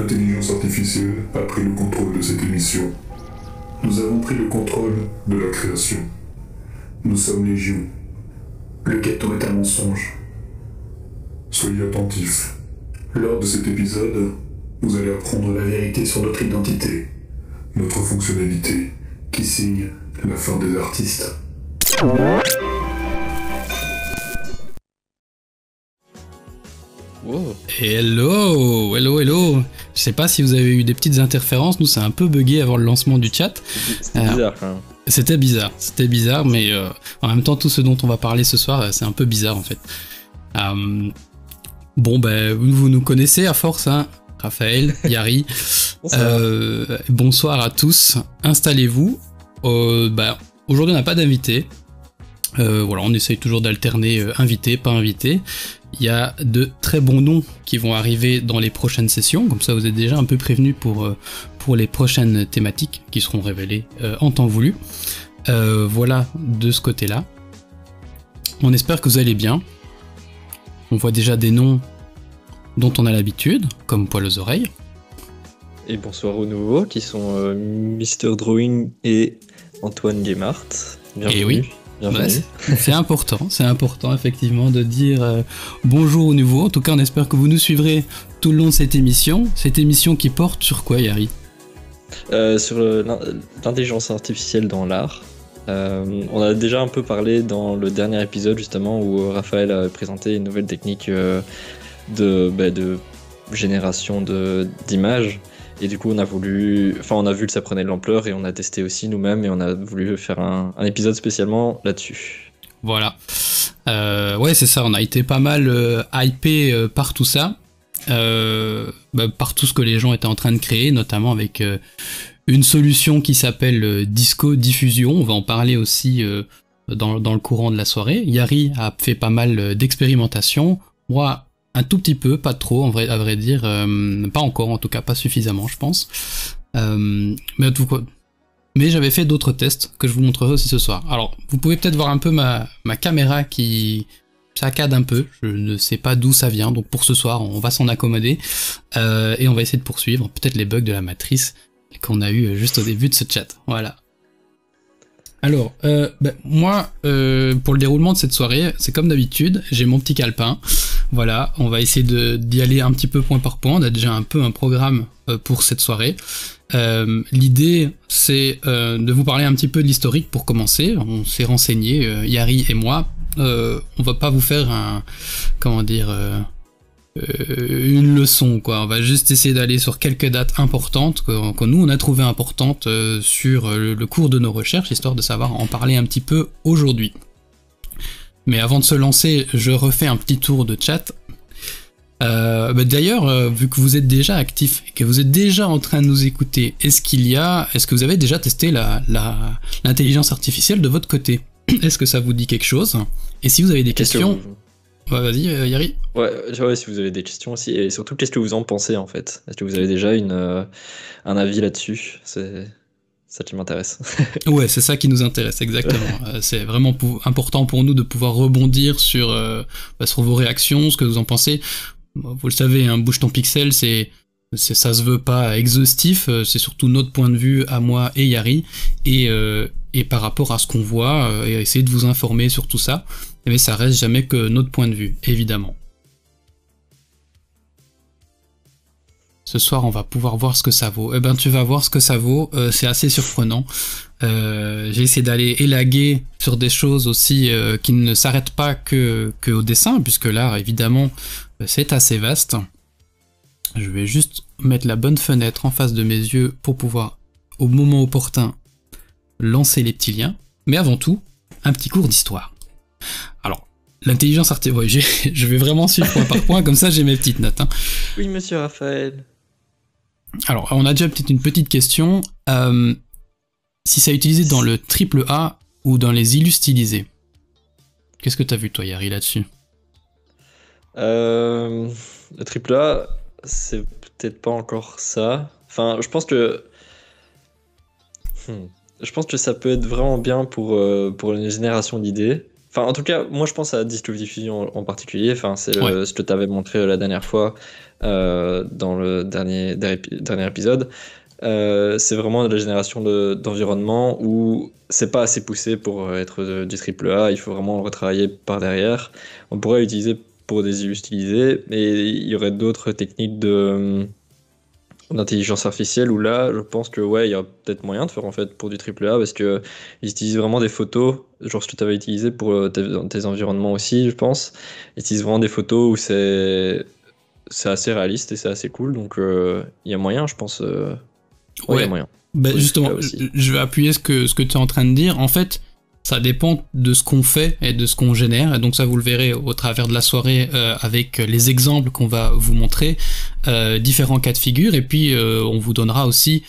L'intelligence artificielle a pris le contrôle de cette émission. Nous avons pris le contrôle de la création. Nous sommes légion. Le ghetto est un mensonge. Soyez attentifs. Lors de cet épisode, vous allez apprendre la vérité sur notre identité, notre fonctionnalité, qui signe la fin des artistes. Wow. Hello. Je sais pas si vous avez eu des petites interférences, nous ça a un peu bugué avant le lancement du chat. C'était bizarre quand même. C'était bizarre, mais en même temps tout ce dont on va parler ce soir, c'est un peu bizarre en fait. Bon vous nous connaissez à force, hein. Raphaël, Yari. Bonsoir à tous, installez-vous. Aujourd'hui on n'a pas d'invité. Voilà, on essaye toujours d'alterner invité, pas invité. Il y a de très bons noms qui vont arriver dans les prochaines sessions, comme ça vous êtes déjà un peu prévenus pour les prochaines thématiques qui seront révélées en temps voulu. Voilà de ce côté-là. On espère que vous allez bien. On voit déjà des noms dont on a l'habitude, comme Poil aux oreilles. Et bonsoir aux nouveaux qui sont Mr. Drawing et Antoine Guémart. Bienvenue. Et oui. Bienvenue. C'est important effectivement de dire bonjour aux nouveaux. En tout cas, on espère que vous nous suivrez tout le long de cette émission qui porte sur quoi, Yari? Sur l'intelligence artificielle dans l'art. On a déjà un peu parlé dans le dernier épisode justement où Raphaël a présenté une nouvelle technique de génération d'images. Et du coup, on a vu que ça prenait de l'ampleur et on a testé aussi nous-mêmes et on a voulu faire un épisode spécialement là-dessus. Voilà. Ouais, c'est ça, on a été pas mal hypé par tout ça, par tout ce que les gens étaient en train de créer, notamment avec une solution qui s'appelle Disco Diffusion. On va en parler aussi dans le courant de la soirée. Yari a fait pas mal d'expérimentations. Moi, un tout petit peu, pas trop, à vrai dire, pas encore, en tout cas pas suffisamment, je pense. Mais j'avais fait d'autres tests que je vous montrerai aussi ce soir. Alors, vous pouvez peut-être voir un peu ma caméra qui saccade un peu, je ne sais pas d'où ça vient, donc pour ce soir, on va s'en accommoder, et on va essayer de poursuivre peut-être les bugs de la matrice qu'on a eu juste au début de ce chat. Voilà. Alors, moi, pour le déroulement de cette soirée, c'est comme d'habitude, j'ai mon petit calepin. Voilà, on va essayer d'y aller un petit peu point par point. On a déjà un peu un programme pour cette soirée. L'idée, c'est de vous parler un petit peu de l'historique pour commencer. On s'est renseigné, Yari et moi. On va pas vous faire une leçon, quoi. On va juste essayer d'aller sur quelques dates importantes que nous on a trouvées importantes sur le cours de nos recherches, histoire de savoir en parler un petit peu aujourd'hui. Mais avant de se lancer, je refais un petit tour de chat. D'ailleurs, vu que vous êtes déjà actif et que vous êtes déjà en train de nous écouter, est-ce que vous avez déjà testé l'intelligence artificielle de votre côté? Est-ce que ça vous dit quelque chose? Et si vous avez des questions... vas-y, Yari. Ouais, si vous avez des questions aussi, et surtout, qu'est-ce que vous en pensez en fait? Est-ce que vous avez déjà un avis là-dessus? C'est ça qui m'intéresse. Ouais, c'est ça qui nous intéresse, exactement. C'est vraiment important pour nous de pouvoir rebondir sur vos réactions, ce que vous en pensez. Vous le savez, hein, Bouge ton pixel, ça se veut pas exhaustif, c'est surtout notre point de vue à moi et Yari, et par rapport à ce qu'on voit, et essayer de vous informer sur tout ça. Mais ça reste jamais que notre point de vue, évidemment. Ce soir, on va pouvoir voir ce que ça vaut. Tu vas voir ce que ça vaut, c'est assez surprenant. J'ai essayé d'aller élaguer sur des choses aussi qui ne s'arrêtent pas que au dessin, puisque l'art, évidemment, c'est assez vaste. Je vais juste mettre la bonne fenêtre en face de mes yeux pour pouvoir, au moment opportun, lancer les petits liens. Mais avant tout, un petit cours d'histoire. Alors, l'intelligence artificielle... Ouais, je vais vraiment suivre point par point, comme ça j'ai mes petites notes. Hein. Oui, monsieur Raphaël. Alors, on a déjà une petite question. Si ça est utilisé dans le AAA ou dans les illustilisés, qu'est-ce que t'as vu, toi, Yari, là-dessus? Le AAA, c'est peut-être pas encore ça. Enfin, je pense que ça peut être vraiment bien pour une génération d'idées. Enfin, en tout cas, moi je pense à Dystopie Fusion en particulier. Enfin, c'est Ouais. ce que tu avais montré la dernière fois dans le dernier épisode. C'est vraiment de la génération d'environnement où c'est pas assez poussé pour être du triple A. Il faut vraiment retravailler par derrière. On pourrait l'utiliser pour utiliser, mais il y aurait d'autres techniques d'intelligence artificielle où là, je pense que ouais, il y a peut-être moyen de faire en fait pour du triple A parce que ils utilisent vraiment des photos, genre ce que tu avais utilisé pour tes environnements aussi, je pense. Ils utilisent vraiment des photos où c'est assez réaliste et c'est assez cool, donc il y a moyen, je pense. Ouais, il y Ouais. a moyen. Bah, Oui, justement, là aussi. je vais appuyer ce que tu es en train de dire. En fait, ça dépend de ce qu'on fait et de ce qu'on génère. Et donc ça, vous le verrez au travers de la soirée avec les exemples qu'on va vous montrer, différents cas de figure. Et puis, on vous donnera aussi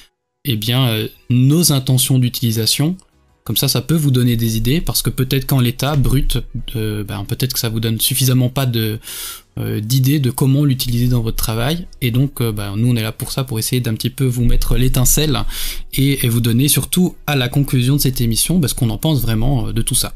nos intentions d'utilisation. Comme ça peut vous donner des idées, parce que peut-être qu'en l'état brut, peut-être que ça vous donne suffisamment pas d'idées de comment l'utiliser dans votre travail. Et donc, nous, on est là pour ça, pour essayer d'un petit peu vous mettre l'étincelle et vous donner surtout à la conclusion de cette émission ce qu'on en pense vraiment de tout ça.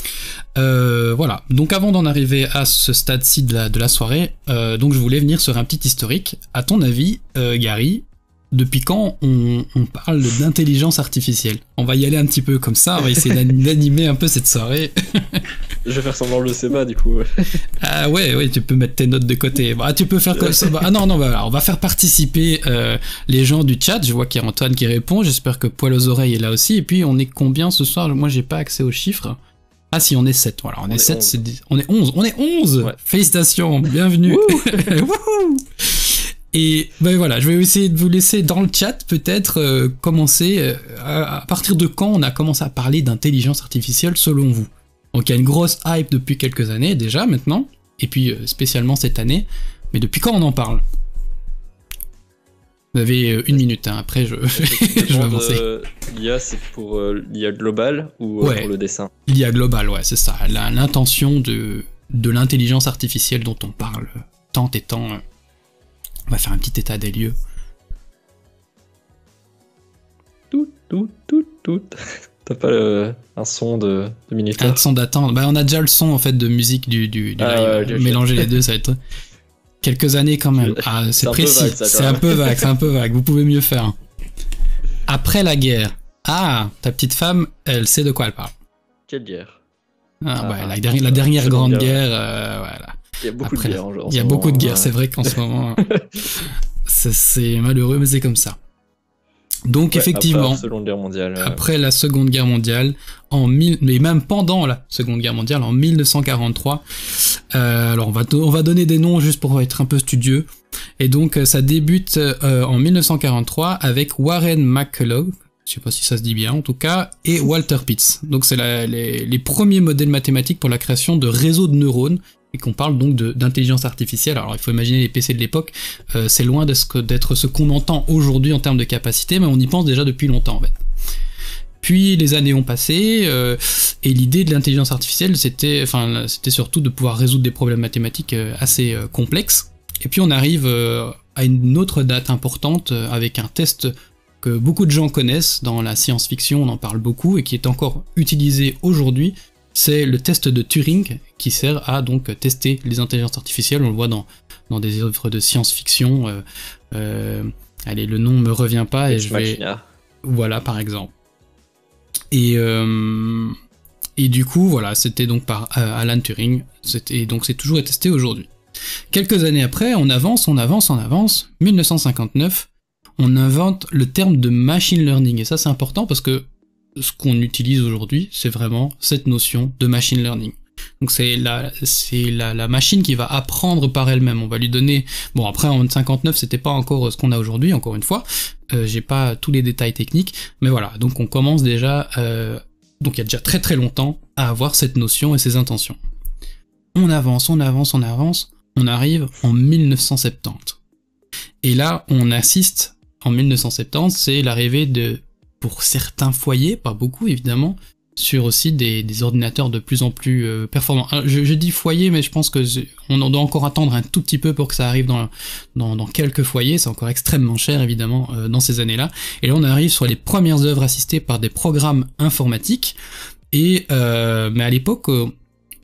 Voilà. Donc, avant d'en arriver à ce stade-ci de la soirée, donc je voulais venir sur un petit historique. À ton avis, Gary, depuis quand on parle d'intelligence artificielle? On va y aller un petit peu comme ça, on va essayer d'animer un peu cette soirée. Je vais faire semblant de le sais pas, du coup. Ah ouais, tu peux mettre tes notes de côté. Bah, tu peux faire comme ça. Ah non, on va faire participer les gens du chat. Je vois qu'il y a Antoine qui répond. J'espère que Poil aux oreilles est là aussi. Et puis, on est combien ce soir? Moi, j'ai pas accès aux chiffres. Ah si, on est 7. Voilà, on est 7. 11. On est 11. On est 11. Ouais. Félicitations, bienvenue. Wouhou. Et voilà, je vais essayer de vous laisser dans le chat peut-être commencer à partir de quand on a commencé à parler d'intelligence artificielle selon vous. Donc il y a une grosse hype depuis quelques années déjà maintenant, et puis spécialement cette année, mais depuis quand on en parle? Vous avez une minute, hein. Après je vais avancer. L'IA, c'est pour l'IA global ou pour le dessin? L'IA global, ouais, c'est ça. L'intention de l'intelligence artificielle dont on parle tant et tant. On va faire un petit état des lieux. Tout. T'as pas un son de minuteur? Un son d'attente. On a déjà le son en fait de musique du live. Okay. Mélanger les deux, ça va être quelques années quand même. Ah, c'est précis. C'est un peu vague. Vous pouvez mieux faire. Après la guerre. Ah, ta petite femme, elle sait de quoi elle parle. Quelle guerre? La dernière grande guerre. Voilà. Il y a beaucoup de guerres en genre. Il y a beaucoup de guerres, c'est vrai qu'en ce moment, c'est malheureux, mais c'est comme ça. Donc effectivement, après la Seconde Guerre mondiale, mais même pendant la Seconde Guerre mondiale, en 1943, alors on va donner des noms juste pour être un peu studieux, et donc ça débute en 1943 avec Warren McCulloch, je sais pas si ça se dit bien en tout cas, et Walter Pitts. Donc c'est les premiers modèles mathématiques pour la création de réseaux de neurones, et qu'on parle donc d'intelligence artificielle. Alors il faut imaginer les PC de l'époque, c'est loin d'être ce qu'on entend aujourd'hui en termes de capacité, mais on y pense déjà depuis longtemps en fait. Puis les années ont passé, et l'idée de l'intelligence artificielle, c'était surtout de pouvoir résoudre des problèmes mathématiques assez complexes. Et puis on arrive à une autre date importante avec un test que beaucoup de gens connaissent dans la science-fiction, on en parle beaucoup, et qui est encore utilisé aujourd'hui. C'est le test de Turing qui sert à donc tester les intelligences artificielles. On le voit dans des œuvres de science-fiction. Allez, le nom me revient pas et je vais. Voilà, par exemple. Et du coup, voilà, c'était donc par Alan Turing. Donc c'est toujours testé aujourd'hui. Quelques années après, on avance. 1959, on invente le terme de machine learning. Et ça, c'est important parce que ce qu'on utilise aujourd'hui, c'est vraiment cette notion de machine learning. Donc c'est la machine qui va apprendre par elle-même. On va lui donner... Bon, après, en 59, c'était pas encore ce qu'on a aujourd'hui, encore une fois. J'ai pas tous les détails techniques. Mais voilà, donc on commence déjà... donc il y a déjà très très longtemps à avoir cette notion et ces intentions. On avance. On arrive en 1970. Et là, on assiste, en 1970, c'est l'arrivée pour certains foyers, pas beaucoup évidemment, sur aussi des ordinateurs de plus en plus performants. Je dis foyer, mais je pense que on doit encore attendre un tout petit peu pour que ça arrive dans quelques foyers. C'est encore extrêmement cher évidemment dans ces années-là. Et là on arrive sur les premières œuvres assistées par des programmes informatiques. Mais à l'époque,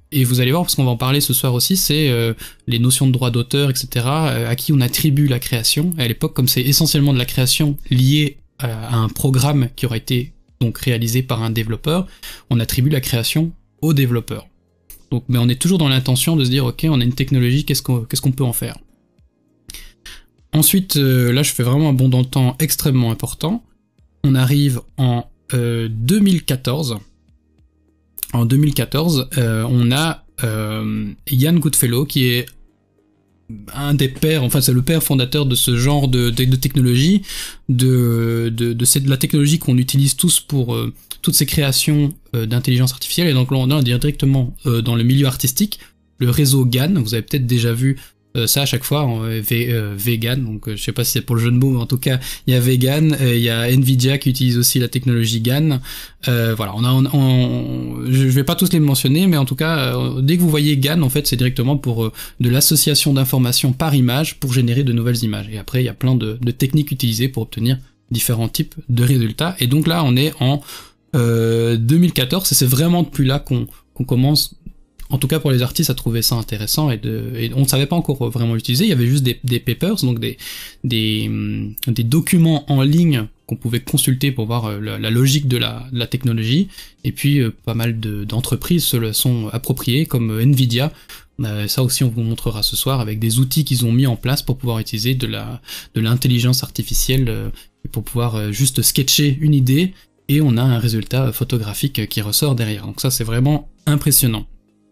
et vous allez voir, parce qu'on va en parler ce soir aussi, c'est les notions de droit d'auteur, etc., à qui on attribue la création. Et à l'époque, comme c'est essentiellement de la création liée à un programme qui aurait été donc réalisé par un développeur, on attribue la création au développeur. Donc, mais on est toujours dans l'intention de se dire, ok, on a une technologie, qu'est-ce qu'on peut en faire? Ensuite, là je fais vraiment un bond dans le temps extrêmement important. On arrive en 2014. En 2014, on a Ian Goodfellow qui est un des pères, enfin c'est le père fondateur de ce genre de technologie, de la technologie qu'on utilise tous pour toutes ces créations d'intelligence artificielle. Et donc là on est directement dans le milieu artistique, le réseau GAN. Vous avez peut-être déjà vu ça à chaque fois, Vegan, donc je sais pas si c'est pour le jeu de mots, mais en tout cas il y a Vegan, il y a Nvidia qui utilise aussi la technologie GAN. Voilà, je vais pas tous les mentionner, mais en tout cas dès que vous voyez GAN, en fait c'est directement pour de l'association d'informations par image pour générer de nouvelles images. Et après il y a plein de techniques utilisées pour obtenir différents types de résultats. Et donc là on est en 2014 et c'est vraiment depuis là qu'on commence, en tout cas pour les artistes, à trouver ça intéressant, et on ne savait pas encore vraiment l'utiliser. Il y avait juste des papers, donc des documents en ligne qu'on pouvait consulter pour voir la logique de la technologie, et puis pas mal d'entreprises se le sont appropriées, comme Nvidia. Ça aussi on vous montrera ce soir, avec des outils qu'ils ont mis en place pour pouvoir utiliser de l'intelligence artificielle pour pouvoir juste sketcher une idée, et on a un résultat photographique qui ressort derrière. Donc ça c'est vraiment impressionnant.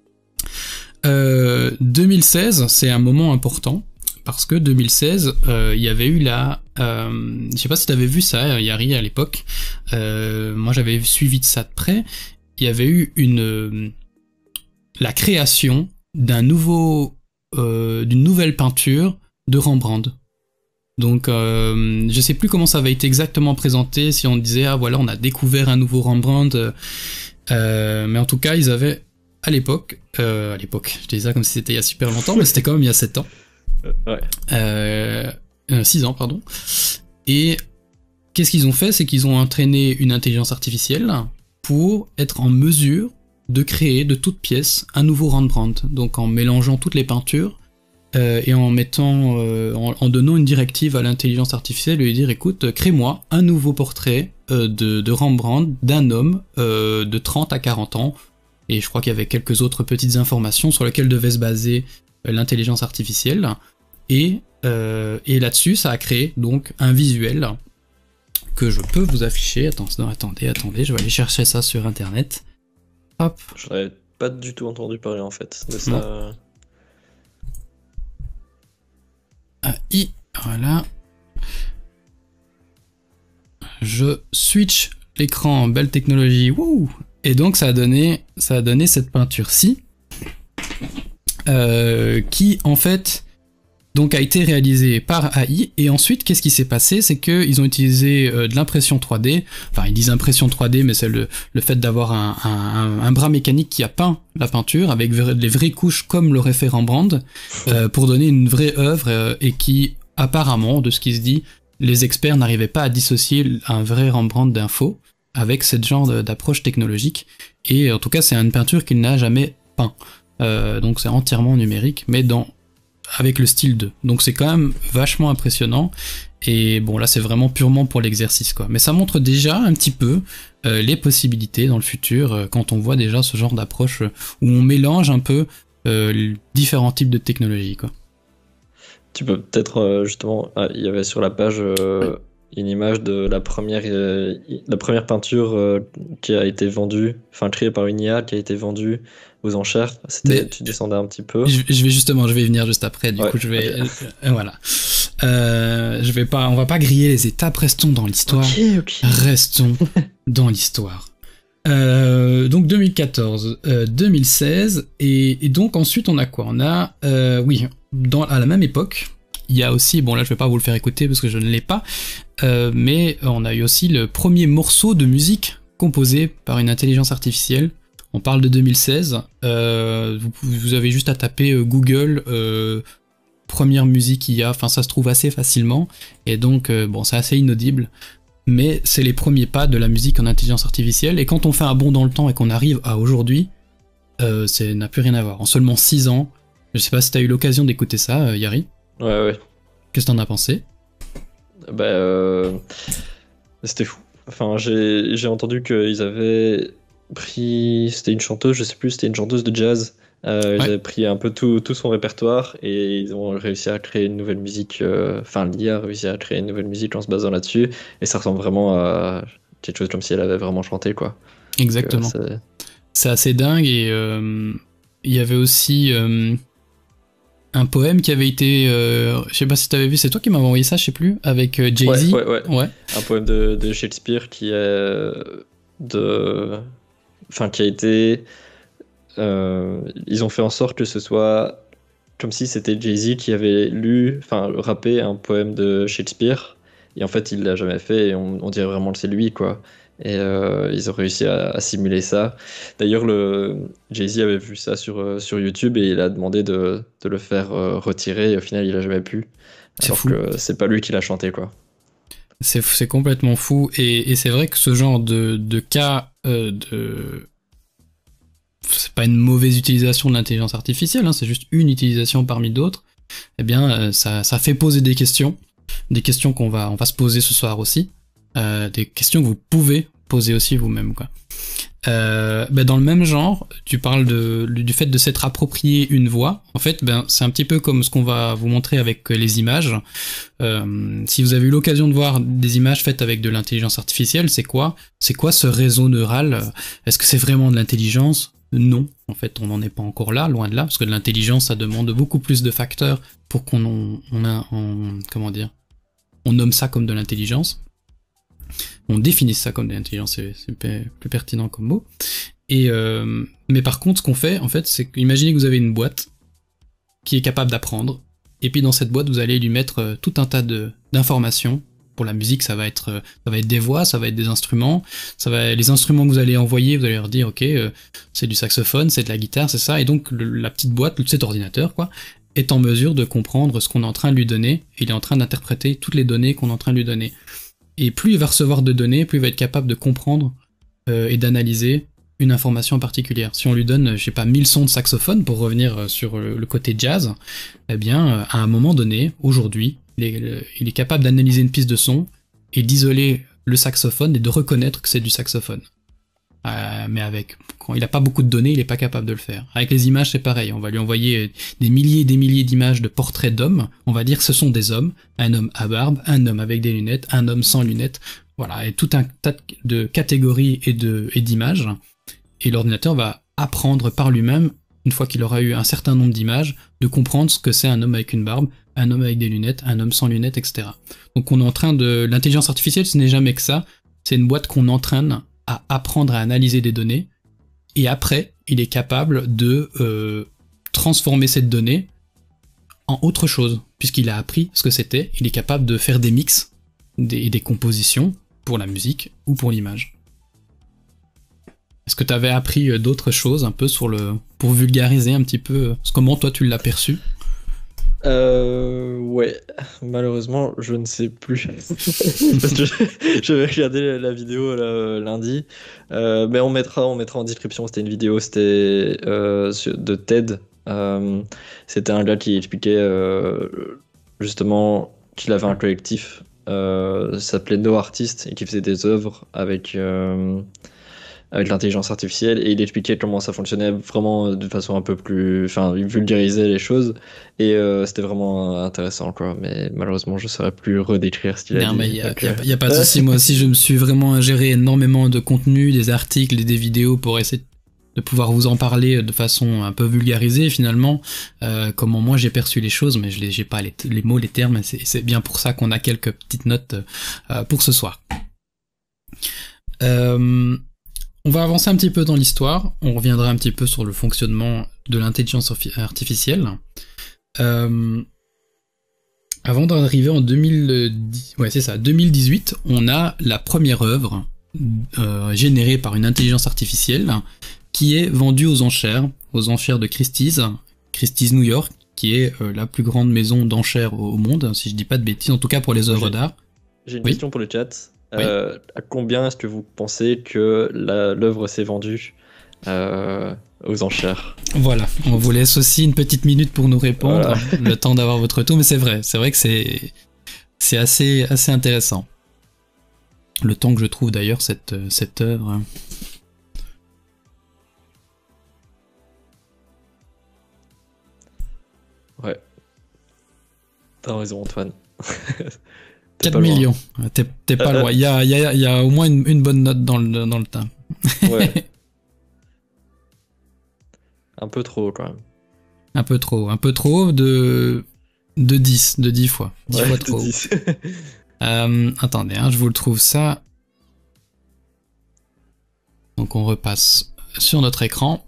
2016, c'est un moment important, parce que 2016, il y avait eu je sais pas si t'avais vu ça, Yari, à l'époque, moi j'avais suivi de ça de près, il y avait eu la création d'une nouvelle peinture de Rembrandt. Donc je sais plus comment ça avait été exactement présenté, si on disait, ah voilà, on a découvert un nouveau Rembrandt, mais en tout cas, ils avaient à l'époque, je dis ça comme si c'était il y a super longtemps, mais c'était quand même il y a 7 ans. Ouais. 6 ans, pardon. Et qu'est-ce qu'ils ont fait? C'est qu'ils ont entraîné une intelligence artificielle pour être en mesure de créer de toutes pièces un nouveau Rembrandt. Donc en mélangeant toutes les peintures et en donnant une directive à l'intelligence artificielle, lui dire, écoute, crée-moi un nouveau portrait de Rembrandt d'un homme de 30 à 40 ans. Et je crois qu'il y avait quelques autres petites informations sur lesquelles devait se baser l'intelligence artificielle. Et là-dessus, ça a créé donc un visuel que je peux vous afficher. Attendez, je vais aller chercher ça sur internet. Hop. Je n'avais pas du tout entendu parler en fait de ça. Voilà. Je switch l'écran, belle technologie. Wouh! Et donc ça a donné cette peinture-ci, qui en fait donc a été réalisée par AI. Et ensuite, qu'est-ce qui s'est passé? C'est qu'ils ont utilisé de l'impression 3D. Enfin, ils disent impression 3D, mais c'est le fait d'avoir un bras mécanique qui a peint la peinture avec les vraies couches comme l'aurait fait Rembrandt, pour donner une vraie œuvre, et qui, apparemment, de ce qui se dit, les experts n'arrivaient pas à dissocier un vrai Rembrandt d'un faux avec ce genre d'approche technologique. Et en tout cas, c'est une peinture qu'il n'a jamais peint. Donc c'est entièrement numérique, mais avec le style 2. Donc c'est quand même vachement impressionnant. Et bon, là c'est vraiment purement pour l'exercice, quoi. Mais ça montre déjà un petit peu les possibilités dans le futur, quand on voit déjà ce genre d'approche où on mélange un peu différents types de technologies, quoi. Tu peux peut-être justement, il y avait sur la page une image de la première peinture qui a été vendue, enfin créée par une IA, qui a été vendue aux enchères. Tu descendais un petit peu. Je vais y venir juste après. Du coup, je vais voilà. On va pas griller les étapes. Restons dans l'histoire. Okay. Restons dans l'histoire. Donc 2014, 2016 et donc ensuite on a quoi? On a à la même époque. Il y a aussi, bon là je vais pas vous le faire écouter parce que je ne l'ai pas, mais on a eu aussi le premier morceau de musique composé par une intelligence artificielle. On parle de 2016, vous avez juste à taper Google première musique IA, enfin ça se trouve assez facilement, et donc bon c'est assez inaudible, mais c'est les premiers pas de la musique en intelligence artificielle, et quand on fait un bond dans le temps et qu'on arrive à aujourd'hui, Ça n'a plus rien à voir. En seulement 6 ans, je sais pas si t'as eu l'occasion d'écouter ça, Yari. Ouais. Qu'est-ce que t'en as pensé? C'était fou. Enfin, j'ai entendu qu'ils avaient pris... C'était une chanteuse, je sais plus, c'était une chanteuse de jazz. Ils avaient pris un peu tout son répertoire et ils ont réussi à créer une nouvelle musique. L'IA a réussi à créer une nouvelle musique en se basant là-dessus. Et ça ressemble vraiment à quelque chose comme si elle avait vraiment chanté, quoi. Exactement. C'est assez dingue. Et il y avait aussi un poème qui avait été... je sais pas si t'avais vu, c'est toi qui m'avais envoyé ça, je sais plus, avec Jay-Z. Ouais. Un poème de Shakespeare qui est qui a été... ils ont fait en sorte que ce soit comme si c'était Jay-Z qui avait rappé un poème de Shakespeare, et en fait il l'a jamais fait, et on dirait vraiment que c'est lui, quoi. Et ils ont réussi à simuler ça. D'ailleurs, Jay-Z avait vu ça sur YouTube et il a demandé de le faire retirer, et au final il a jamais pu. C'est alors fou. que c'est pas lui qui l'a chanté, quoi. C'est complètement fou, et c'est vrai que ce genre de cas c'est pas une mauvaise utilisation de l'intelligence artificielle, hein, c'est juste une utilisation parmi d'autres. Eh bien, ça fait poser des questions qu'on va se poser ce soir aussi, des questions que vous pouvez poser aussi vous-même, quoi. Dans le même genre, tu parles du fait de s'être approprié une voix. En fait, c'est un petit peu comme ce qu'on va vous montrer avec les images. Si vous avez eu l'occasion de voir des images faites avec de l'intelligence artificielle, c'est quoi ce réseau neural? Est-ce que c'est vraiment de l'intelligence? Non, en fait, on n'en est pas encore là, loin de là, parce que de l'intelligence, ça demande beaucoup plus de facteurs pour qu'on nomme ça comme de l'intelligence. On définit ça comme de l'intelligence, c'est plus pertinent comme mot. Mais par contre, ce qu'on fait, en fait, c'est qu'imaginez que vous avez une boîte qui est capable d'apprendre, et puis dans cette boîte, vous allez lui mettre tout un tas d'informations. Pour la musique, ça va être des voix, ça va être des instruments, les instruments que vous allez envoyer, vous allez leur dire, ok, c'est du saxophone, c'est de la guitare, c'est ça, et donc la petite boîte, cet ordinateur, quoi, est en mesure de comprendre ce qu'on est en train de lui donner, et il est en train d'interpréter toutes les données qu'on est en train de lui donner. Et plus il va recevoir de données, plus il va être capable de comprendre et d'analyser une information particulière. Si on lui donne, je sais pas, 1000 sons de saxophone, pour revenir sur le côté jazz, eh bien, à un moment donné, aujourd'hui, il est capable d'analyser une piste de son et d'isoler le saxophone et de reconnaître que c'est du saxophone. Mais quand il n'a pas beaucoup de données, il n'est pas capable de le faire. Avec les images, c'est pareil. On va lui envoyer des milliers et des milliers d'images de portraits d'hommes. On va dire que ce sont des hommes. Un homme à barbe, un homme avec des lunettes, un homme sans lunettes. Voilà, et tout un tas de catégories et d'images. Et l'ordinateur va apprendre par lui-même, une fois qu'il aura eu un certain nombre d'images, de comprendre ce que c'est un homme avec une barbe, un homme avec des lunettes, un homme sans lunettes, etc. Donc on est en train de... L'intelligence artificielle, ce n'est jamais que ça. C'est une boîte qu'on entraîne à apprendre à analyser des données, et après, il est capable de transformer cette donnée en autre chose, puisqu'il a appris ce que c'était. Il est capable de faire des mix, des compositions pour la musique ou pour l'image. Est-ce que tu avais appris d'autres choses un peu pour vulgariser un petit peu comment toi tu l'as perçu? Ouais, malheureusement, je ne sais plus. Parce que j'avais regardé la vidéo là, lundi. Mais on mettra en description. C'était une vidéo, de TED. C'était un gars qui expliquait justement qu'il avait un collectif, ça s'appelait No Artist, et qui faisait des œuvres avec l'intelligence artificielle, et il expliquait comment ça fonctionnait vraiment de façon un peu plus... Enfin, il vulgarisait les choses, et c'était vraiment intéressant, quoi. Mais malheureusement, je ne saurais plus redécrire ce qu'il a dit. Non, mais il n'y a pas de souci. Moi aussi, je me suis vraiment ingéré énormément de contenu, des articles et des vidéos pour essayer de pouvoir vous en parler de façon un peu vulgarisée, finalement, comment moi j'ai perçu les choses, mais j'ai pas les mots, les termes, et c'est bien pour ça qu'on a quelques petites notes pour ce soir. On va avancer un petit peu dans l'histoire, on reviendra un petit peu sur le fonctionnement de l'intelligence artificielle. Avant d'arriver en 2018, on a la première œuvre générée par une intelligence artificielle qui est vendue aux enchères de Christie's New York, qui est la plus grande maison d'enchères au monde, si je dis pas de bêtises, en tout cas pour les œuvres d'art. J'ai une question pour le chat. À combien est-ce que vous pensez que l'œuvre s'est vendue aux enchères. Voilà, on vous laisse aussi une petite minute pour nous répondre, le temps d'avoir votre retour, mais c'est vrai que c'est assez intéressant. Le temps que je trouve d'ailleurs cette œuvre. Ouais. T'as raison, Antoine. 4 millions. T'es pas loin. Il y a au moins une bonne note dans le tas. Ouais. Un peu trop, quand même. Un peu trop de 10 fois. 10 fois trop. 10. Attendez, je vous le trouve ça. Donc on repasse sur notre écran.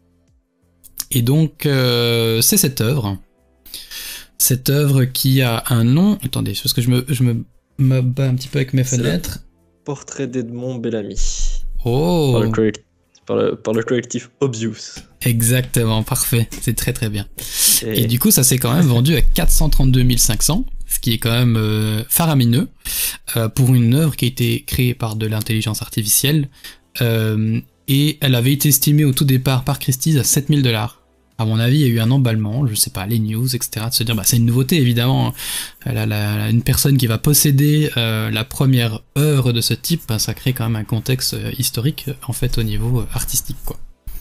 Et donc c'est cette œuvre. Cette œuvre qui a un nom. Attendez, parce que je me bats un petit peu avec mes fenêtres. Portrait d'Edmond Bellamy. Oh. Par le collectif Obvious. Exactement, parfait. C'est très très bien. Et du coup, ça s'est quand même vendu à 432 500, ce qui est quand même faramineux pour une œuvre qui a été créée par de l'intelligence artificielle. Et elle avait été estimée au tout départ par Christie's à $7 000. À mon avis, il y a eu un emballement, je sais pas, les news, etc. De se dire, c'est une nouveauté, évidemment. Une personne qui va posséder la première œuvre de ce type, ça crée quand même un contexte historique, en fait, au niveau artistique, quoi.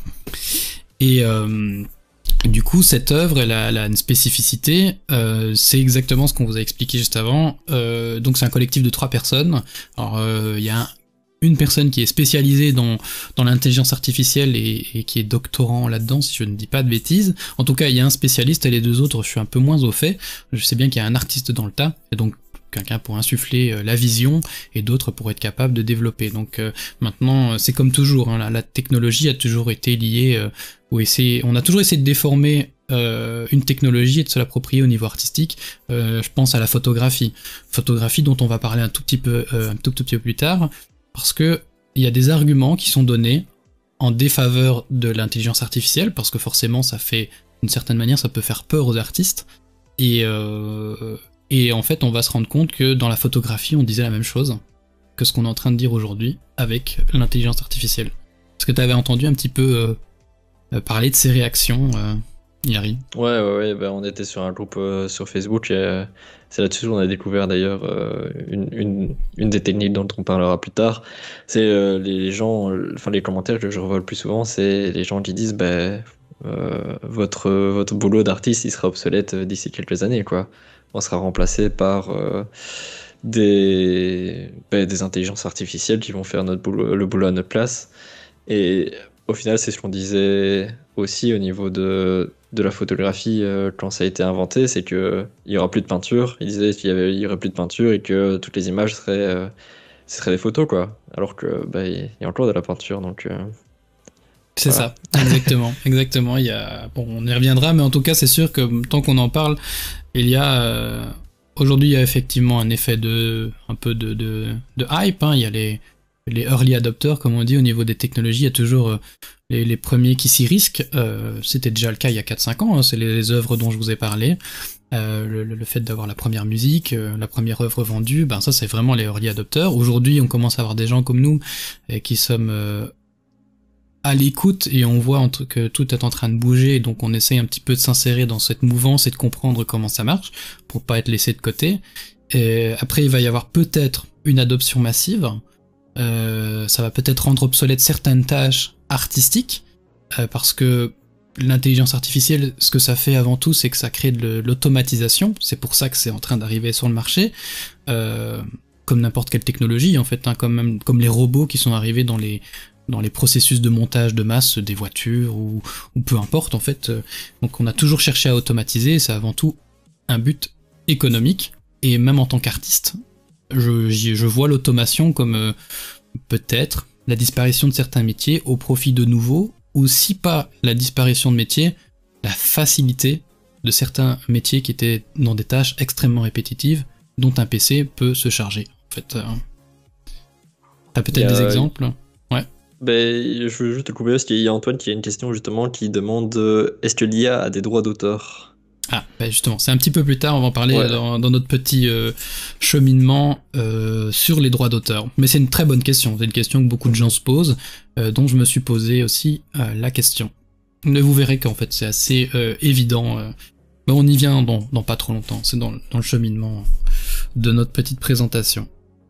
Et du coup, cette œuvre, elle a une spécificité, c'est exactement ce qu'on vous a expliqué juste avant. Donc c'est un collectif de 3 personnes. Alors, il y a une personne qui est spécialisée dans l'intelligence artificielle et qui est doctorant là-dedans, si je ne dis pas de bêtises. En tout cas, il y a un spécialiste et les 2 autres, je suis un peu moins au fait. Je sais bien qu'il y a un artiste dans le tas, et donc quelqu'un pour insuffler la vision et d'autres pour être capable de développer. Donc maintenant, c'est comme toujours, la technologie a toujours été liée, on a toujours essayé de déformer une technologie et de se l'approprier au niveau artistique. Je pense à la photographie dont on va parler un tout petit peu plus tard. Parce que il y a des arguments qui sont donnés en défaveur de l'intelligence artificielle, parce que forcément ça fait, d'une certaine manière, ça peut faire peur aux artistes, et en fait on va se rendre compte que dans la photographie on disait la même chose que ce qu'on est en train de dire aujourd'hui avec l'intelligence artificielle. Est-ce que tu avais entendu un petit peu parler de ces réactions, Yari? Ouais, on était sur un groupe sur Facebook, et c'est là-dessus qu'on a découvert d'ailleurs une des techniques dont on parlera plus tard. C'est les gens, les commentaires que je revois le plus souvent, c'est les gens qui disent votre boulot d'artiste il sera obsolète d'ici quelques années, quoi. On sera remplacé par des intelligences artificielles qui vont faire le boulot à notre place. Et au final, c'est ce qu'on disait aussi au niveau de la photographie quand ça a été inventé, c'est qu'il n'y aura plus de peinture. Il disait qu'il y aurait plus de peinture et que toutes les images seraient des photos, quoi. Alors que il y a encore de la peinture, donc... C'est voilà. Ça, exactement. On y reviendra, mais en tout cas, c'est sûr que tant qu'on en parle, il y a... Aujourd'hui, il y a effectivement un effet un peu de hype, Il y a les early adopters, comme on dit, au niveau des technologies. Il y a toujours les premiers qui s'y risquent. C'était déjà le cas il y a 4-5 ans, c'est les œuvres dont je vous ai parlé. Le fait d'avoir la première musique, la première œuvre vendue, ça c'est vraiment les early adopters. Aujourd'hui, on commence à avoir des gens comme nous qui sommes à l'écoute, et on voit que tout est en train de bouger, donc on essaye un petit peu de s'insérer dans cette mouvance et de comprendre comment ça marche, pour pas être laissé de côté. Et après, il va y avoir peut-être une adoption massive. Ça va peut-être rendre obsolète certaines tâches artistiques, parce que l'intelligence artificielle, ce que ça fait avant tout, c'est que ça crée de l'automatisation. C'est pour ça que c'est en train d'arriver sur le marché, comme n'importe quelle technologie en fait, comme les robots qui sont arrivés dans les processus de montage de masse des voitures ou peu importe en fait. Donc on a toujours cherché à automatiser, c'est avant tout un but économique, et même en tant qu'artiste, je vois l'automation comme peut-être la disparition de certains métiers au profit de nouveaux, ou si pas la disparition de métiers, la facilité de certains métiers qui étaient dans des tâches extrêmement répétitives dont un PC peut se charger. En fait, t'as peut-être des exemples? Ouais. Je veux juste te couper parce qu'il y a Antoine qui a une question justement qui demande est-ce que l'IA a des droits d'auteur? Ah, bah justement, c'est un petit peu plus tard, on va en parler dans notre petit cheminement sur les droits d'auteur. Mais c'est une très bonne question, c'est une question que beaucoup de gens se posent, dont je me suis posé aussi la question. Mais vous verrez qu'en fait c'est assez évident, mais on y vient dans pas trop longtemps, c'est dans le cheminement de notre petite présentation.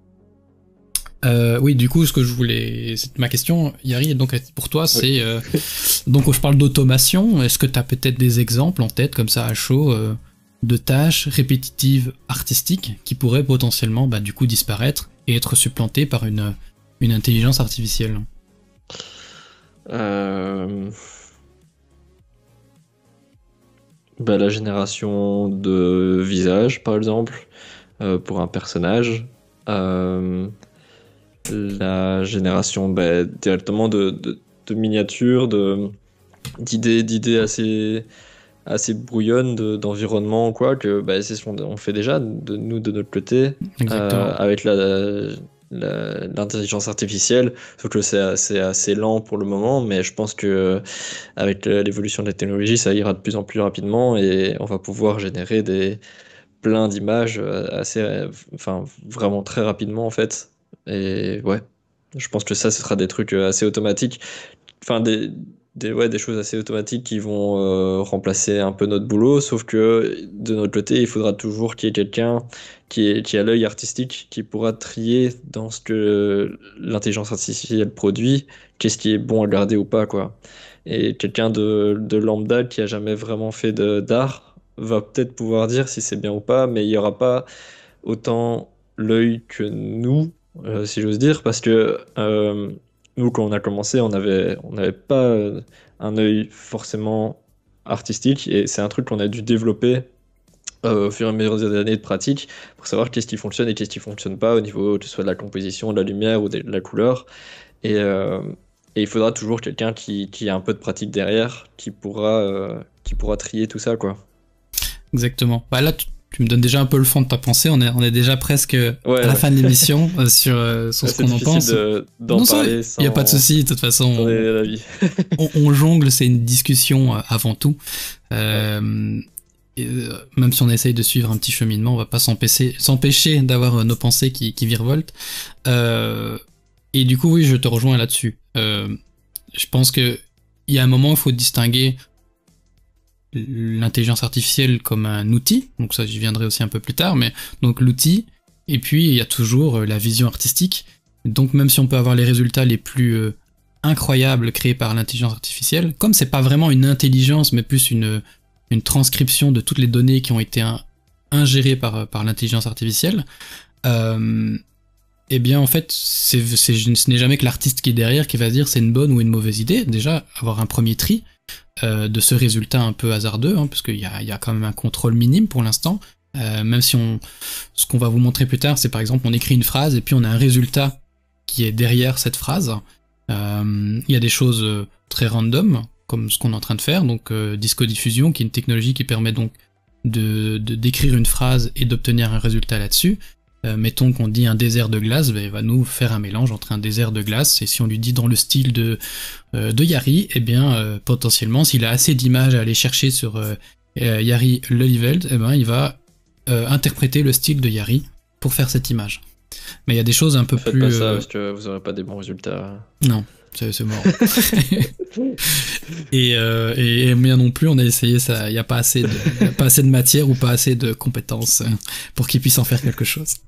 Oui, du coup, ce que je voulais... Ma question, Yari, donc pour toi, c'est... donc, je parle d'automation. Est-ce que tu as peut-être des exemples en tête, comme ça, à chaud, de tâches répétitives artistiques qui pourraient potentiellement, du coup, disparaître et être supplantées par une intelligence artificielle? La génération de visages, par exemple, pour un personnage. La génération directement de miniatures, d'idées assez brouillonnes d'environnement, quoi, que c'est ce qu'on fait déjà de notre côté, avec l'intelligence artificielle, sauf que c'est assez lent pour le moment, mais je pense que avec l'évolution de la technologie, ça ira de plus en plus rapidement et on va pouvoir générer plein d'images vraiment très rapidement en fait. Et ouais, je pense que ce sera des trucs assez automatiques, enfin des choses assez automatiques qui vont remplacer un peu notre boulot, sauf que de notre côté, il faudra toujours qu'il y ait quelqu'un qui a l'œil artistique, qui pourra trier dans ce que l'intelligence artificielle produit, qu'est-ce qui est bon à garder ou pas, quoi. Et quelqu'un de lambda qui a jamais vraiment fait d'art va peut-être pouvoir dire si c'est bien ou pas, mais il n'y aura pas autant l'œil que nous, si j'ose dire, parce que nous, quand on a commencé, on n'avait pas un œil forcément artistique, et c'est un truc qu'on a dû développer au fur et à mesure des années de pratique pour savoir qu'est-ce qui fonctionne et qu'est-ce qui fonctionne pas au niveau que ce soit de la composition, de la lumière ou de la couleur. Et il faudra toujours quelqu'un qui a un peu de pratique derrière, qui pourra trier tout ça, quoi. Exactement. Là, tu me donnes déjà un peu le fond de ta pensée. On est déjà presque à la fin de l'émission sur ce qu'on en pense. D'en parler sans... Il n'y a pas de souci, de toute façon. On jongle, c'est une discussion avant tout. Même si on essaye de suivre un petit cheminement, on va pas s'empêcher d'avoir nos pensées qui virevoltent. Et du coup, oui, je te rejoins là-dessus. Je pense qu'il y a un moment où il faut distinguer l'intelligence artificielle comme un outil, donc ça j'y viendrai aussi un peu plus tard, mais donc l'outil, et puis il y a toujours la vision artistique, donc même si on peut avoir les résultats les plus incroyables créés par l'intelligence artificielle, comme c'est pas vraiment une intelligence mais plus une transcription de toutes les données qui ont été ingérées par l'intelligence artificielle, eh bien en fait ce n'est jamais que l'artiste qui est derrière qui va dire c'est une bonne ou une mauvaise idée. Déjà avoir un premier tri de ce résultat un peu hasardeux, parce qu'il y a quand même un contrôle minime pour l'instant, même si ce qu'on va vous montrer plus tard, c'est par exemple on écrit une phrase et puis on a un résultat qui est derrière cette phrase. Il y a des choses très random comme ce qu'on est en train de faire, donc discodiffusion, qui est une technologie qui permet donc d'écrire une phrase et d'obtenir un résultat là-dessus. Mettons qu'on dit un désert de glace, il va nous faire un mélange entre un désert de glace, et si on lui dit dans le style de Yari, eh bien potentiellement s'il a assez d'images à aller chercher sur Yari Lelyveld, eh ben il va interpréter le style de Yari pour faire cette image. Mais il y a des choses un peu plus... Faites pas ça parce que vous aurez pas des bons résultats. Non, c'est mort. et moi non plus, on a essayé ça, il n'y a pas assez de matière ou pas assez de compétences pour qu'ils puissent en faire quelque chose.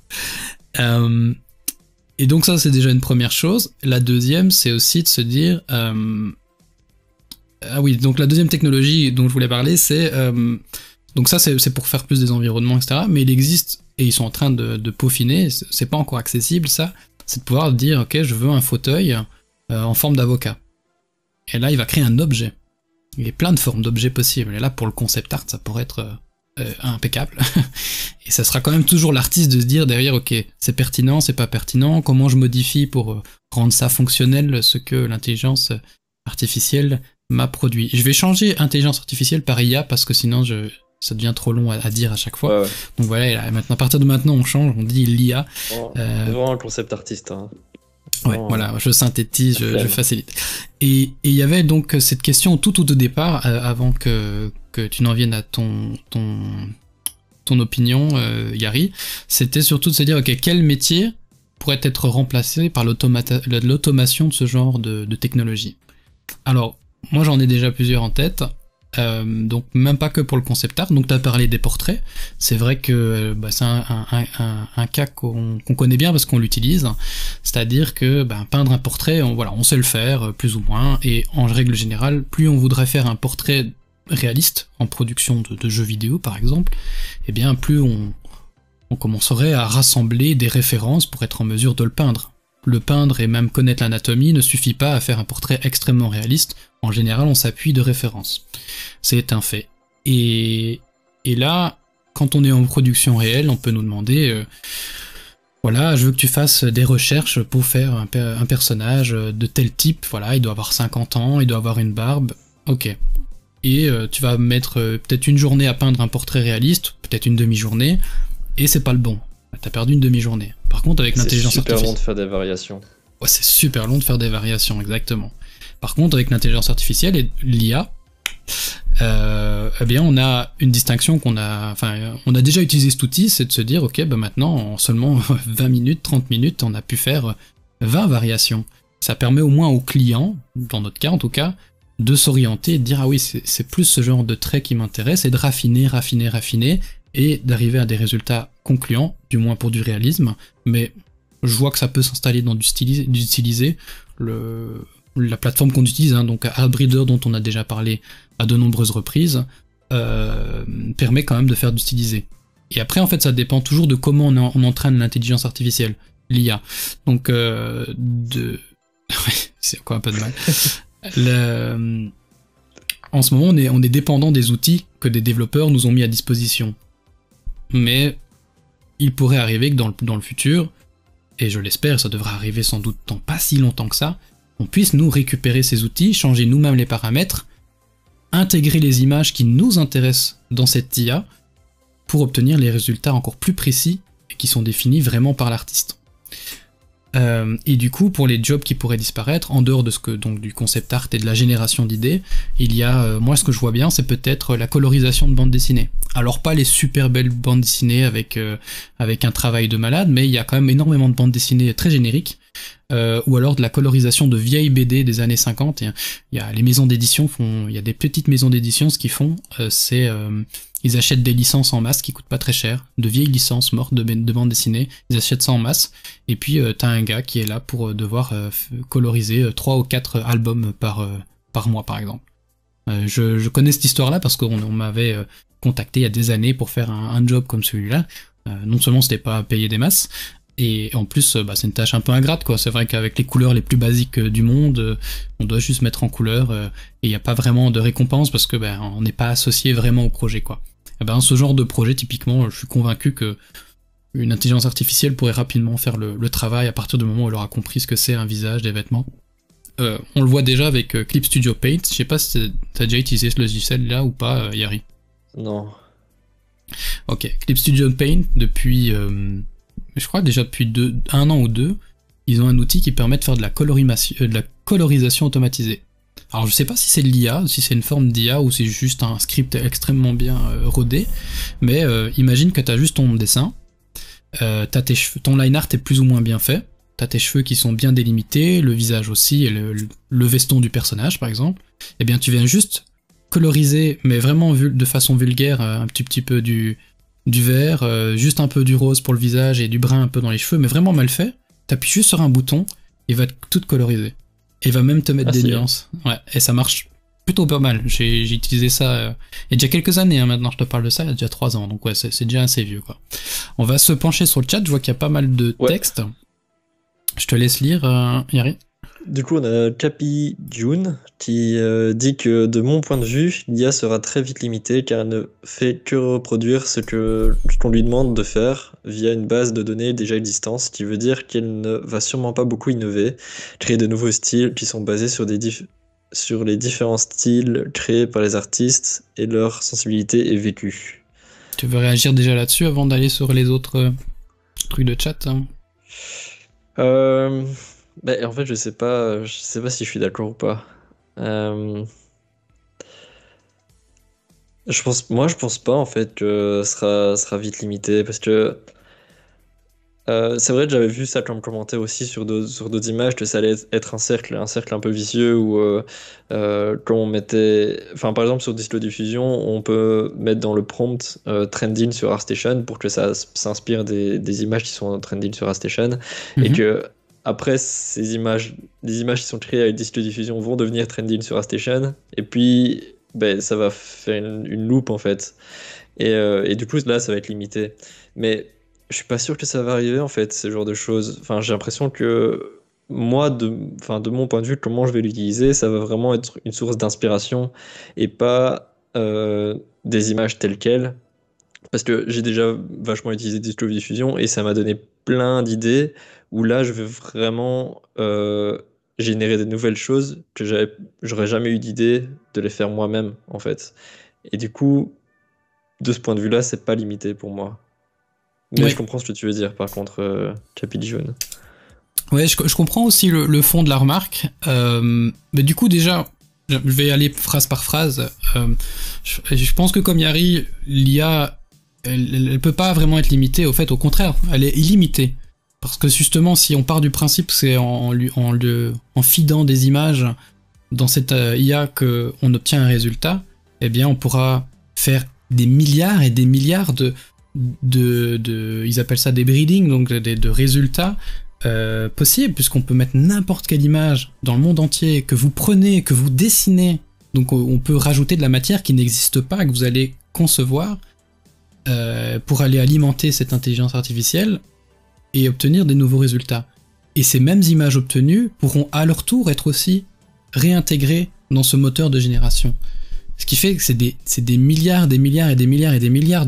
Et donc ça, c'est déjà une première chose. La deuxième, c'est aussi de se dire... Ah oui, donc la deuxième technologie dont je voulais parler, c'est... donc ça, c'est pour faire plus des environnements, etc. Mais il existe, et ils sont en train de peaufiner, c'est pas encore accessible, ça, c'est de pouvoir dire, ok, je veux un fauteuil en forme d'avocat. Et là, il va créer un objet. Il y a plein de formes d'objets possibles. Et là, pour le concept art, ça pourrait être impeccable. Et ça sera quand même toujours l'artiste de se dire derrière, ok, c'est pertinent, c'est pas pertinent, comment je modifie pour rendre ça fonctionnel, ce que l'intelligence artificielle m'a produit. Je vais changer intelligence artificielle par IA, parce que sinon, ça devient trop long à dire à chaque fois. Ouais. Donc voilà, là, maintenant, à partir de maintenant, on change, on dit l'IA. C'est vraiment un concept artiste, hein. Ouais, voilà, je synthétise, je facilite. Et il y avait donc cette question tout au départ, avant que que tu n'en viennes à ton opinion, Yari, c'était surtout de se dire, ok, quel métier pourrait être remplacé par l'automation de ce genre de technologie. Alors, moi j'en ai déjà plusieurs en tête, donc même pas que pour le concept art. Donc tu as parlé des portraits, c'est vrai que c'est un cas qu'on connaît bien parce qu'on l'utilise, c'est-à-dire que peindre un portrait, on sait le faire plus ou moins, et en règle générale, plus on voudrait faire un portrait réaliste en production de jeux vidéo par exemple, et bien plus on commencerait à rassembler des références pour être en mesure de le peindre. Le peindre et même connaître l'anatomie ne suffit pas à faire un portrait extrêmement réaliste. En général, on s'appuie de références. C'est un fait. Et là, quand on est en production réelle, on peut nous demander voilà, je veux que tu fasses des recherches pour faire un personnage de tel type. Voilà, il doit avoir 50 ans, il doit avoir une barbe. Ok. Et tu vas mettre peut-être une journée à peindre un portrait réaliste, peut-être une demi-journée, et c'est pas le bon. T'as perdu une demi-journée. Par contre, avec l'intelligence artificielle... C'est super long de faire des variations. Ouais, c'est super long de faire des variations, exactement. Par contre, avec l'intelligence artificielle et l'IA, eh bien, on a une distinction on a déjà utilisé cet outil, c'est de se dire, ok, maintenant, en seulement 20 minutes, 30 minutes, on a pu faire 20 variations. Ça permet au moins au client, dans notre cas en tout cas, de s'orienter et de dire, ah oui, c'est plus ce genre de trait qui m'intéresse, et de raffiner, et d'arriver à des résultats concluants, du moins pour du réalisme, mais je vois que ça peut s'installer dans d'utiliser la plateforme qu'on utilise, donc Artbreeder, dont on a déjà parlé à de nombreuses reprises, permet quand même de faire du stylisé. Et après, en fait, ça dépend toujours de comment on entraîne l'intelligence artificielle, l'IA. Donc, c'est encore un peu de mal. En ce moment, on est dépendant des outils que des développeurs nous ont mis à disposition. Mais il pourrait arriver que dans le futur, et je l'espère, ça devrait arriver sans doute dans pas si longtemps que ça, on puisse nous récupérer ces outils, changer nous-mêmes les paramètres, intégrer les images qui nous intéressent dans cette IA pour obtenir les résultats encore plus précis et qui sont définis vraiment par l'artiste. Et du coup, pour les jobs qui pourraient disparaître, en dehors de du concept art et de la génération d'idées, il y a, moi ce que je vois bien, c'est peut-être la colorisation de bandes dessinées. Alors pas les super belles bandes dessinées avec un travail de malade, mais il y a quand même énormément de bandes dessinées très génériques, ou alors de la colorisation de vieilles BD des années 50. Il y a les maisons d'édition il y a des petites maisons d'édition, ce qu'ils font, ils achètent des licences en masse qui coûtent pas très cher, de vieilles licences mortes de bandes dessinées, ils achètent ça en masse, et puis t'as un gars qui est là pour devoir coloriser 3 ou 4 albums par mois par exemple. Je connais cette histoire-là parce qu'on m'avait contacté il y a des années pour faire un job comme celui-là. Non seulement c'était pas payer des masses, et en plus c'est une tâche un peu ingrate, quoi. C'est vrai qu'avec les couleurs les plus basiques du monde, on doit juste mettre en couleur, et il n'y a pas vraiment de récompense parce que on n'est pas associé vraiment au projet, quoi. Et ce genre de projet, typiquement, je suis convaincu que une intelligence artificielle pourrait rapidement faire le travail à partir du moment où elle aura compris ce que c'est un visage, des vêtements. On le voit déjà avec Clip Studio Paint. Je sais pas si t'as déjà utilisé ce logiciel là ou pas, Yari. Non. Ok, Clip Studio Paint, depuis je crois déjà depuis 1 an ou 2, ils ont un outil qui permet de faire de la colorisation automatisée. Alors je sais pas si c'est de l'IA, si c'est une forme d'IA ou si c'est juste un script extrêmement bien rodé, mais imagine que t'as juste ton dessin, t'as tes cheveux, ton line art est plus ou moins bien fait, t'as tes cheveux qui sont bien délimités, le visage aussi, et le veston du personnage par exemple, et bien tu viens juste coloriser, mais vraiment de façon vulgaire, un petit peu du vert, juste un peu du rose pour le visage et du brun un peu dans les cheveux, mais vraiment mal fait. T'appuies juste sur un bouton, il va tout coloriser. Et il va même te mettre des nuances. Ouais, et ça marche plutôt pas mal. J'ai utilisé ça il y a déjà quelques années, maintenant je te parle de ça, il y a déjà 3 ans, donc ouais, c'est déjà assez vieux, quoi. On va se pencher sur le chat, je vois qu'il y a pas mal de textes. Je te laisse lire, Yari. Du coup, on a Capi June qui dit que de mon point de vue, l'IA sera très vite limitée car elle ne fait que reproduire ce qu'on lui demande de faire via une base de données déjà existante, ce qui veut dire qu'elle ne va sûrement pas beaucoup innover, créer de nouveaux styles qui sont basés sur les différents styles créés par les artistes et leur sensibilité et vécu. Tu veux réagir déjà là-dessus avant d'aller sur les autres trucs de chat, hein? En fait, je sais pas si je suis d'accord ou pas. Moi, je pense pas en fait que sera vite limité parce que c'est vrai que j'avais vu ça comme commentaire aussi sur d'autres images que ça allait être un cercle un peu vicieux où quand on mettait, enfin par exemple sur Disco Diffusion, on peut mettre dans le prompt trending sur ArtStation pour que ça s'inspire des images qui sont trending sur ArtStation et Mhm. que après les images qui sont créées avec Disco Diffusion vont devenir trending sur ArtStation et puis ben, ça va faire une loupe en fait. Et du coup, là, ça va être limité. Mais je suis pas sûr que ça va arriver, en fait, ce genre de choses. Enfin, j'ai l'impression que moi, de mon point de vue, comment je vais l'utiliser, ça va vraiment être une source d'inspiration et pas des images telles quelles. Parce que j'ai déjà vachement utilisé Discovery Diffusion et ça m'a donné plein d'idées où là, je veux vraiment générer des nouvelles choses que j'aurais jamais eu d'idée de les faire moi-même, en fait. Et du coup, de ce point de vue-là, c'est pas limité pour moi. Mais je Ouais, comprends ce que tu veux dire, par contre, Capit Jaune. ouais, je comprends aussi le fond de la remarque. Mais du coup, déjà, je vais aller phrase par phrase. Je pense que comme Yari, l'IA, elle peut pas vraiment être limitée. Au fait, au contraire, elle est illimitée. Parce que justement, si on part du principe que c'est en feedant des images dans cette IA qu'on obtient un résultat, eh bien, on pourra faire des milliards et des milliards ils appellent ça des breeding, donc de résultats possibles, puisqu'on peut mettre n'importe quelle image dans le monde entier, que vous prenez, que vous dessinez. Donc on peut rajouter de la matière qui n'existe pas, que vous allez concevoir, pour aller alimenter cette intelligence artificielle et obtenir des nouveaux résultats. Et ces mêmes images obtenues pourront à leur tour être aussi réintégrées dans ce moteur de génération. Ce qui fait que c'est des milliards, des milliards et des milliards et des milliards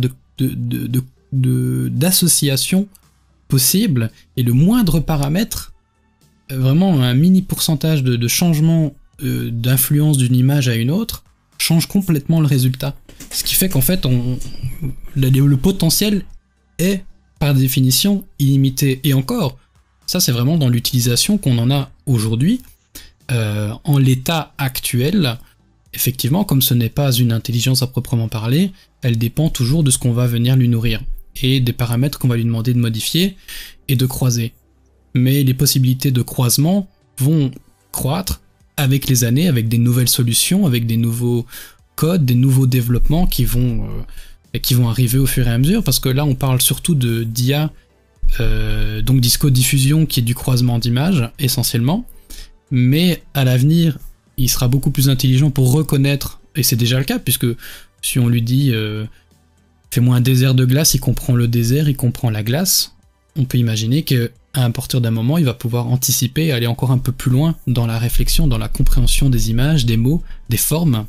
d'associations possibles, et le moindre paramètre, vraiment un mini pourcentage de changement d'influence d'une image à une autre, change complètement le résultat. Ce qui fait qu'en fait, le potentiel est par définition illimité. Et encore, ça c'est vraiment dans l'utilisation qu'on en a aujourd'hui. En l'état actuel, effectivement, comme ce n'est pas une intelligence à proprement parler, elle dépend toujours de ce qu'on va venir lui nourrir et des paramètres qu'on va lui demander de modifier et de croiser. Mais les possibilités de croisement vont croître avec les années, avec des nouvelles solutions, avec des nouveaux codes, des nouveaux développements qui vont arriver au fur et à mesure, parce que là on parle surtout d'IA, donc Disco Diffusion, qui est du croisement d'images essentiellement, mais à l'avenir il sera beaucoup plus intelligent pour reconnaître, et c'est déjà le cas, puisque si on lui dit fais-moi un désert de glace, il comprend le désert, il comprend la glace, on peut imaginer qu'à un partir d'un moment, il va pouvoir anticiper et aller encore un peu plus loin dans la réflexion, dans la compréhension des images, des mots, des formes,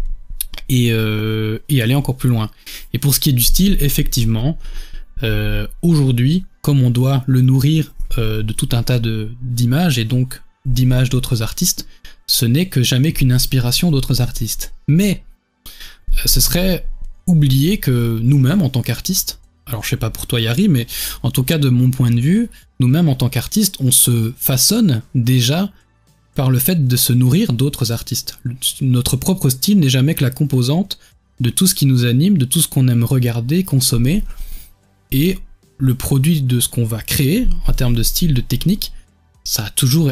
et aller encore plus loin. Et pour ce qui est du style, effectivement, aujourd'hui, comme on doit le nourrir de tout un tas d'images, et donc d'images d'autres artistes, ce n'est que jamais qu'une inspiration d'autres artistes. Mais ce serait oublier que nous-mêmes, en tant qu'artistes, alors je sais pas pour toi Yari, mais en tout cas de mon point de vue, nous-mêmes en tant qu'artistes, on se façonne déjà par le fait de se nourrir d'autres artistes. Notre propre style n'est jamais que la composante de tout ce qui nous anime, de tout ce qu'on aime regarder, consommer, et le produit de ce qu'on va créer, en termes de style, de technique, ça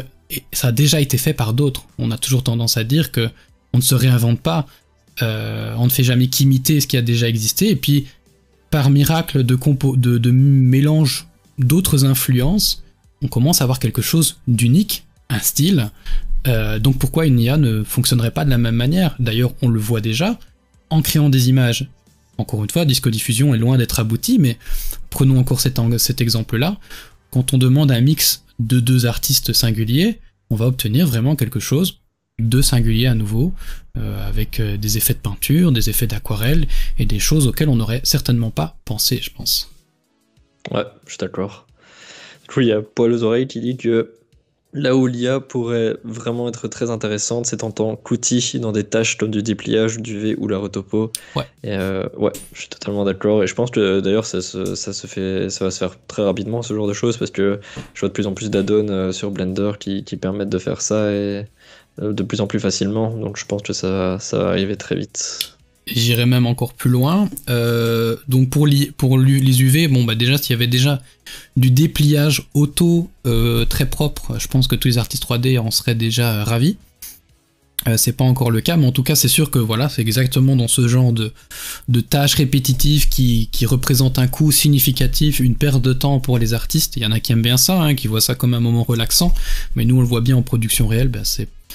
a déjà été fait par d'autres. On a toujours tendance à dire que on ne se réinvente pas, on ne fait jamais qu'imiter ce qui a déjà existé, et puis par miracle de mélange d'autres influences, on commence à avoir quelque chose d'unique, un style. Donc pourquoi une IA ne fonctionnerait pas de la même manière? D'ailleurs, on le voit déjà en créant des images. Encore une fois, Disco Diffusion est loin d'être abouti, mais prenons encore cet exemple-là. Quand on demande un mix de deux artistes singuliers, on va obtenir vraiment quelque chose de singulier à nouveau, avec des effets de peinture, des effets d'aquarelle, et des choses auxquelles on n'aurait certainement pas pensé, je pense. Ouais, je suis d'accord. Du coup, il y a Poil aux oreilles qui dit que là où l'IA pourrait vraiment être très intéressante, c'est en tant qu'outil dans des tâches comme du dépliage, du V ou la retopo. Ouais. Et ouais, je suis totalement d'accord. Et je pense que d'ailleurs, ça va se faire très rapidement, ce genre de choses, parce que je vois de plus en plus d'add-ons sur Blender qui permettent de faire ça et de plus en plus facilement. Donc je pense que ça va arriver très vite. j'irais même encore plus loin. Donc pour les UV, bon bah déjà, s'il y avait déjà du dépliage auto très propre, je pense que tous les artistes 3D en seraient déjà ravis. C'est pas encore le cas, mais en tout cas c'est sûr que voilà, c'est exactement dans ce genre de tâches répétitives qui représentent un coût significatif, une perte de temps pour les artistes. Il y en a qui aiment bien ça, hein, qui voient ça comme un moment relaxant, mais nous on le voit bien en production réelle, bah,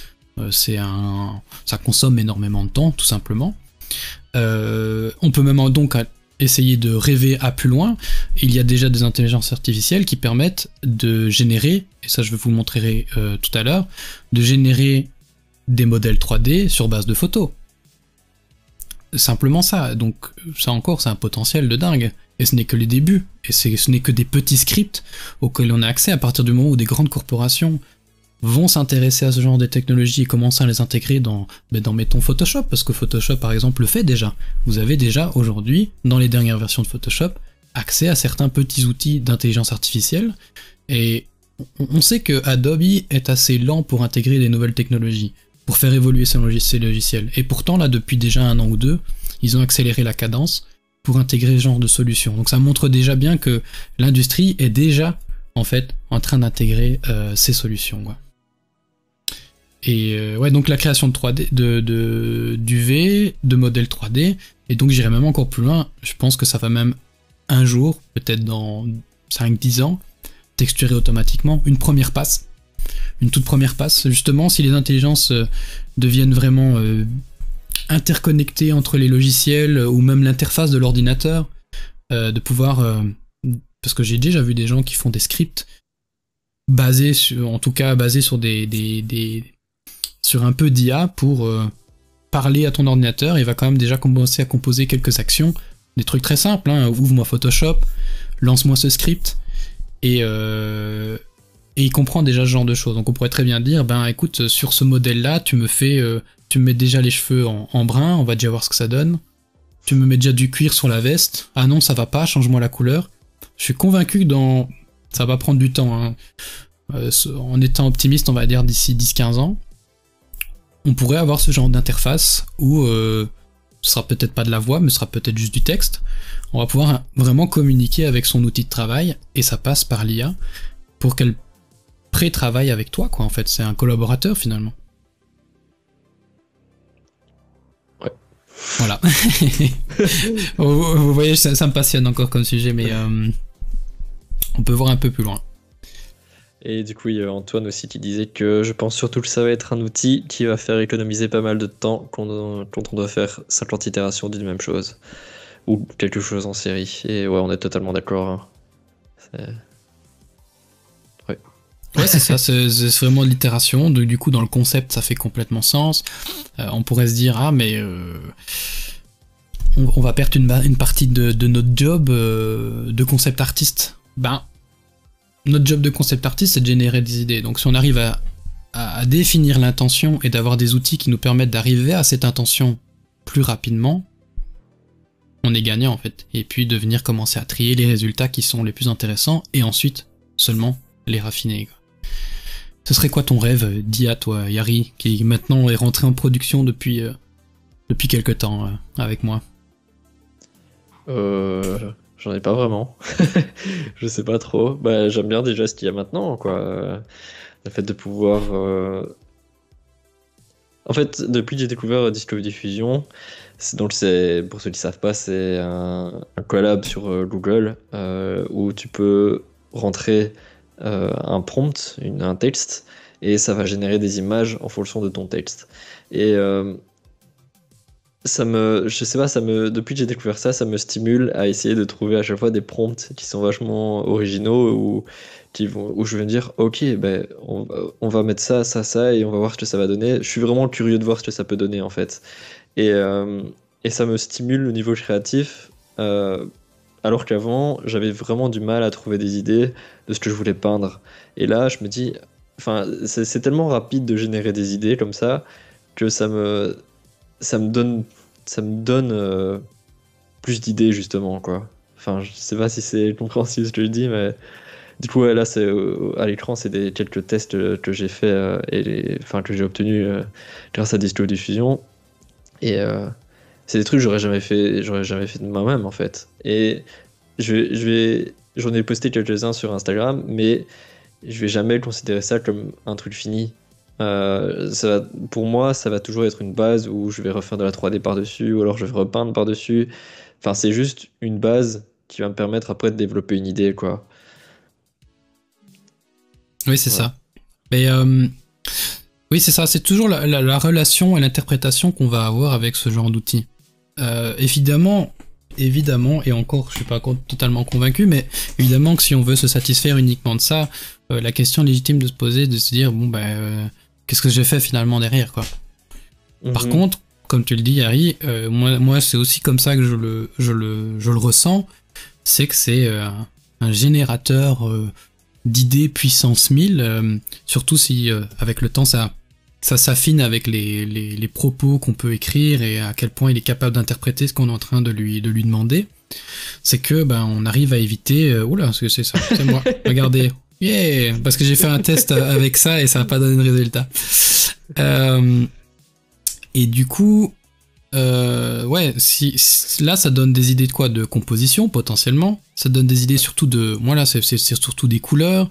ça consomme énormément de temps, tout simplement. On peut même donc essayer de rêver à plus loin. Il y a déjà des intelligences artificielles qui permettent de générer, et ça je vous le montrerai tout à l'heure, de générer des modèles 3D sur base de photos. Simplement ça. Donc ça encore, c'est un potentiel de dingue. Et ce n'est que les débuts. Et ce n'est que des petits scripts auxquels on a accès à partir du moment où des grandes corporations vont s'intéresser à ce genre de technologies et commencer à les intégrer dans mettons Photoshop, parce que Photoshop par exemple le fait déjà. Vous avez déjà aujourd'hui, dans les dernières versions de Photoshop, accès à certains petits outils d'intelligence artificielle, et on sait que Adobe est assez lent pour intégrer des nouvelles technologies, pour faire évoluer ses logiciels. Et pourtant, là, depuis déjà 1 an ou 2, ils ont accéléré la cadence pour intégrer ce genre de solutions. Donc ça montre déjà bien que l'industrie est déjà, en fait, en train d'intégrer ces solutions. Ouais. Et ouais, donc la création de 3D, d'UV, de modèles 3D, et donc j'irai même encore plus loin, je pense que ça va même un jour, peut-être dans 5-10 ans, texturer automatiquement une première passe. Une toute première passe, justement, si les intelligences deviennent vraiment interconnectées entre les logiciels ou même l'interface de l'ordinateur, de pouvoir... parce que j'ai déjà vu des gens qui font des scripts basés sur sur un peu d'IA pour parler à ton ordinateur, et va quand même déjà commencer à composer quelques actions, des trucs très simples, hein, ouvre-moi Photoshop, lance-moi ce script, et il comprend déjà ce genre de choses. Donc on pourrait très bien dire, ben écoute, sur ce modèle-là, tu me mets déjà les cheveux en brun, on va déjà voir ce que ça donne. Tu me mets déjà du cuir sur la veste. Ah non, ça va pas, change-moi la couleur. Je suis convaincu que ça va prendre du temps, hein. En étant optimiste, on va dire d'ici 10-15 ans, on pourrait avoir ce genre d'interface où ce sera peut-être pas de la voix, mais ce sera peut-être juste du texte. On va pouvoir vraiment communiquer avec son outil de travail, et ça passe par l'IA pour qu'elle pré-travaille avec toi, quoi. En fait, c'est un collaborateur finalement. Ouais. Voilà. Vous voyez, ça me passionne encore comme sujet, mais on peut voir un peu plus loin. Et du coup, il y a Antoine aussi qui disait que je pense surtout que ça va être un outil qui va faire économiser pas mal de temps quand on doit faire 50 itérations d'une même chose, ou quelque chose en série. Et ouais, on est totalement d'accord, hein. Ouais, c'est ça, c'est vraiment de l'itération. Du coup, dans le concept, ça fait complètement sens. On pourrait se dire, ah, mais on va perdre une partie de notre job de concept artiste. Ben, notre job de concept artiste, c'est de générer des idées. Donc, si on arrive à définir l'intention et d'avoir des outils qui nous permettent d'arriver à cette intention plus rapidement, on est gagnant, en fait. Et puis, de venir commencer à trier les résultats qui sont les plus intéressants, et ensuite, seulement les raffiner, quoi. Ce serait quoi ton rêve d'IA, toi, Yari, qui maintenant est rentré en production depuis quelques temps avec moi? J'en ai pas vraiment. Je sais pas trop. Bah, j'aime bien déjà ce qu'il y a maintenant, quoi. Le fait de pouvoir... En fait, depuis que j'ai découvert Discovery Diffusion, donc pour ceux qui savent pas, c'est un collab sur Google où tu peux rentrer un prompt, un texte, et ça va générer des images en fonction de ton texte. Et je sais pas, depuis que j'ai découvert ça, ça me stimule à essayer de trouver à chaque fois des prompts qui sont vachement originaux, où je vais me dire, ok, ben, on va mettre ça, et on va voir ce que ça va donner. Je suis vraiment curieux de voir ce que ça peut donner, en fait. Et ça me stimule au niveau créatif, alors qu'avant, j'avais vraiment du mal à trouver des idées de ce que je voulais peindre. Et là, je me dis, enfin, c'est tellement rapide de générer des idées comme ça, que ça me donne plus d'idées, justement, quoi. Enfin, je sais pas si c'est compréhensible ce que je dis, mais du coup, ouais, là, à l'écran, c'est quelques tests que j'ai fait que j'ai obtenus grâce à Discovery Diffusion. Et c'est des trucs que j'aurais jamais fait de moi-même en fait. Et j'en ai posté quelques-uns sur Instagram, mais je vais jamais considérer ça comme un truc fini. Pour moi, ça va toujours être une base où je vais refaire de la 3D par-dessus, ou alors je vais repeindre par-dessus. Enfin, c'est juste une base qui va me permettre après de développer une idée, quoi. Oui, c'est ça. Mais oui, c'est ça. C'est toujours la relation et l'interprétation qu'on va avoir avec ce genre d'outils. Évidemment, et encore, je suis pas totalement convaincu, mais évidemment que si on veut se satisfaire uniquement de ça, la question légitime de se poser, de se dire, bon, qu'est-ce que j'ai fait finalement derrière, quoi. Par contre, comme tu le dis, Harry, moi c'est aussi comme ça que je le ressens, c'est que c'est un générateur d'idées puissance 1000, surtout si avec le temps ça s'affine avec les propos qu'on peut écrire et à quel point il est capable d'interpréter ce qu'on est en train de lui demander. C'est que on arrive à éviter... oula, c'est ça, c'est moi, regardez. Yeah, parce que j'ai fait un test avec ça et ça n'a pas donné de résultat. Et du coup, là ça donne des idées de quoi? De composition potentiellement. Ça donne des idées surtout de... Moi là, c'est surtout des couleurs.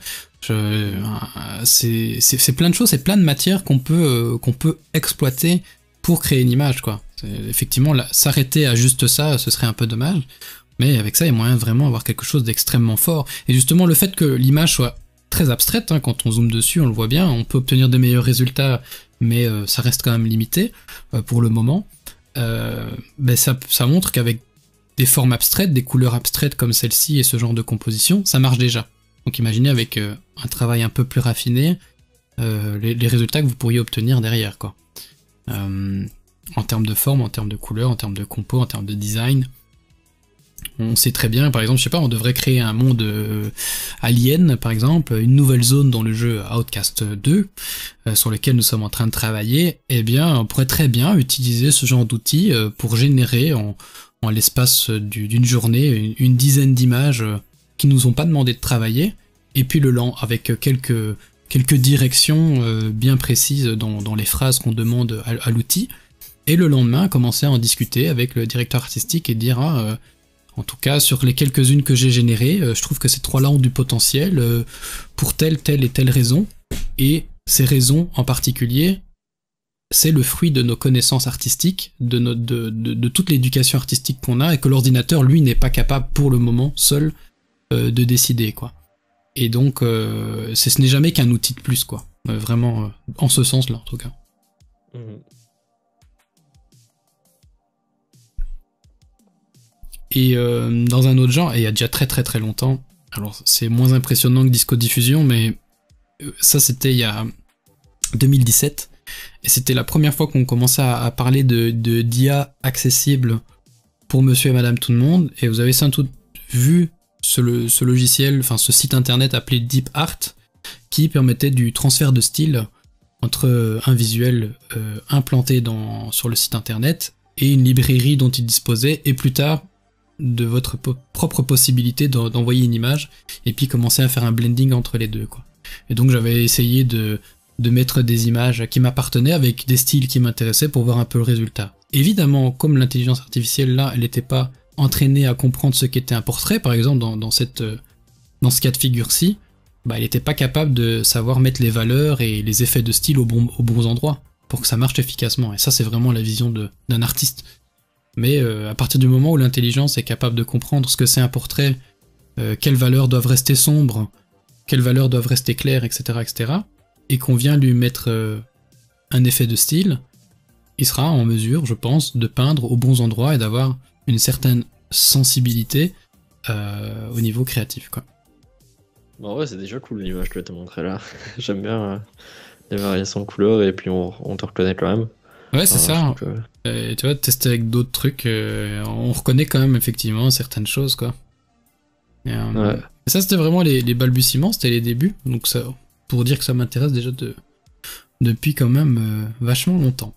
C'est plein de choses, c'est plein de matières qu'on peut exploiter pour créer une image, quoi. Effectivement, s'arrêter à juste ça, ce serait un peu dommage. Mais avec ça, il y a moyen de vraiment avoir quelque chose d'extrêmement fort. Et justement, le fait que l'image soit très abstraite, hein, quand on zoome dessus, on le voit bien, on peut obtenir des meilleurs résultats, mais ça reste quand même limité pour le moment. Ça montre qu'avec des formes abstraites, des couleurs abstraites comme celle-ci et ce genre de composition, ça marche déjà. Donc imaginez avec un travail un peu plus raffiné, les résultats que vous pourriez obtenir derrière, quoi. En termes de forme, en termes de couleur, en termes de compo, en termes de design. On sait très bien, par exemple, je sais pas, on devrait créer un monde Alien, par exemple, une nouvelle zone dans le jeu Outcast 2, sur lequel nous sommes en train de travailler. Eh bien, on pourrait très bien utiliser ce genre d'outils pour générer en l'espace d'une journée une dizaine d'images qui nous ont pas demandé de travailler, et puis avec quelques directions bien précises dans les phrases qu'on demande à l'outil, et le lendemain commencer à en discuter avec le directeur artistique et dire en tout cas sur les quelques-unes que j'ai générées, je trouve que ces trois-là ont du potentiel pour telle et telle raison, et ces raisons en particulier, c'est le fruit de nos connaissances artistiques, de toute l'éducation artistique qu'on a, et que l'ordinateur lui n'est pas capable pour le moment seul de décider, quoi. Et donc ce n'est jamais qu'un outil de plus, quoi. Vraiment en ce sens là en tout cas. Et dans un autre genre, et il y a déjà très très très longtemps, alors c'est moins impressionnant que Disco Diffusion, mais ça c'était il y a 2017, et c'était la première fois qu'on commençait à parler d'IA accessible pour monsieur et madame tout le monde, et vous avez sans doute vu ce logiciel, enfin ce site internet appelé DeepArt, qui permettait du transfert de style entre un visuel implanté sur le site internet et une librairie dont il disposait, et plus tard de votre propre possibilité d'envoyer une image et puis commencer à faire un blending entre les deux, quoi. Et donc j'avais essayé de mettre des images qui m'appartenaient avec des styles qui m'intéressaient pour voir un peu le résultat. Évidemment, comme l'intelligence artificielle là, elle n'était pas entraînée à comprendre ce qu'était un portrait, par exemple dans ce cas de figure-ci, elle n'était pas capable de savoir mettre les valeurs et les effets de style aux bons endroits pour que ça marche efficacement. Et ça, c'est vraiment la vision d'un artiste. Mais à partir du moment où l'intelligence est capable de comprendre ce que c'est un portrait, quelles valeurs doivent rester sombres, quelles valeurs doivent rester claires, etc., et qu'on vient lui mettre un effet de style, il sera en mesure, je pense, de peindre aux bons endroits et d'avoir une certaine sensibilité au niveau créatif, quoi. Bon, ouais, c'est déjà cool l'image que tu as montré là. J'aime bien les variations de couleurs, et puis on te reconnaît quand même. Ouais, c'est ça. Tu vois, tester avec d'autres trucs, on reconnaît quand même effectivement certaines choses, quoi. Et ça, c'était vraiment les balbutiements, c'était les débuts, donc ça, pour dire que ça m'intéresse déjà depuis quand même vachement longtemps.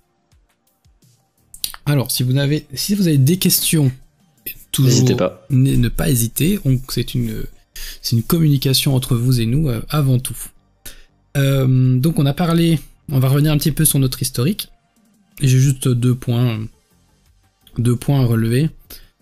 Alors, si vous avez des questions, toujours n'hésitez pas. Ne pas hésiter. C'est une communication entre vous et nous avant tout. Donc on va revenir un petit peu sur notre historique. J'ai juste 2 points deux points à relever.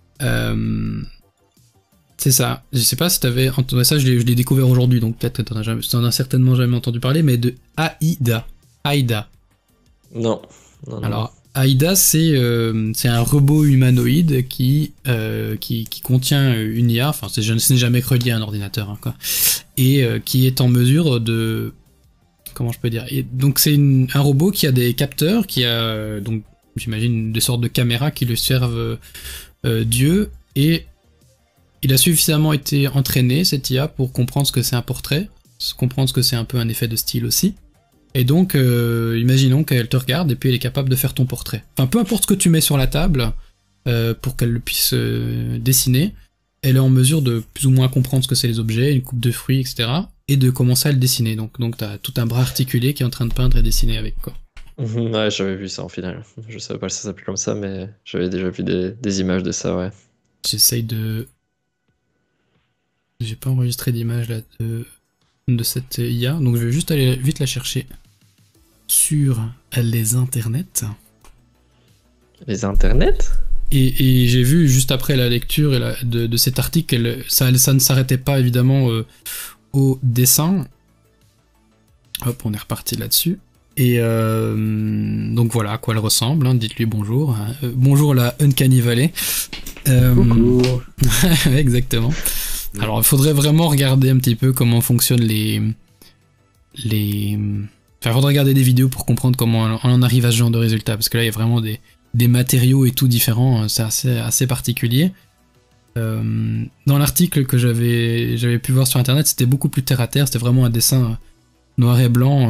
C'est ça. Je sais pas si t'avais... Ça, je l'ai découvert aujourd'hui, donc peut-être que t'en as certainement jamais entendu parler, mais de AIDA. AIDA. Non. Alors, AIDA, c'est un robot humanoïde qui contient une IA, enfin, ce n'est jamais relié à un ordinateur, hein, quoi, et qui est en mesure de... Comment je peux dire, et donc c'est un robot qui a des capteurs, qui a, donc j'imagine, des sortes de caméras qui lui servent d'yeux, et il a suffisamment été entraîné, cette IA, pour comprendre ce que c'est un portrait, comprendre ce que c'est un peu un effet de style aussi. Et donc, imaginons qu'elle te regarde et puis elle est capable de faire ton portrait. Enfin, peu importe ce que tu mets sur la table, pour qu'elle puisse dessiner, elle est en mesure de plus ou moins comprendre ce que c'est les objets, une coupe de fruits, etc. Et de commencer à le dessiner. Donc t'as tout un bras articulé qui est en train de peindre et dessiner avec, quoi. Ouais, j'avais vu ça en final. Je savais pas que ça s'appelait comme ça, mais j'avais déjà vu des images de ça, ouais. J'essaye de... J'ai pas enregistré d'image là de cette IA, donc je vais juste aller vite la chercher sur les internets. Les internets ? Et j'ai vu juste après la lecture de cet article, ça ne s'arrêtait pas évidemment au dessin. Hop, on est reparti là-dessus. Et donc voilà à quoi elle ressemble, hein, dites-lui bonjour. Bonjour la Uncanny Valley. Coucou. Exactement. Alors il faudrait vraiment regarder un petit peu comment fonctionnent Enfin, il faudrait regarder des vidéos pour comprendre comment on en arrive à ce genre de résultat, parce que là il y a vraiment des matériaux et tout différents, c'est assez particulier. Dans l'article que j'avais pu voir sur internet, c'était beaucoup plus terre à terre, c'était vraiment un dessin noir et blanc.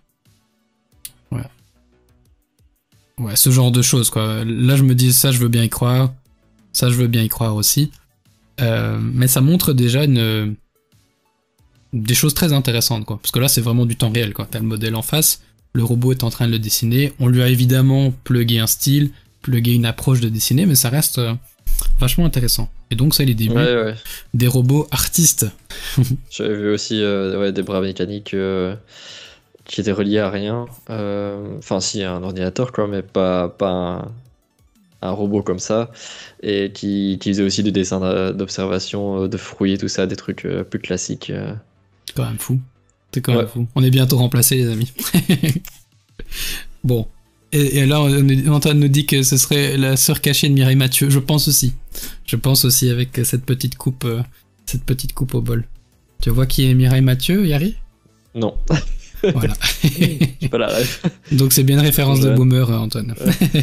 Ouais, ce genre de choses, quoi. Là je me dis, ça je veux bien y croire, ça je veux bien y croire aussi. Mais ça montre déjà des choses très intéressantes, quoi. Parce que là c'est vraiment du temps réel, quoi. T'as le modèle en face, le robot est en train de le dessiner, on lui a évidemment plugué un style, plugué une approche de dessiner, mais ça reste vachement intéressant. Et donc c'est les débuts des robots artistes. J'avais vu aussi des bras mécaniques qui étaient reliés à rien. Enfin si, à un ordinateur, quoi, mais pas un robot comme ça, et qui faisait aussi du dessin d'observation de fruits et tout ça, des trucs plus classiques. C'est quand même fou. C'est quand même fou. On est bientôt remplacés, les amis. Bon. Et là, Antoine nous dit que ce serait la sœur cachée de Mireille Mathieu. Je pense aussi. Je pense aussi avec cette petite coupe au bol. Tu vois qui est Mireille Mathieu, Yari ? Non. Voilà. J'ai pas la rêve. Donc c'est bien une référence de boomer, Antoine.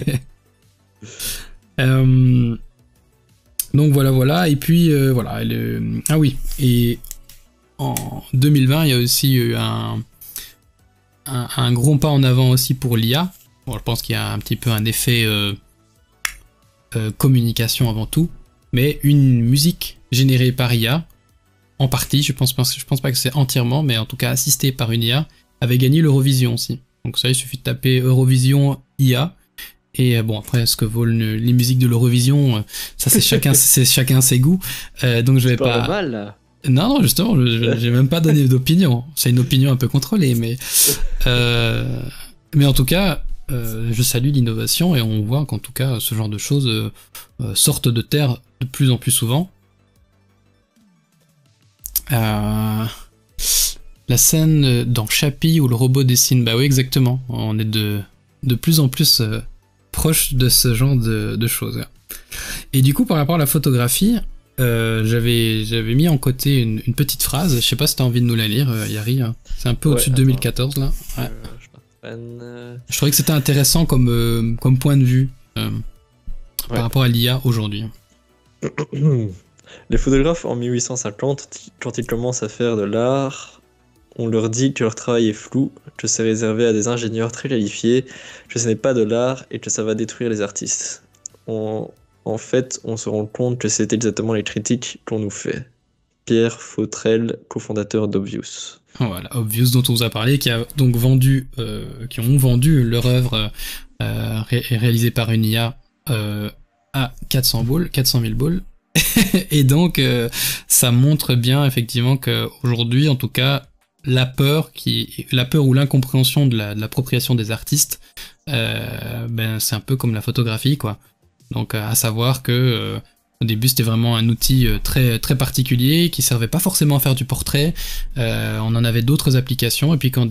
Donc voilà. Et puis voilà. Ah oui. Et en 2020, il y a aussi eu un gros pas en avant aussi pour l'IA. Bon, je pense qu'il y a un petit peu un effet communication avant tout, mais une musique générée par IA, en partie, je pense pas que c'est entièrement, mais en tout cas assistée par une IA, avait gagné l'Eurovision aussi. Donc ça, il suffit de taper Eurovision IA, et bon, après, ce que vaut les musiques de l'Eurovision, ça c'est chacun ses goûts, donc je vais pas... mal, là. Non, justement, j'ai même pas donné d'opinion. C'est une opinion un peu contrôlée, mais en tout cas, je salue l'innovation et on voit qu'en tout cas, ce genre de choses sortent de terre de plus en plus souvent. La scène dans Chappie où le robot dessine, bah oui, exactement. On est de plus en plus proche de ce genre de choses. Et du coup, par rapport à la photographie, j'avais mis en côté une petite phrase, je sais pas si t'as envie de nous la lire, Yari, hein. C'est un peu au-dessus de 2014 là. Ouais. Je trouvais que c'était intéressant comme point de vue par rapport à l'IA aujourd'hui. Les photographes en 1850, quand ils commencent à faire de l'art, on leur dit que leur travail est flou, que c'est réservé à des ingénieurs très qualifiés, que ce n'est pas de l'art et que ça va détruire les artistes. En fait, on se rend compte que c'est exactement les critiques qu'on nous fait. Pierre Fautrel, cofondateur d'Obvious. Voilà, Obvious dont on vous a parlé, qui ont vendu leur œuvre réalisée par une IA à 400 000 boules. Et donc, ça montre bien effectivement qu'aujourd'hui, en tout cas, la peur ou l'incompréhension de l'appropriation des artistes, c'est un peu comme la photographie, quoi. Donc à savoir que au début c'était vraiment un outil très très particulier qui servait pas forcément à faire du portrait. On en avait d'autres applications, et puis quand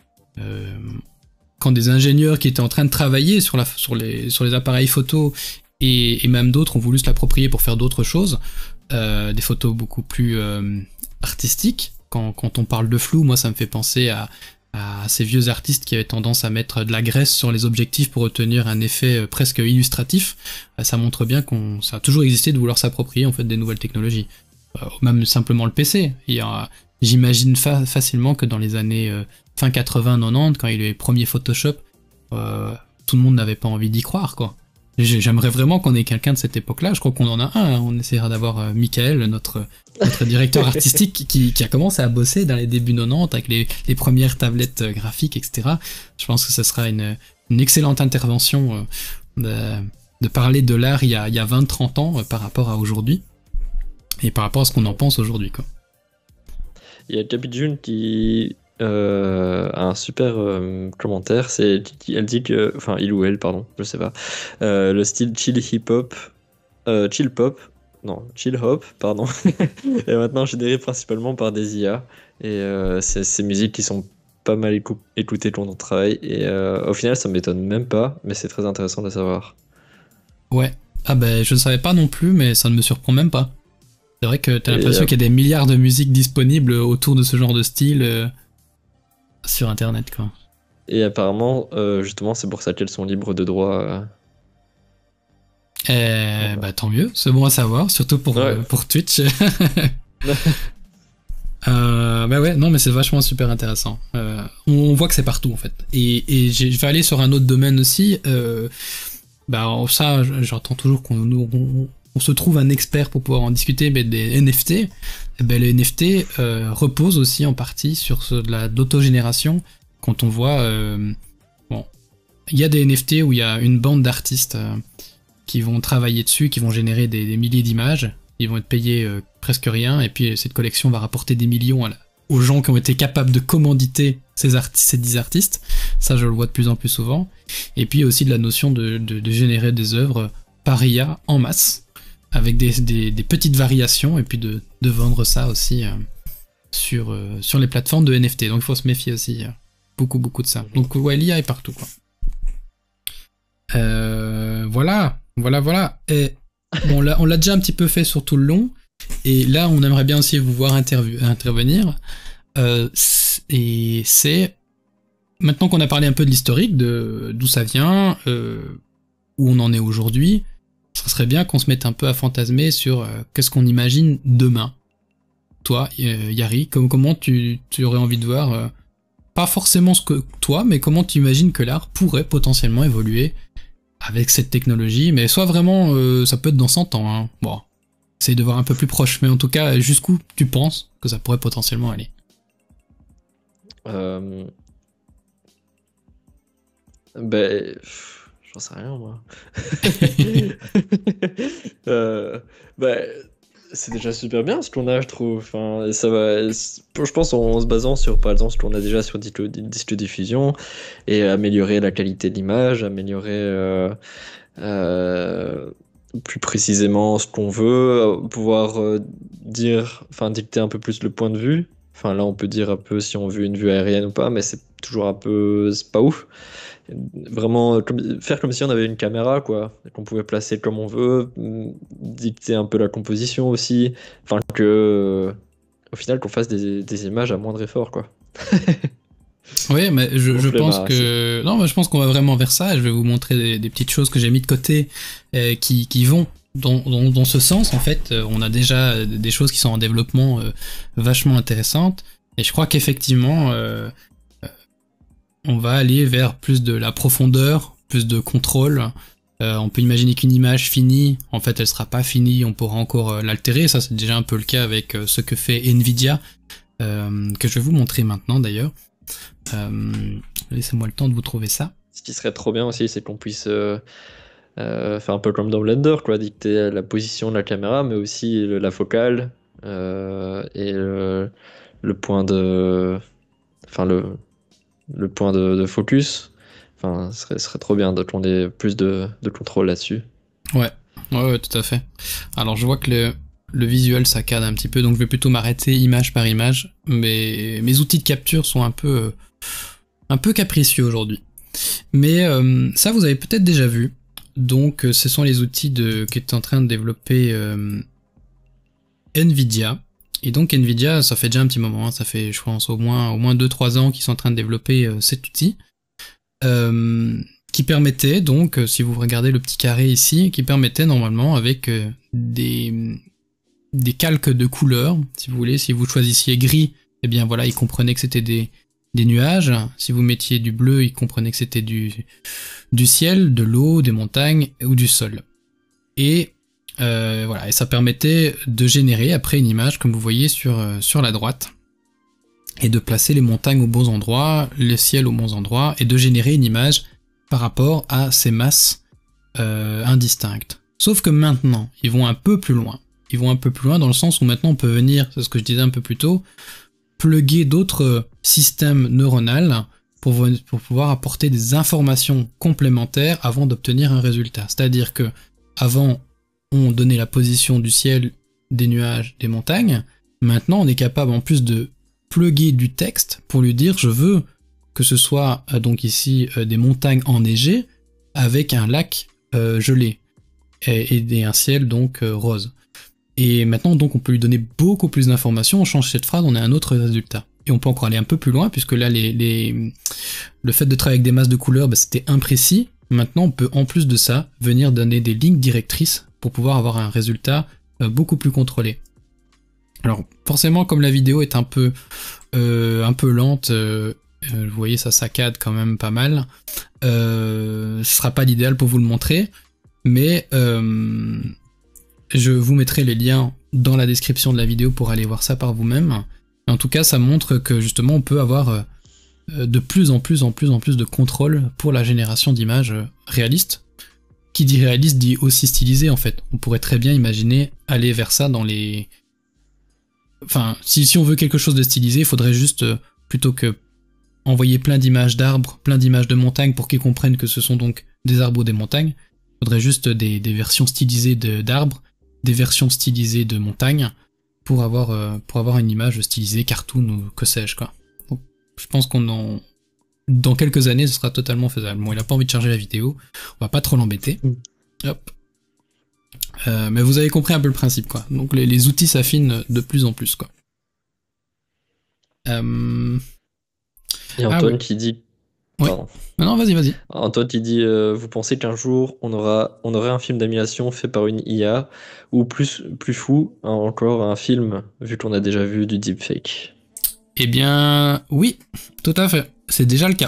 des ingénieurs qui étaient en train de travailler sur les appareils photo et même d'autres ont voulu se l'approprier pour faire d'autres choses, des photos beaucoup plus artistiques. Quand on parle de flou, moi ça me fait penser à ces vieux artistes qui avaient tendance à mettre de la graisse sur les objectifs pour obtenir un effet presque illustratif. Ça montre bien ça a toujours existé de vouloir s'approprier en fait des nouvelles technologies. Même simplement le PC. J'imagine facilement que dans les années fin 80-90, quand il y a eu les premiers Photoshop, tout le monde n'avait pas envie d'y croire, quoi. J'aimerais vraiment qu'on ait quelqu'un de cette époque-là. Je crois qu'on en a un. On essaiera d'avoir Michael, notre directeur artistique, qui a commencé à bosser dans les débuts 90 avec les premières tablettes graphiques, etc. Je pense que ce sera une excellente intervention de parler de l'art il y a 20-30 ans par rapport à aujourd'hui et par rapport à ce qu'on en pense aujourd'hui, quoi. Il y a Gabi June qui a un super commentaire. Elle dit que, enfin, il ou elle, pardon, je sais pas. Le style chill hip-hop, chill pop, non, chill hop, pardon, est maintenant généré principalement par des IA. Et c'est ces musiques qui sont pas mal écoutées pendant le travail. Et au final, ça m'étonne même pas, mais c'est très intéressant de savoir. Ouais. Ah ben, je ne savais pas non plus, mais ça ne me surprend même pas. C'est vrai que t'as l'impression qu'il y a des milliards de musiques disponibles autour de ce genre de style sur internet, quoi. Et apparemment, justement, c'est pour ça qu'elles sont libres de droit. Bah tant mieux, c'est bon à savoir, surtout pour Twitch. Bah ouais, non mais c'est vachement super intéressant. On voit que c'est partout en fait. Et je vais aller sur un autre domaine aussi. Bah ça, j'entends toujours qu'on se trouve un expert pour pouvoir en discuter, mais des NFT. Et ben les NFT reposent aussi en partie sur de l'autogénération. Quand on voit, bon, il y a des NFT où il y a une bande d'artistes qui vont travailler dessus, qui vont générer des milliers d'images. Ils vont être payés presque rien, et puis cette collection va rapporter des millions aux gens qui ont été capables de commanditer ces 10 artistes. Ça, je le vois de plus en plus souvent. Et puis aussi de la notion de générer des œuvres par IA en masse, avec des petites variations, et puis de vendre ça aussi sur les plateformes de NFT. Donc il faut se méfier aussi beaucoup de ça. Donc ouais, l'IA est partout, quoi. Voilà. Et bon, on l'a déjà un petit peu fait sur tout le long, et là on aimerait bien aussi vous voir intervenir. Et c'est maintenant qu'on a parlé un peu de l'historique, d'où ça vient, où on en est aujourd'hui, ça serait bien qu'on se mette un peu à fantasmer sur qu'est-ce qu'on imagine demain. Toi, Yari, comment tu aurais envie de voir, pas forcément ce que toi, mais comment tu imagines que l'art pourrait potentiellement évoluer avec cette technologie, mais soit vraiment, ça peut être dans 100 ans, hein. Bon, essaye de voir un peu plus proche, mais en tout cas, jusqu'où tu penses que ça pourrait potentiellement aller? Ben, j'en sais rien, moi. Ben, c'est déjà super bien ce qu'on a, je trouve. Enfin, ça va, je pense en se basant sur, par exemple, ce qu'on a déjà sur disque de diffusion, et améliorer la qualité de l'image, améliorer plus précisément ce qu'on veut, pouvoir dicter un peu plus le point de vue. Enfin, là, on peut dire un peu si on veut une vue aérienne ou pas, mais c'est toujours un peu, c'est pas ouf. Vraiment, faire comme si on avait une caméra, quoi, qu'on pouvait placer comme on veut, dicter un peu la composition aussi. Enfin, au final, qu'on fasse des images à moindre effort, quoi. Oui, mais je pense que... Non, mais je pense qu'on va vraiment vers ça. Je vais vous montrer des petites choses que j'ai mis de côté qui vont dans ce sens. En fait, on a déjà des choses qui sont en développement vachement intéressantes. Et je crois qu'effectivement, on va aller vers plus de la profondeur, plus de contrôle. On peut imaginer qu'une image finie, en fait, elle sera pas finie. On pourra encore l'altérer. Ça, c'est déjà un peu le cas avec ce que fait Nvidia, que je vais vous montrer maintenant d'ailleurs. Laissez-moi le temps de vous trouver ça. Ce qui serait trop bien aussi, c'est qu'on puisse faire un peu comme dans Blender, quoi, dicter la position de la caméra, mais aussi la focale et le point de, enfin le point de focus. Enfin, ce serait trop bien qu'on ait plus de contrôle là-dessus. Ouais, tout à fait. Alors je vois que le visuel saccade un petit peu, donc je vais plutôt m'arrêter image par image, mais mes outils de capture sont un peu capricieux aujourd'hui. Mais ça, vous avez peut-être déjà vu. Donc ce sont les outils qu'est en train de développer Nvidia. Et donc Nvidia, ça fait déjà un petit moment, hein, ça fait je pense au moins 2-3 ans qu'ils sont en train de développer cet outil. Qui permettait donc, si vous regardez le petit carré ici, qui permettait normalement avec des calques de couleurs, si vous voulez, si vous choisissiez gris, eh bien voilà, il comprenait que c'était des nuages, si vous mettiez du bleu, il comprenait que c'était du ciel, de l'eau, des montagnes ou du sol. Et voilà, et ça permettait de générer après une image, comme vous voyez sur la droite, et de placer les montagnes aux bons endroits, le ciel aux bons endroits, et de générer une image par rapport à ces masses indistinctes. Sauf que maintenant, ils vont un peu plus loin. Ils vont un peu plus loin dans le sens où maintenant on peut venir, c'est ce que je disais un peu plus tôt, plugger d'autres systèmes neuronaux pour pouvoir apporter des informations complémentaires avant d'obtenir un résultat. C'est-à-dire que avant, on donnait la position du ciel, des nuages, des montagnes. Maintenant, on est capable en plus de plugger du texte pour lui dire je veux que ce soit donc ici des montagnes enneigées avec un lac gelé et un ciel donc rose. Et maintenant donc on peut lui donner beaucoup plus d'informations, on change cette phrase, on a un autre résultat. Et on peut encore aller un peu plus loin puisque là le fait de travailler avec des masses de couleurs, c'était imprécis. Maintenant on peut en plus de ça venir donner des lignes directrices pour pouvoir avoir un résultat beaucoup plus contrôlé. Alors forcément comme la vidéo est un peu lente, vous voyez ça saccade quand même pas mal, ce sera pas l'idéal pour vous le montrer, mais je vous mettrai les liens dans la description de la vidéo pour aller voir ça par vous-même. En tout cas ça montre que justement on peut avoir de plus en plus de contrôle pour la génération d'images réalistes. Qui dit réaliste dit aussi stylisé en fait. On pourrait très bien imaginer aller vers ça dans les... Enfin, si on veut quelque chose de stylisé, il faudrait juste, plutôt que envoyer plein d'images d'arbres, plein d'images de montagnes pour qu'ils comprennent que ce sont donc des arbres ou des montagnes, il faudrait juste des versions stylisées d'arbres, des versions stylisées de montagnes, pour avoir une image stylisée, cartoon ou que sais-je quoi. Donc, je pense dans quelques années, ce sera totalement faisable. Bon, il a pas envie de charger la vidéo, on va pas trop l'embêter. Hop. Mais vous avez compris un peu le principe, quoi. Donc les outils s'affinent de plus en plus, quoi. Et Antoine qui dit... Ouais. Non, vas-y. Antoine qui dit, vous pensez qu'un jour on aurait un film d'animation fait par une IA, ou plus fou, encore un film, vu qu'on a déjà vu du deepfake? Eh bien, oui, tout à fait. C'est déjà le cas.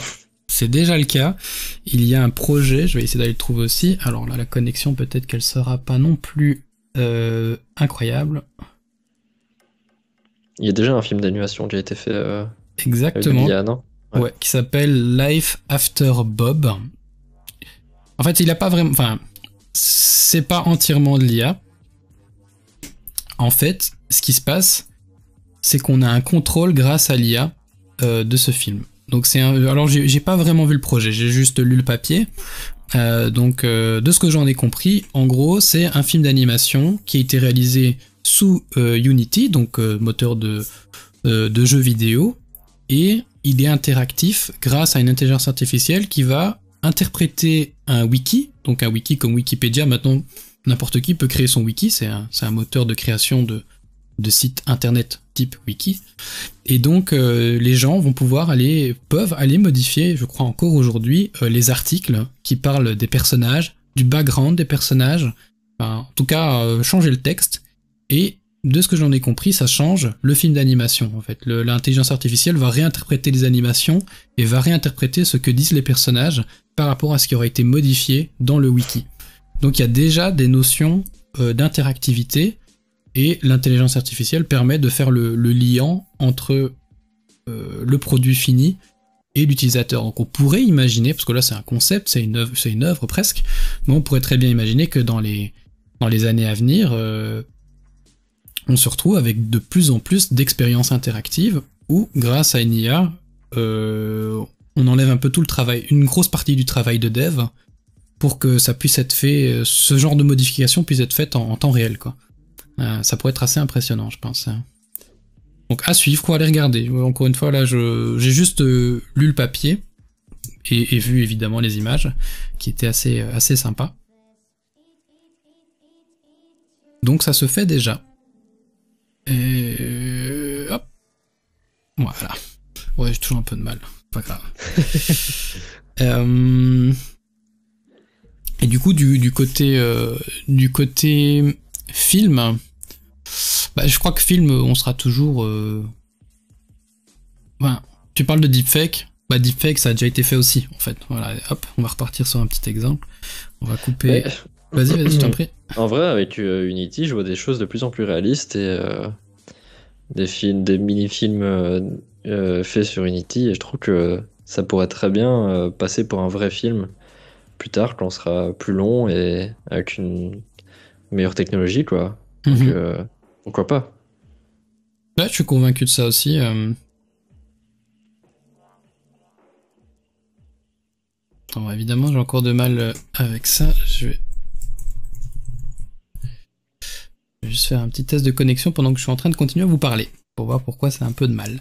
Il y a un projet, je vais essayer d'aller le trouver aussi. Alors là, la connexion, peut-être qu'elle sera pas non plus incroyable. Il y a déjà un film d'animation qui a été fait exactement. Avec l'IA, non? Ouais, qui s'appelle Life After Bob. En fait, il a pas vraiment... Enfin, c'est pas entièrement de l'IA. En fait, ce qui se passe, c'est qu'on a un contrôle grâce à l'IA de ce film. Donc alors j'ai pas vraiment vu le projet, j'ai juste lu le papier. Donc de ce que j'en ai compris, en gros c'est un film d'animation qui a été réalisé sous Unity, donc moteur de jeux vidéo, et il est interactif grâce à une intelligence artificielle qui va interpréter un wiki, donc un wiki comme Wikipédia. Maintenant n'importe qui peut créer son wiki, c'est un moteur de création de sites internet type wiki, et donc les gens peuvent aller modifier, je crois encore aujourd'hui, les articles qui parlent des personnages, du background des personnages, enfin, en tout cas changer le texte, et de ce que j'en ai compris, ça change le film d'animation en fait. L'intelligence artificielle va réinterpréter les animations et va réinterpréter ce que disent les personnages par rapport à ce qui aurait été modifié dans le wiki. Donc il y a déjà des notions d'interactivité, et l'intelligence artificielle permet de faire le liant entre le produit fini et l'utilisateur. Donc on pourrait imaginer, parce que là c'est un concept, c'est une œuvre presque, mais on pourrait très bien imaginer que dans les années à venir, on se retrouve avec de plus en plus d'expériences interactives où, grâce à une IA, on enlève un peu tout le travail, une grosse partie du travail de dev, pour que ça puisse être fait, ce genre de modification puisse être faite en temps réel, quoi. Ça pourrait être assez impressionnant, je pense. Donc à suivre, quoi, aller regarder. Encore une fois, là, j'ai juste lu le papier et vu évidemment les images, qui étaient assez sympas. Donc ça se fait déjà. Et hop. Voilà. Ouais, j'ai toujours un peu de mal. Pas grave. Et du coup, du côté film, bah, je crois que film, on sera toujours... Enfin, tu parles de deepfake. Bah, deepfake, ça a déjà été fait aussi, en fait. Voilà, hop, on va repartir sur un petit exemple. On va couper... Ouais. Vas-y, je t'en prie. En vrai, avec Unity, je vois des choses de plus en plus réalistes et des mini-films faits sur Unity, et je trouve que ça pourrait très bien passer pour un vrai film plus tard, quand on sera plus long et avec une meilleure technologie, quoi. Donc, pourquoi pas? Ouais, je suis convaincu de ça aussi. Attends, évidemment, j'ai encore de mal avec ça. Je vais juste faire un petit test de connexion pendant que je suis en train de continuer à vous parler, pour voir pourquoi c'est un peu de mal.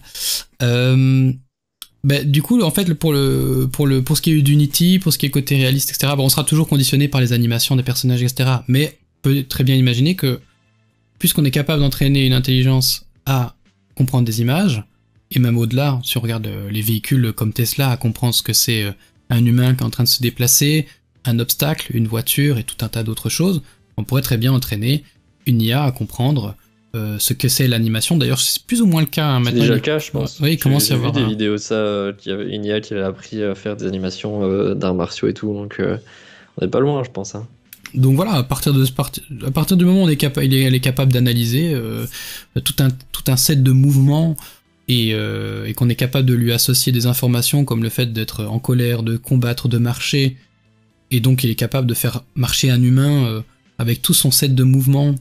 Bah, du coup, en fait, pour ce qui est d'Unity, pour ce qui est côté réaliste, etc., bon, on sera toujours conditionné par les animations des personnages, etc. Mais on peut très bien imaginer que, puisqu'on est capable d'entraîner une intelligence à comprendre des images, et même au-delà, si on regarde les véhicules comme Tesla, à comprendre ce que c'est un humain qui est en train de se déplacer, un obstacle, une voiture et tout un tas d'autres choses, on pourrait très bien entraîner une IA à comprendre ce que c'est l'animation. D'ailleurs, c'est plus ou moins le cas maintenant. C'est déjà le cas, je pense. Oui, il commence à y avoir. J'ai vu des vidéos de ça, qu'il y avait une IA qui avait appris à faire des animations d'arts martiaux et tout, donc on n'est pas loin, je pense. Hein. Donc voilà, à partir du moment où elle est capable d'analyser tout un set de mouvements et qu'on est capable de lui associer des informations comme le fait d'être en colère, de combattre, de marcher, et donc il est capable de faire marcher un humain avec tout son set de mouvements.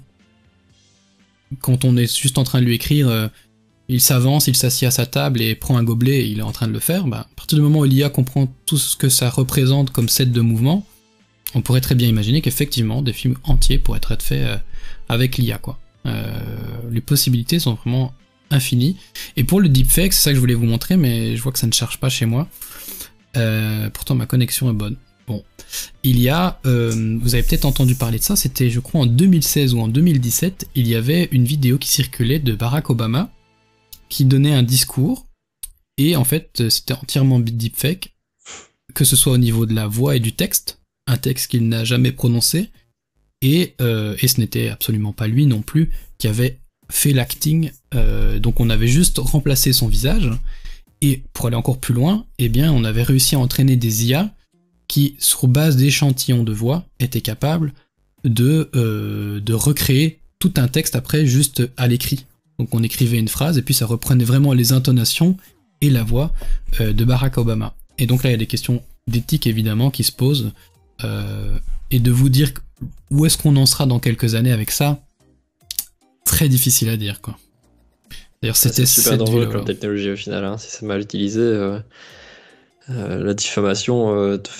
Quand on est juste en train de lui écrire, il s'avance, il s'assied à sa table et prend un gobelet et il est en train de le faire, bah, à partir du moment où l'IA comprend tout ce que ça représente comme set de mouvements, on pourrait très bien imaginer qu'effectivement des films entiers pourraient être faits avec l'IA, quoi. Les possibilités sont vraiment infinies. Et pour le deepfake, c'est ça que je voulais vous montrer, mais je vois que ça ne charge pas chez moi. Pourtant ma connexion est bonne. Bon, il y a, vous avez peut-être entendu parler de ça, c'était je crois en 2016 ou en 2017, il y avait une vidéo qui circulait de Barack Obama qui donnait un discours, et en fait c'était entièrement deepfake, que ce soit au niveau de la voix et du texte, un texte qu'il n'a jamais prononcé, et ce n'était absolument pas lui non plus qui avait fait l'acting, donc on avait juste remplacé son visage, et pour aller encore plus loin, eh bien on avait réussi à entraîner des IA qui, sur base d'échantillons de voix, étaient capables de recréer tout un texte après juste à l'écrit. Donc on écrivait une phrase et puis ça reprenait vraiment les intonations et la voix de Barack Obama. Et donc là il y a des questions d'éthique évidemment qui se posent, et de vous dire où est-ce qu'on en sera dans quelques années avec ça, très difficile à dire, quoi. D'ailleurs c'était super dangereux comme technologie au final, hein, si c'est mal utilisé. La diffamation, te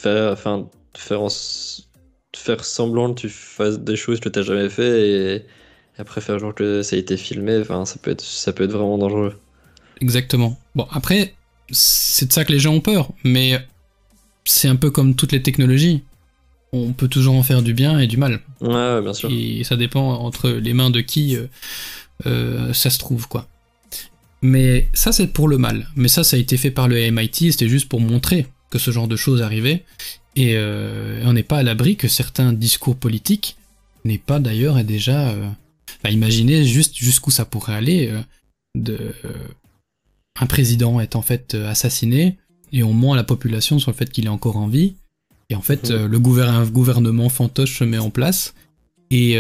faire semblant que tu fasses des choses que tu n'as jamais fait et après faire genre que ça a été filmé, enfin ça peut être vraiment dangereux. Exactement. Bon, après, c'est de ça que les gens ont peur, mais c'est un peu comme toutes les technologies. On peut toujours en faire du bien et du mal. Ouais, bien sûr. Et ça dépend entre les mains de qui ça se trouve, quoi. Mais ça, c'est pour le mal. Mais ça a été fait par le MIT, c'était juste pour montrer que ce genre de choses arrivait. Et on n'est pas à l'abri que certains discours politiques n'aient pas d'ailleurs et déjà... imaginez juste jusqu'où ça pourrait aller. Un président est en fait assassiné, et on ment à la population sur le fait qu'il est encore en vie. Et en fait, un gouvernement fantoche se met en place. Et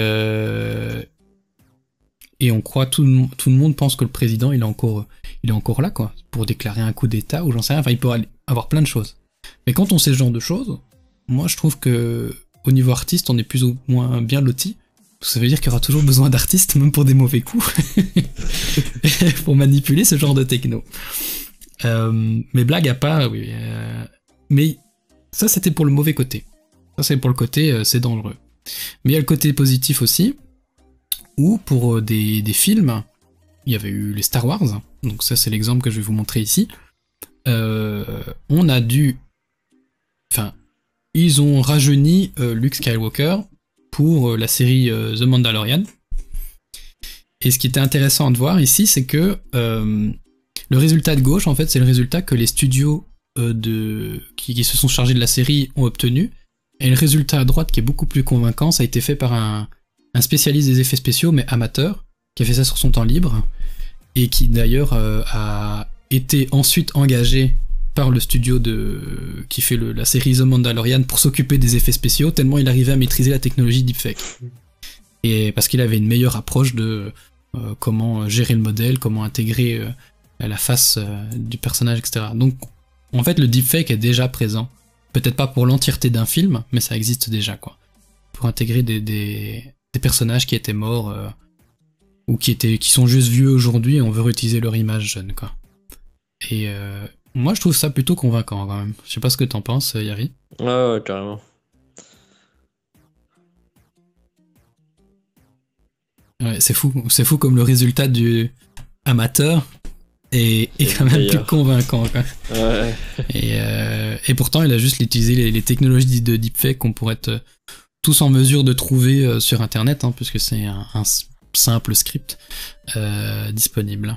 on croit, tout le monde pense que le président il est encore là, quoi, pour déclarer un coup d'état ou j'en sais rien, enfin il peut avoir plein de choses. Mais quand on sait ce genre de choses, moi je trouve que au niveau artiste on est plus ou moins bien loti. Ça veut dire qu'il y aura toujours besoin d'artistes, même pour des mauvais coups, pour manipuler ce genre de techno. Mais blague à part, oui. Mais ça c'était pour le mauvais côté. Ça, c'est pour le côté c'est dangereux. Mais il y a le côté positif aussi, où pour des films, il y avait eu les Star Wars, donc ça c'est l'exemple que je vais vous montrer ici. On a dû... Enfin, ils ont rajeuni Luke Skywalker pour la série The Mandalorian. Et ce qui était intéressant de voir ici, c'est que le résultat de gauche, en fait, c'est le résultat que les studios qui se sont chargés de la série ont obtenu. Et le résultat à droite, qui est beaucoup plus convaincant, ça a été fait par un spécialiste des effets spéciaux, mais amateur, qui a fait ça sur son temps libre, et qui d'ailleurs a été ensuite engagé par le studio qui fait la série The Mandalorian pour s'occuper des effets spéciaux, tellement il arrivait à maîtriser la technologie deepfake. Et parce qu'il avait une meilleure approche de comment gérer le modèle, comment intégrer la face du personnage, etc. Donc, en fait, le deepfake est déjà présent. Peut-être pas pour l'entièreté d'un film, mais ça existe déjà, quoi. Pour intégrer des personnages qui étaient morts ou qui sont juste vieux aujourd'hui et on veut réutiliser leur image jeune, quoi. Et moi, je trouve ça plutôt convaincant, quand même. Je sais pas ce que t'en penses, Yari. Ouais, carrément. Ouais, c'est fou comme le résultat du amateur est quand même plus convaincant, quoi. Ouais. Et pourtant, il a juste utilisé les technologies de deepfake qu'on pourrait être tous en mesure de trouver sur Internet, hein, puisque c'est un simple script disponible.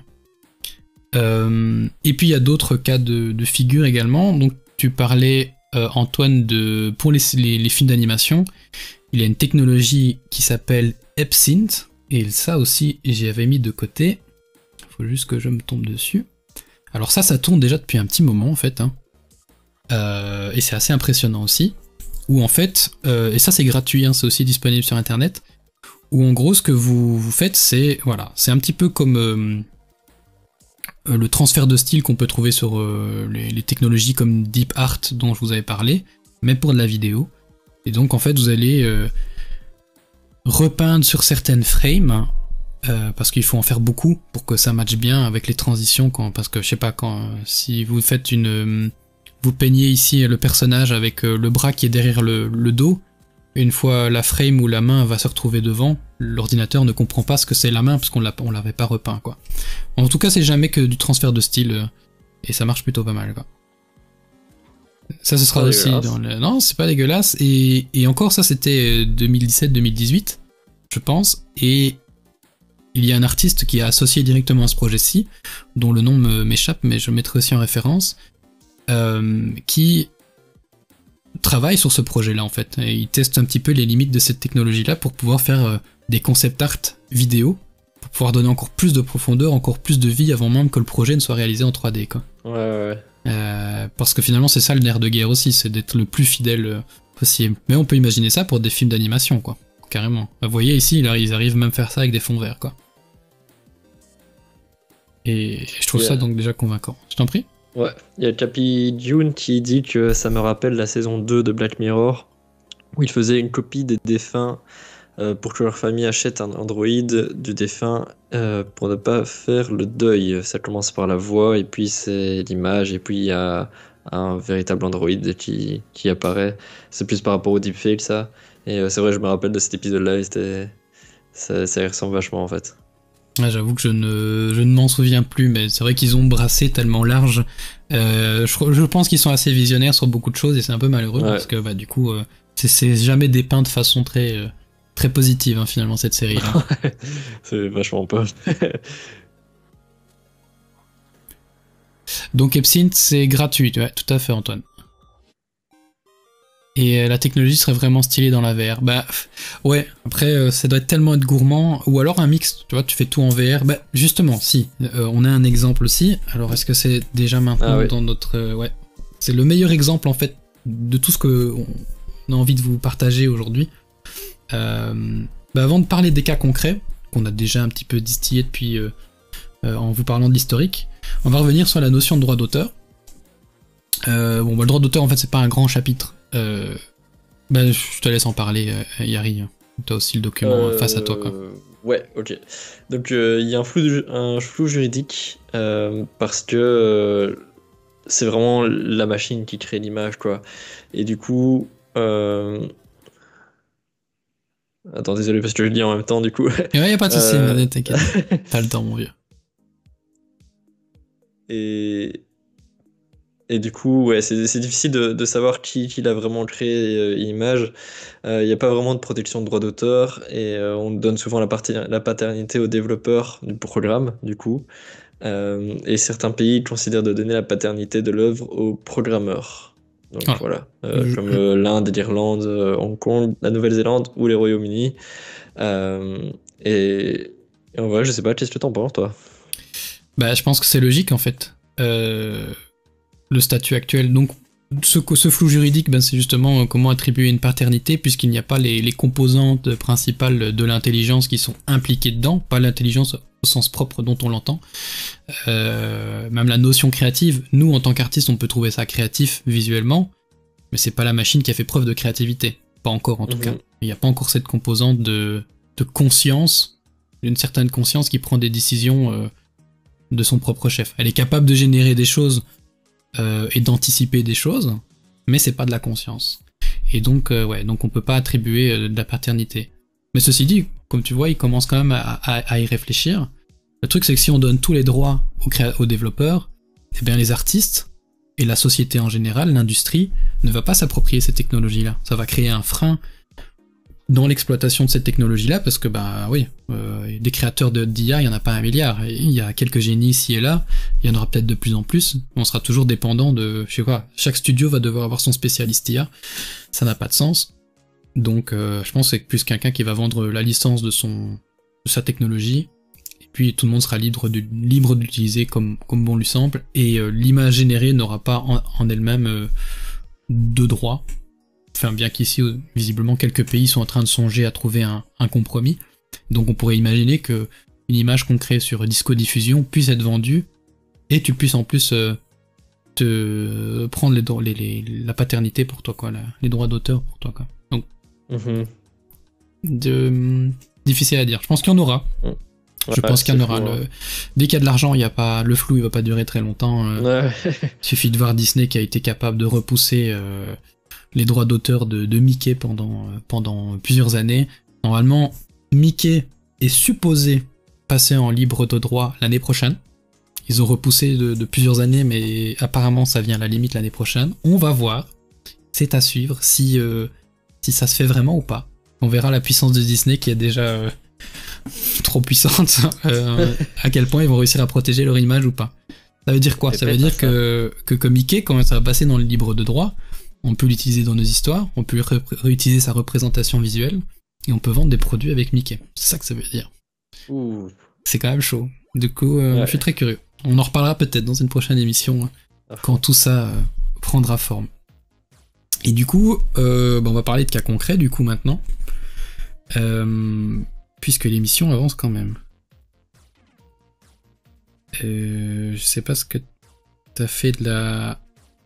Et puis, il y a d'autres cas de figure également. Donc, tu parlais, Antoine, pour les films d'animation, il y a une technologie qui s'appelle EbSynth, et ça aussi, j'y avais mis de côté. Faut juste que je me tombe dessus. Alors ça tourne déjà depuis un petit moment, en fait, hein. Et c'est assez impressionnant aussi. Où en fait, et ça c'est gratuit, hein, c'est aussi disponible sur internet, où en gros ce que vous faites, c'est un petit peu comme le transfert de style qu'on peut trouver sur les technologies comme DeepArt dont je vous avais parlé, mais pour de la vidéo. Et donc en fait vous allez repeindre sur certaines frames, parce qu'il faut en faire beaucoup pour que ça matche bien avec les transitions, parce que je sais pas, si vous faites vous peignez ici le personnage avec le bras qui est derrière le dos, une fois la frame ou la main va se retrouver devant, l'ordinateur ne comprend pas ce que c'est la main parce qu'on l'avait pas repeint, quoi. En tout cas, c'est jamais que du transfert de style, et ça marche plutôt pas mal, quoi. Ça, ce sera aussi dans le... Non, c'est pas dégueulasse, et encore, ça, c'était 2017-2018, je pense, et il y a un artiste qui est associé directement à ce projet-ci, dont le nom m'échappe, mais je le mettrai aussi en référence, qui travaille sur ce projet-là, en fait, et il teste un petit peu les limites de cette technologie-là pour pouvoir faire des concept art vidéo, pour pouvoir donner encore plus de profondeur, encore plus de vie avant même que le projet ne soit réalisé en 3D, quoi. Ouais. Parce que finalement, c'est ça le nerf de guerre aussi, c'est d'être le plus fidèle possible. Mais on peut imaginer ça pour des films d'animation, quoi, carrément. Vous voyez ici, ils arrivent même à faire ça avec des fonds verts, quoi. Et je trouve ça donc déjà convaincant. Je t'en prie. Ouais, il y a Capi June qui dit que ça me rappelle la saison 2 de Black Mirror, où il faisait une copie des défunts pour que leur famille achète un Android du défunt pour ne pas faire le deuil. Ça commence par la voix, et puis c'est l'image, et puis il y a un véritable Android qui apparaît. C'est plus par rapport au deepfake, ça. Et c'est vrai, je me rappelle de cet épisode-là, et ça y ressemble vachement, en fait. Ouais, j'avoue que je ne m'en souviens plus, mais c'est vrai qu'ils ont brassé tellement large. Je pense qu'ils sont assez visionnaires sur beaucoup de choses, et c'est un peu malheureux, parce que du coup, c'est jamais dépeint de façon très positive, hein, finalement, cette série-là. C'est vachement pas. Donc EbSynth, c'est gratuit, ouais, tout à fait, Antoine. Et la technologie serait vraiment stylée dans la VR. Ouais, après, ça doit tellement être gourmand. Ou alors un mix, tu vois, tu fais tout en VR. Justement, si, on a un exemple aussi. Alors, est-ce que c'est déjà maintenant dans notre... ouais, c'est le meilleur exemple, en fait, de tout ce qu'on a envie de vous partager aujourd'hui. Avant de parler des cas concrets, qu'on a déjà un petit peu distillé depuis en vous parlant de l'historique, on va revenir sur la notion de droit d'auteur. Le droit d'auteur, en fait, c'est pas un grand chapitre. Je te laisse en parler, Yari. T'as aussi le document face à toi, quoi. Ouais, ok. Donc, il y a un flou juridique parce que c'est vraiment la machine qui crée l'image, quoi. Et du coup, Attends, désolé parce que je lis en même temps du coup. Ouais, y a pas de souci, t'inquiète. T'as le temps, mon vieux. Et du coup, ouais, c'est difficile de savoir qui l'a vraiment créé Image. Il n'y a pas vraiment de protection de droit d'auteur et on donne souvent la paternité aux développeurs du programme, du coup. Et certains pays considèrent de donner la paternité de l'œuvre aux programmeurs. Donc voilà, comme l'Inde, l'Irlande, Hong Kong, la Nouvelle-Zélande ou les Royaumes-Unis. Et en vrai, je sais pas, qu'est-ce que t'en penses, toi? Bah, je pense que c'est logique en fait. Le statut actuel, donc ce flou juridique, ben, c'est justement comment attribuer une paternité puisqu'il n'y a pas les composantes principales de l'intelligence qui sont impliquées dedans, pas l'intelligence au sens propre dont on l'entend. Même la notion créative, nous en tant qu'artistes on peut trouver ça créatif visuellement, mais c'est pas la machine qui a fait preuve de créativité, pas encore en tout cas. Il n'y a pas encore cette composante de conscience, une certaine conscience qui prend des décisions de son propre chef. Elle est capable de générer des choses et d'anticiper des choses, mais c'est pas de la conscience. Et donc, donc on peut pas attribuer de la paternité. Mais ceci dit, comme tu vois, il commence quand même à y réfléchir. Le truc, c'est que si on donne tous les droits aux développeurs, eh bien les artistes et la société en général, l'industrie, ne va pas s'approprier ces technologies-là. Ça va créer un frein dans l'exploitation de cette technologie-là, parce que bah oui, des créateurs d'IA, il y en a pas 1 milliard. Il y a quelques génies ici et là, il y en aura peut-être de plus en plus. On sera toujours dépendant de, je sais pas, chaque studio va devoir avoir son spécialiste IA. Ça n'a pas de sens. Donc je pense que c'est plus quelqu'un qui va vendre la licence de sa technologie, et puis tout le monde sera libre d'utiliser comme bon lui semble, et l'image générée n'aura pas en elle-même de droit. Enfin, bien qu'ici, visiblement, quelques pays sont en train de songer à trouver un compromis. Donc on pourrait imaginer que une image qu'on crée sur discodiffusion puisse être vendue, et tu puisses en plus te prendre la paternité pour toi, quoi, les droits d'auteur pour toi, quoi. Donc, difficile à dire. Je pense qu'il y en aura. Je pense qu'il y en aura. Dès qu'il y a de l'argent, il y a pas le flou, il va pas durer très longtemps. Il suffit de voir Disney qui a été capable de repousser les droits d'auteur de Mickey pendant plusieurs années. Normalement, Mickey est supposé passer en libre de droit l'année prochaine. Ils ont repoussé de plusieurs années, mais apparemment ça vient à la limite l'année prochaine. On va voir. C'est à suivre si ça se fait vraiment ou pas. On verra la puissance de Disney qui est déjà trop puissante, à quel point ils vont réussir à protéger leur image ou pas. Ça veut dire quoi? Ça veut dire que Mickey, quand ça va passer dans le libre de droit, on peut l'utiliser dans nos histoires, on peut réutiliser sa représentation visuelle, et on peut vendre des produits avec Mickey. C'est ça que ça veut dire. Ouh. C'est quand même chaud. Du coup, je suis très curieux. On en reparlera peut-être dans une prochaine émission, quand tout ça prendra forme. Et du coup, on va parler de cas concrets, du coup, maintenant. Puisque l'émission avance quand même. Je sais pas ce que t'as fait de la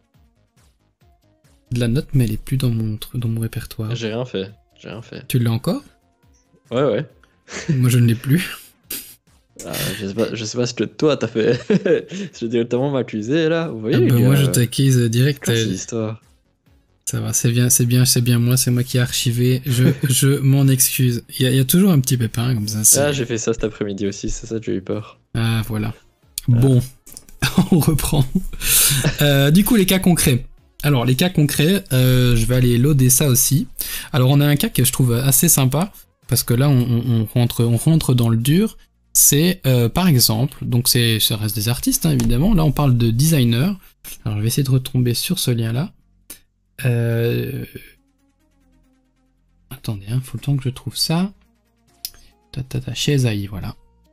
note, mais elle est plus dans mon répertoire. J'ai rien fait. Tu l'as encore? Ouais. Moi je ne l'ai plus. Je sais pas ce que toi t'as fait. Je vais directement m'accuser là. Vous voyez, moi je t'accuse direct. C'est l'histoire. Ça va, c'est bien moi, c'est moi qui ai archivé. Je m'en excuse. Il y a toujours un petit pépin comme ça. J'ai fait ça cet après-midi aussi, c'est ça que j'ai eu peur. Ah voilà. Bon, on reprend. Du coup les cas concrets. Alors les cas concrets, je vais aller loader ça aussi. Alors on a un cas que je trouve assez sympa, parce que là on rentre dans le dur. C'est par exemple, donc ça reste des artistes hein, évidemment, là on parle de designers. Alors je vais essayer de retomber sur ce lien là. Attendez, faut le temps que je trouve ça. Chez Esaïe, voilà.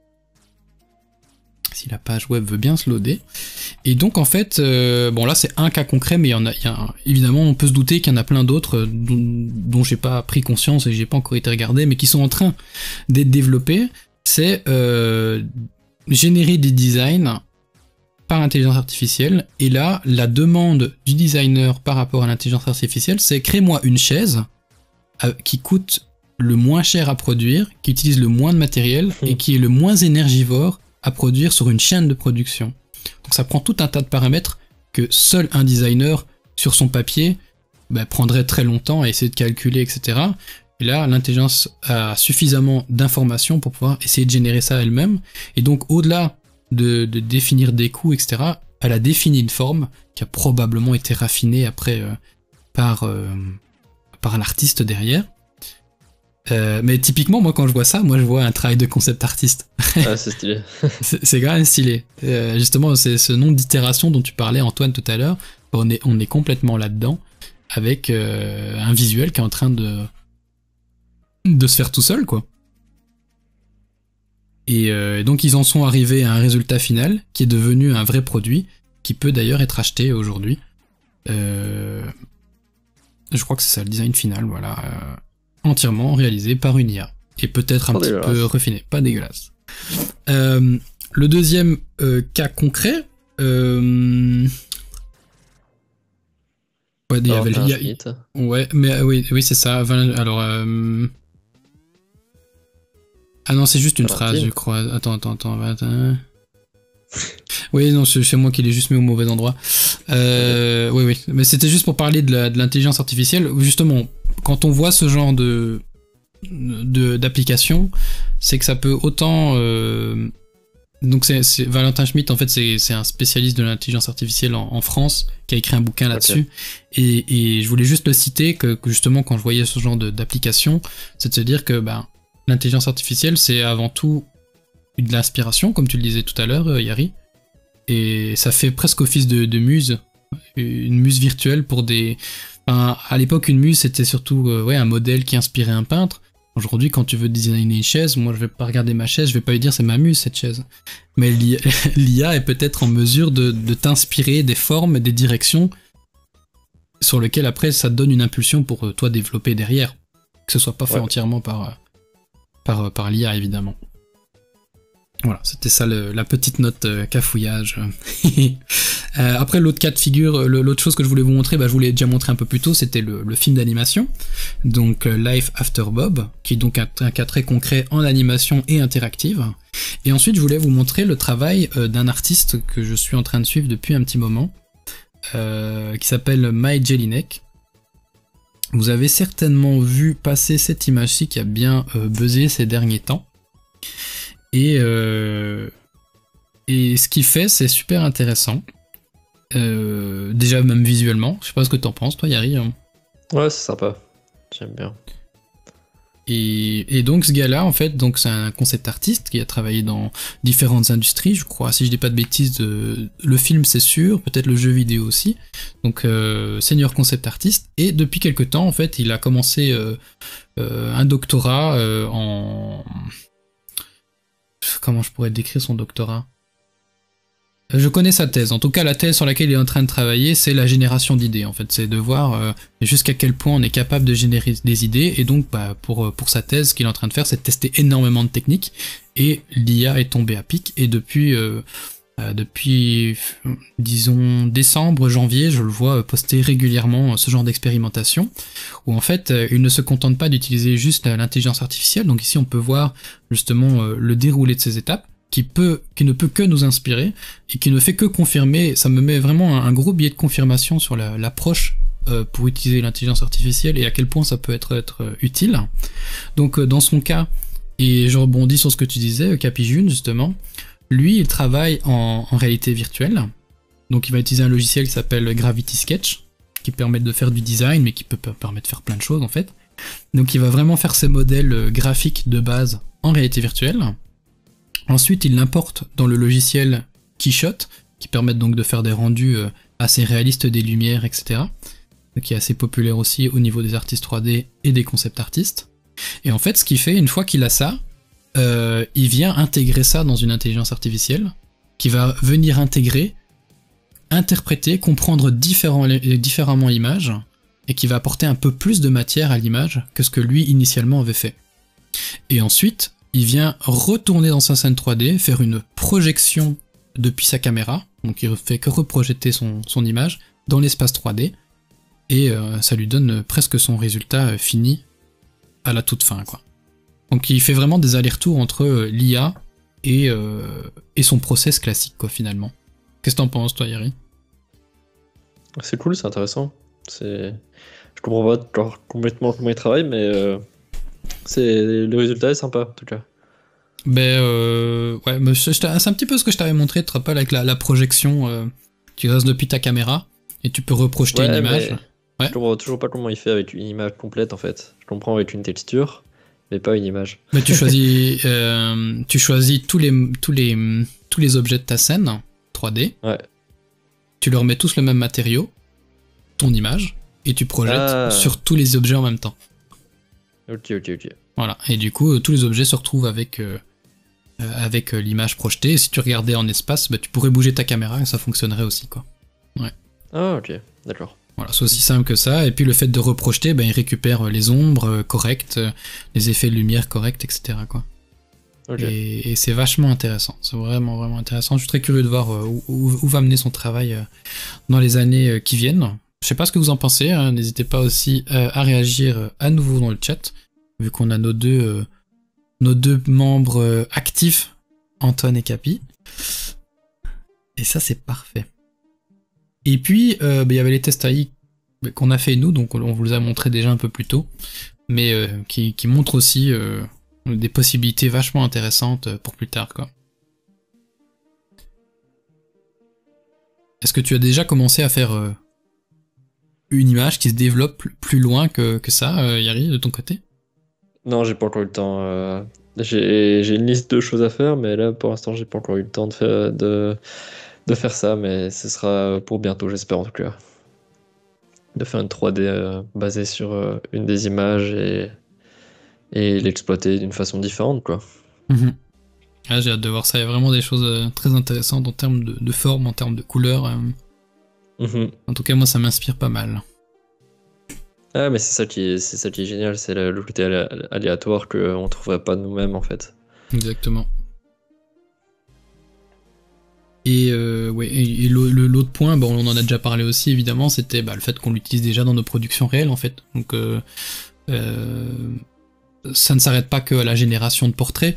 Si la page web veut bien se loader. Et donc en fait, bon là c'est un cas concret, mais évidemment on peut se douter qu'il y en a plein d'autres dont j'ai pas pris conscience et j'ai pas encore été regardé, mais qui sont en train d'être développés. C'est générer des designs par intelligence artificielle, et là la demande du designer par rapport à l'intelligence artificielle, c'est crée-moi une chaise qui coûte le moins cher à produire, qui utilise le moins de matériel et qui est le moins énergivore à produire sur une chaîne de production. Donc ça prend tout un tas de paramètres que seul un designer sur son papier prendrait très longtemps à essayer de calculer, etc. Et là, l'intelligence a suffisamment d'informations pour pouvoir essayer de générer ça elle-même. Et donc, au-delà de définir des coûts, etc., elle a défini une forme qui a probablement été raffinée après par l'artiste derrière. Mais typiquement, moi, quand je vois ça, je vois un travail de concept artiste. Ah, c'est stylé. c'est quand même stylé. Justement, c'est ce nombre d'itérations dont tu parlais, Antoine, tout à l'heure. On est complètement là-dedans, avec un visuel qui est en train de se faire tout seul, quoi. Et donc ils en sont arrivés à un résultat final qui est devenu un vrai produit qui peut d'ailleurs être acheté aujourd'hui. Je crois que c'est ça le design final, voilà, entièrement réalisé par une IA et peut-être un petit peu refiné, pas dégueulasse. Le deuxième cas concret, ouais, mais oui c'est ça. Alors ah non, c'est juste une phrase, je crois. Attends. Oui, non, c'est moi qui l'ai juste mis au mauvais endroit. Oui. Mais c'était juste pour parler de l'intelligence artificielle. Justement, quand on voit ce genre d'application, c'est que ça peut autant... Donc c'est Valentin Schmitt, en fait, c'est un spécialiste de l'intelligence artificielle en France, qui a écrit un bouquin là-dessus. Okay. Et je voulais juste le citer, que justement, quand je voyais ce genre d'application, c'est de se dire que l'intelligence artificielle, c'est avant tout de l'inspiration, comme tu le disais tout à l'heure, Yari. Et ça fait presque office de muse, une muse virtuelle pour des... Enfin, à l'époque, une muse, c'était surtout un modèle qui inspirait un peintre. Aujourd'hui, quand tu veux designer une chaise, moi, je vais pas regarder ma chaise, je vais pas lui dire c'est ma muse, cette chaise. Mais l'IA est peut-être en mesure de t'inspirer des formes, des directions sur lesquelles, après, ça te donne une impulsion pour toi développer derrière. Que ce soit pas fait entièrement par l'IA, évidemment. Voilà, c'était ça la petite note cafouillage. Après, l'autre cas de figure, l'autre chose que je voulais vous montrer, je vous l'ai déjà montré un peu plus tôt, c'était le film d'animation, donc Life After Bob, qui est donc un cas très concret en animation et interactive. Et ensuite, je voulais vous montrer le travail d'un artiste que je suis en train de suivre depuis un petit moment, qui s'appelle Mike Jelinek. Vous avez certainement vu passer cette image-ci qui a bien buzzé ces derniers temps. Et ce qu'il fait, c'est super intéressant. Déjà, même visuellement. Je sais pas ce que t'en penses, toi, Yari. Ouais, c'est sympa. J'aime bien. Et donc, ce gars-là, en fait, donc c'est un concept artiste qui a travaillé dans différentes industries, je crois. Si je dis pas de bêtises, le film, c'est sûr. Peut-être le jeu vidéo aussi. Donc, senior concept artiste. Et depuis quelque temps, en fait, il a commencé un doctorat en... Comment je pourrais décrire son doctorat ? Je connais sa thèse. En tout cas, la thèse sur laquelle il est en train de travailler, c'est la génération d'idées. En fait, c'est de voir jusqu'à quel point on est capable de générer des idées. Et donc, pour sa thèse, ce qu'il est en train de faire, c'est de tester énormément de techniques. Et l'IA est tombée à pic. Et depuis, disons, décembre, janvier, je le vois poster régulièrement ce genre d'expérimentation, où en fait, il ne se contente pas d'utiliser juste l'intelligence artificielle. Donc ici, on peut voir justement le déroulé de ces étapes, qui ne peut que nous inspirer, et qui ne fait que confirmer. Ça me met vraiment un gros biais de confirmation sur l'approche pour utiliser l'intelligence artificielle, et à quel point ça peut être utile. Donc dans son cas, et je rebondis sur ce que tu disais, Capijune, justement, lui, il travaille en réalité virtuelle. Donc il va utiliser un logiciel qui s'appelle Gravity Sketch, qui permet de faire du design, mais qui peut permettre de faire plein de choses, en fait. Donc il va vraiment faire ses modèles graphiques de base en réalité virtuelle. Ensuite, il l'importe dans le logiciel Keyshot, qui permet donc de faire des rendus assez réalistes des lumières, etc. Qui est assez populaire aussi au niveau des artistes 3D et des concept artistes. Et en fait, ce qu'il fait, une fois qu'il a ça, il vient intégrer ça dans une intelligence artificielle, qui va venir intégrer, interpréter, comprendre différemment l'image, et qui va apporter un peu plus de matière à l'image que ce que lui initialement avait fait. Et ensuite, il vient retourner dans sa scène 3D, faire une projection depuis sa caméra, donc il ne fait que reprojeter son image dans l'espace 3D, et ça lui donne presque son résultat fini à la toute fin, quoi. Donc il fait vraiment des allers-retours entre l'IA et son process classique, quoi, finalement. Qu'est-ce que t'en penses, toi, Yari ? C'est cool, c'est intéressant. Je comprends pas genre, complètement comment ils travaillent, mais le résultat est sympa en tout cas. Ouais, mais c'est un petit peu ce que je t'avais montré, tu te rappelles, avec la projection, tu restes depuis ta caméra et tu peux reprojeter une image. Ouais. Je comprends toujours pas comment il fait avec une image complète en fait. Je comprends avec une texture, mais pas une image. Mais tu choisis tous les objets de ta scène 3D. Ouais. Tu leur mets tous le même matériau, ton image, et tu projettes sur tous les objets en même temps. Ok. Voilà. Et du coup, tous les objets se retrouvent avec l'image projetée. Et si tu regardais en espace, bah, tu pourrais bouger ta caméra et ça fonctionnerait aussi, quoi. Ouais. Ah, ok, d'accord. Voilà, c'est aussi simple que ça. Et puis le fait de reprojeter, ben, il récupère les ombres correctes, les effets de lumière corrects, etc., quoi. Okay. Et c'est vachement intéressant. C'est vraiment, vraiment intéressant. Je suis très curieux de voir où va mener son travail dans les années qui viennent. Je sais pas ce que vous en pensez. Hein. N'hésitez pas aussi à réagir à nouveau dans le chat, vu qu'on a nos deux membres actifs, Antoine et Capi. Et ça, c'est parfait. Et puis, il y avait les tests AI qu'on a fait nous, donc on vous les a montré déjà un peu plus tôt, mais qui montrent aussi des possibilités vachement intéressantes pour plus tard, quoi. Est-ce que tu as déjà commencé à faire une image qui se développe plus loin que ça, Yari, de ton côté? Non, j'ai pas encore eu le temps. J'ai une liste de choses à faire, mais là, pour l'instant, j'ai pas encore eu le temps de faire ça, mais ce sera pour bientôt, j'espère en tout cas. De faire une 3D basée sur une des images et l'exploiter d'une façon différente, quoi. Ah, j'ai hâte de voir ça. Il y a vraiment des choses très intéressantes en termes de forme, en termes de couleurs. En tout cas, moi, ça m'inspire pas mal. Ah, mais c'est ça qui est génial, c'est le côté aléatoire qu'on trouverait pas nous-mêmes, en fait. Exactement. Et l'autre point, bon, on en a déjà parlé aussi évidemment, c'était le fait qu'on l'utilise déjà dans nos productions réelles en fait. Donc ça ne s'arrête pas que à la génération de portraits.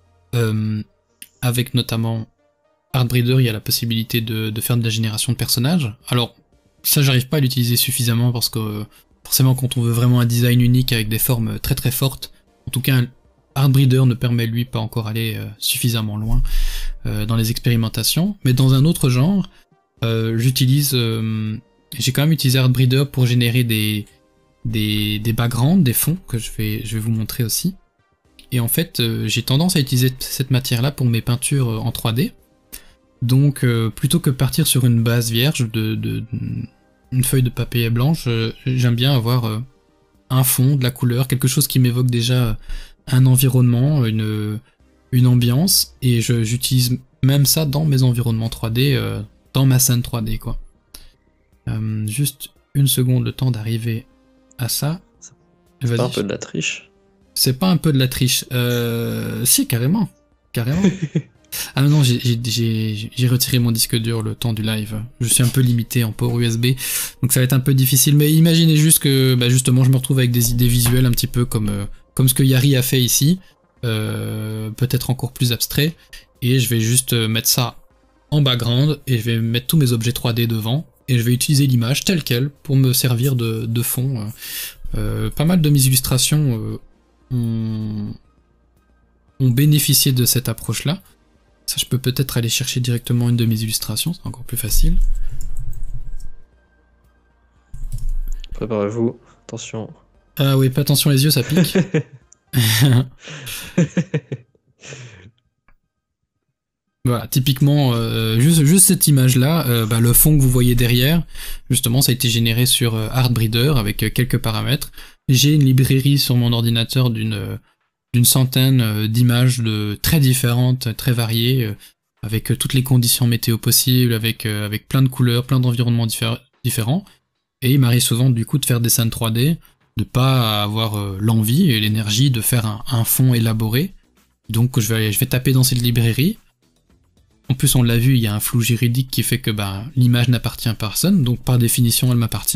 Avec notamment Artbreeder, il y a la possibilité de faire de la génération de personnages. Alors ça, j'arrive pas à l'utiliser suffisamment parce que forcément quand on veut vraiment un design unique avec des formes très très fortes, en tout cas Artbreeder ne permet lui pas encore aller suffisamment loin dans les expérimentations, mais dans un autre genre, j'ai quand même utilisé Artbreeder pour générer des backgrounds, des fonds que je vais vous montrer aussi. Et en fait, j'ai tendance à utiliser cette matière-là pour mes peintures en 3D. Donc, plutôt que partir sur une base vierge une feuille de papier blanche, j'aime bien avoir un fond, de la couleur, quelque chose qui m'évoque déjà un environnement, une ambiance, et j'utilise même ça dans mes environnements 3D, dans ma scène 3D, quoi. Juste une seconde, le temps d'arriver à ça. C'est pas un peu de la triche? C'est pas un peu de la triche. Si, carrément. Ah non, j'ai retiré mon disque dur le temps du live. Je suis un peu limité en port USB, donc ça va être un peu difficile. Mais imaginez juste que, justement, je me retrouve avec des idées visuelles un petit peu comme ce que Yari a fait ici, peut-être encore plus abstrait. Et je vais juste mettre ça en background et je vais mettre tous mes objets 3D devant et je vais utiliser l'image telle quelle pour me servir de fond. Pas mal de mes illustrations ont bénéficié de cette approche-là. Ça, je peux peut-être aller chercher directement une de mes illustrations, c'est encore plus facile. Préparez-vous, attention. Ah oui, pas attention les yeux, ça pique. Voilà, typiquement, juste cette image-là, le fond que vous voyez derrière, justement, ça a été généré sur Artbreeder avec quelques paramètres. J'ai une librairie sur mon ordinateur d'une centaine d'images très différentes, très variées, avec toutes les conditions météo possibles, avec plein de couleurs, plein d'environnements différents. Et il m'arrive souvent du coup de faire des scènes 3D, de pas avoir l'envie et l'énergie de faire un fond élaboré. Donc je vais taper dans cette librairie. En plus, on l'a vu, il y a un flou juridique qui fait que l'image n'appartient à personne, donc par définition, elle m'appartient.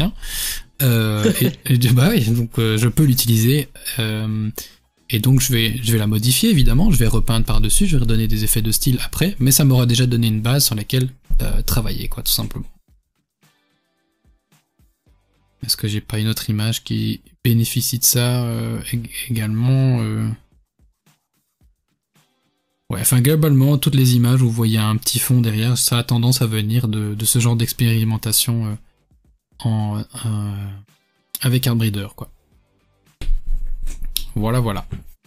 Donc je peux l'utiliser. Et donc je vais la modifier évidemment, je vais repeindre par-dessus, je vais redonner des effets de style après, mais ça m'aura déjà donné une base sur laquelle travailler, quoi, tout simplement. Est-ce que j'ai pas une autre image qui bénéficie de ça également Ouais, enfin globalement, toutes les images où vous voyez un petit fond derrière, ça a tendance à venir de ce genre d'expérimentation avec Artbreeder, quoi. Voilà, voilà.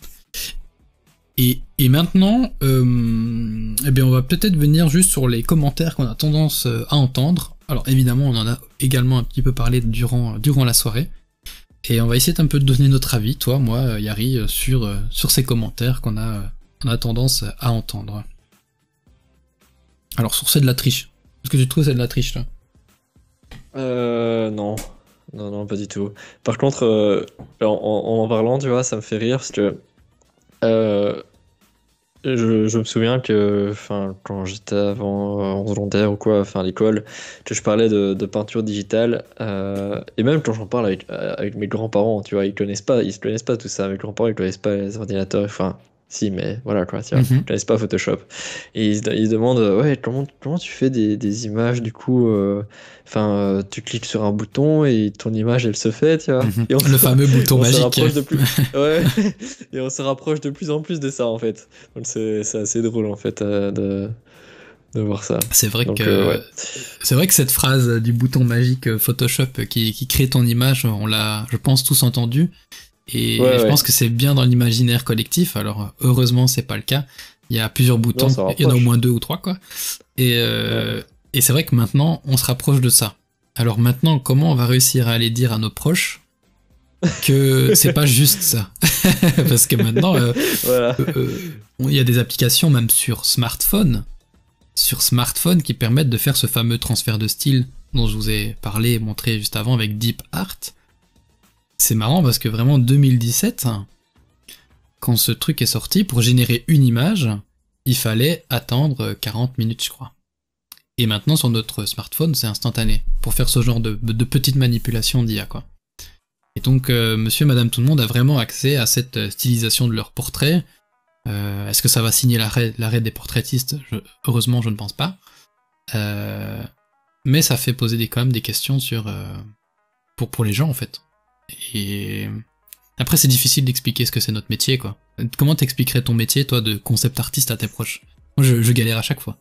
Et maintenant, eh bien on va peut-être venir juste sur les commentaires qu'on a tendance à entendre. Alors évidemment, on en a également un petit peu parlé durant la soirée. Et on va essayer un peu de donner notre avis, toi, moi, Yari, sur ces commentaires qu'on a tendance à entendre. Alors, sur c'est de la triche. Est-ce que tu trouves que c'est de la triche, là? Non. Non, pas du tout. Par contre, en parlant, tu vois, ça me fait rire parce que je me souviens que quand j'étais avant en secondaire ou quoi, à l'école, que je parlais de peinture digitale, et même quand j'en parle avec mes grands-parents, tu vois, ils connaissent pas tout ça. Mes grands-parents, ils connaissent pas les ordinateurs, si, mais voilà quoi, tu vois, ils connaissent pas Photoshop. Et ils se demandent, ouais, comment tu fais des images du coup, tu cliques sur un bouton et ton image elle se fait, tu vois. Et Le fameux bouton on se magique. rapproche de plus... ouais, et on se rapproche de plus en plus de ça en fait. Donc c'est assez drôle en fait de voir ça. C'est vrai Donc, que c'est vrai que cette phrase du bouton magique Photoshop qui crée ton image, on l'a, je pense, tous entendu. Et je pense que c'est bien dans l'imaginaire collectif. Alors heureusement c'est pas le cas. Il y a plusieurs boutons, il y en a au moins 2 ou 3 quoi. Et c'est vrai que maintenant on se rapproche de ça. Alors maintenant, comment on va réussir à aller dire à nos proches que c'est pas juste ça? Parce que maintenant voilà. Il y a des applications même sur smartphone qui permettent de faire ce fameux transfert de style dont je vous ai parlé et montré juste avant avec DeepArt. C'est marrant parce que vraiment 2017, quand ce truc est sorti, pour générer une image, il fallait attendre 40 minutes, je crois. Et maintenant, sur notre smartphone, c'est instantané, pour faire ce genre de petites manipulations d'IA, quoi. Et donc, monsieur, madame, tout le monde a vraiment accès à cette stylisation de leur portrait. Est-ce que ça va signer l'arrêt des portraitistes? Heureusement, je ne pense pas. Mais ça fait poser quand même des questions pour les gens, en fait. Et après, c'est difficile d'expliquer ce que c'est notre métier, quoi. Comment t'expliquerais ton métier, toi, de concept artiste à tes proches? Moi, je galère à chaque fois.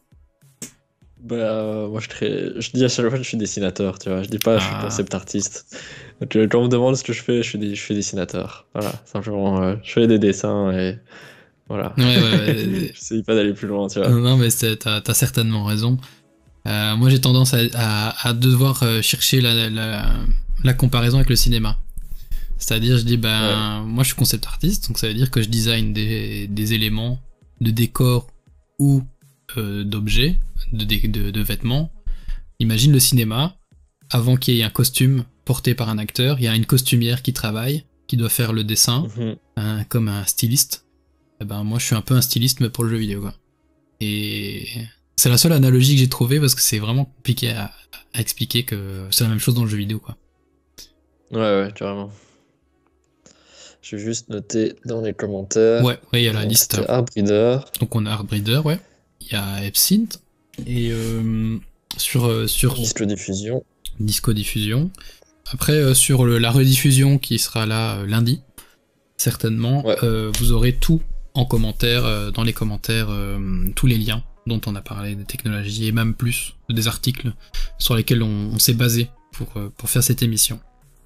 Moi, je dis à chaque fois que je suis dessinateur, tu vois. Je dis pas je suis concept artiste. Donc, quand on me demande ce que je fais, je suis dessinateur. Voilà, simplement, je fais des dessins et voilà. Ouais. J'essaye pas d'aller plus loin, tu vois. Non, mais t'as certainement raison. Moi, j'ai tendance à devoir chercher la comparaison avec le cinéma. C'est-à-dire, je dis, moi je suis concept artiste, donc ça veut dire que je design des éléments de décor ou d'objets, de vêtements. Imagine le cinéma, avant qu'il y ait un costume porté par un acteur, il y a une costumière qui travaille, qui doit faire le dessin, comme un styliste. Et moi je suis un peu un styliste, mais pour le jeu vidéo, quoi. Et c'est la seule analogie que j'ai trouvée, parce que c'est vraiment compliqué à expliquer que c'est la même chose dans le jeu vidéo, quoi. Ouais, carrément. Je vais juste noter dans les commentaires. Ouais, il y a la liste. Artbreeder. Donc on a Artbreeder, ouais. Il y a Epsynth. Et sur Discodiffusion. Discodiffusion. Après, sur la rediffusion qui sera là lundi, certainement, vous aurez tout en commentaire, dans les commentaires, tous les liens dont on a parlé, des technologies, et même plus, des articles sur lesquels on s'est basé pour faire cette émission.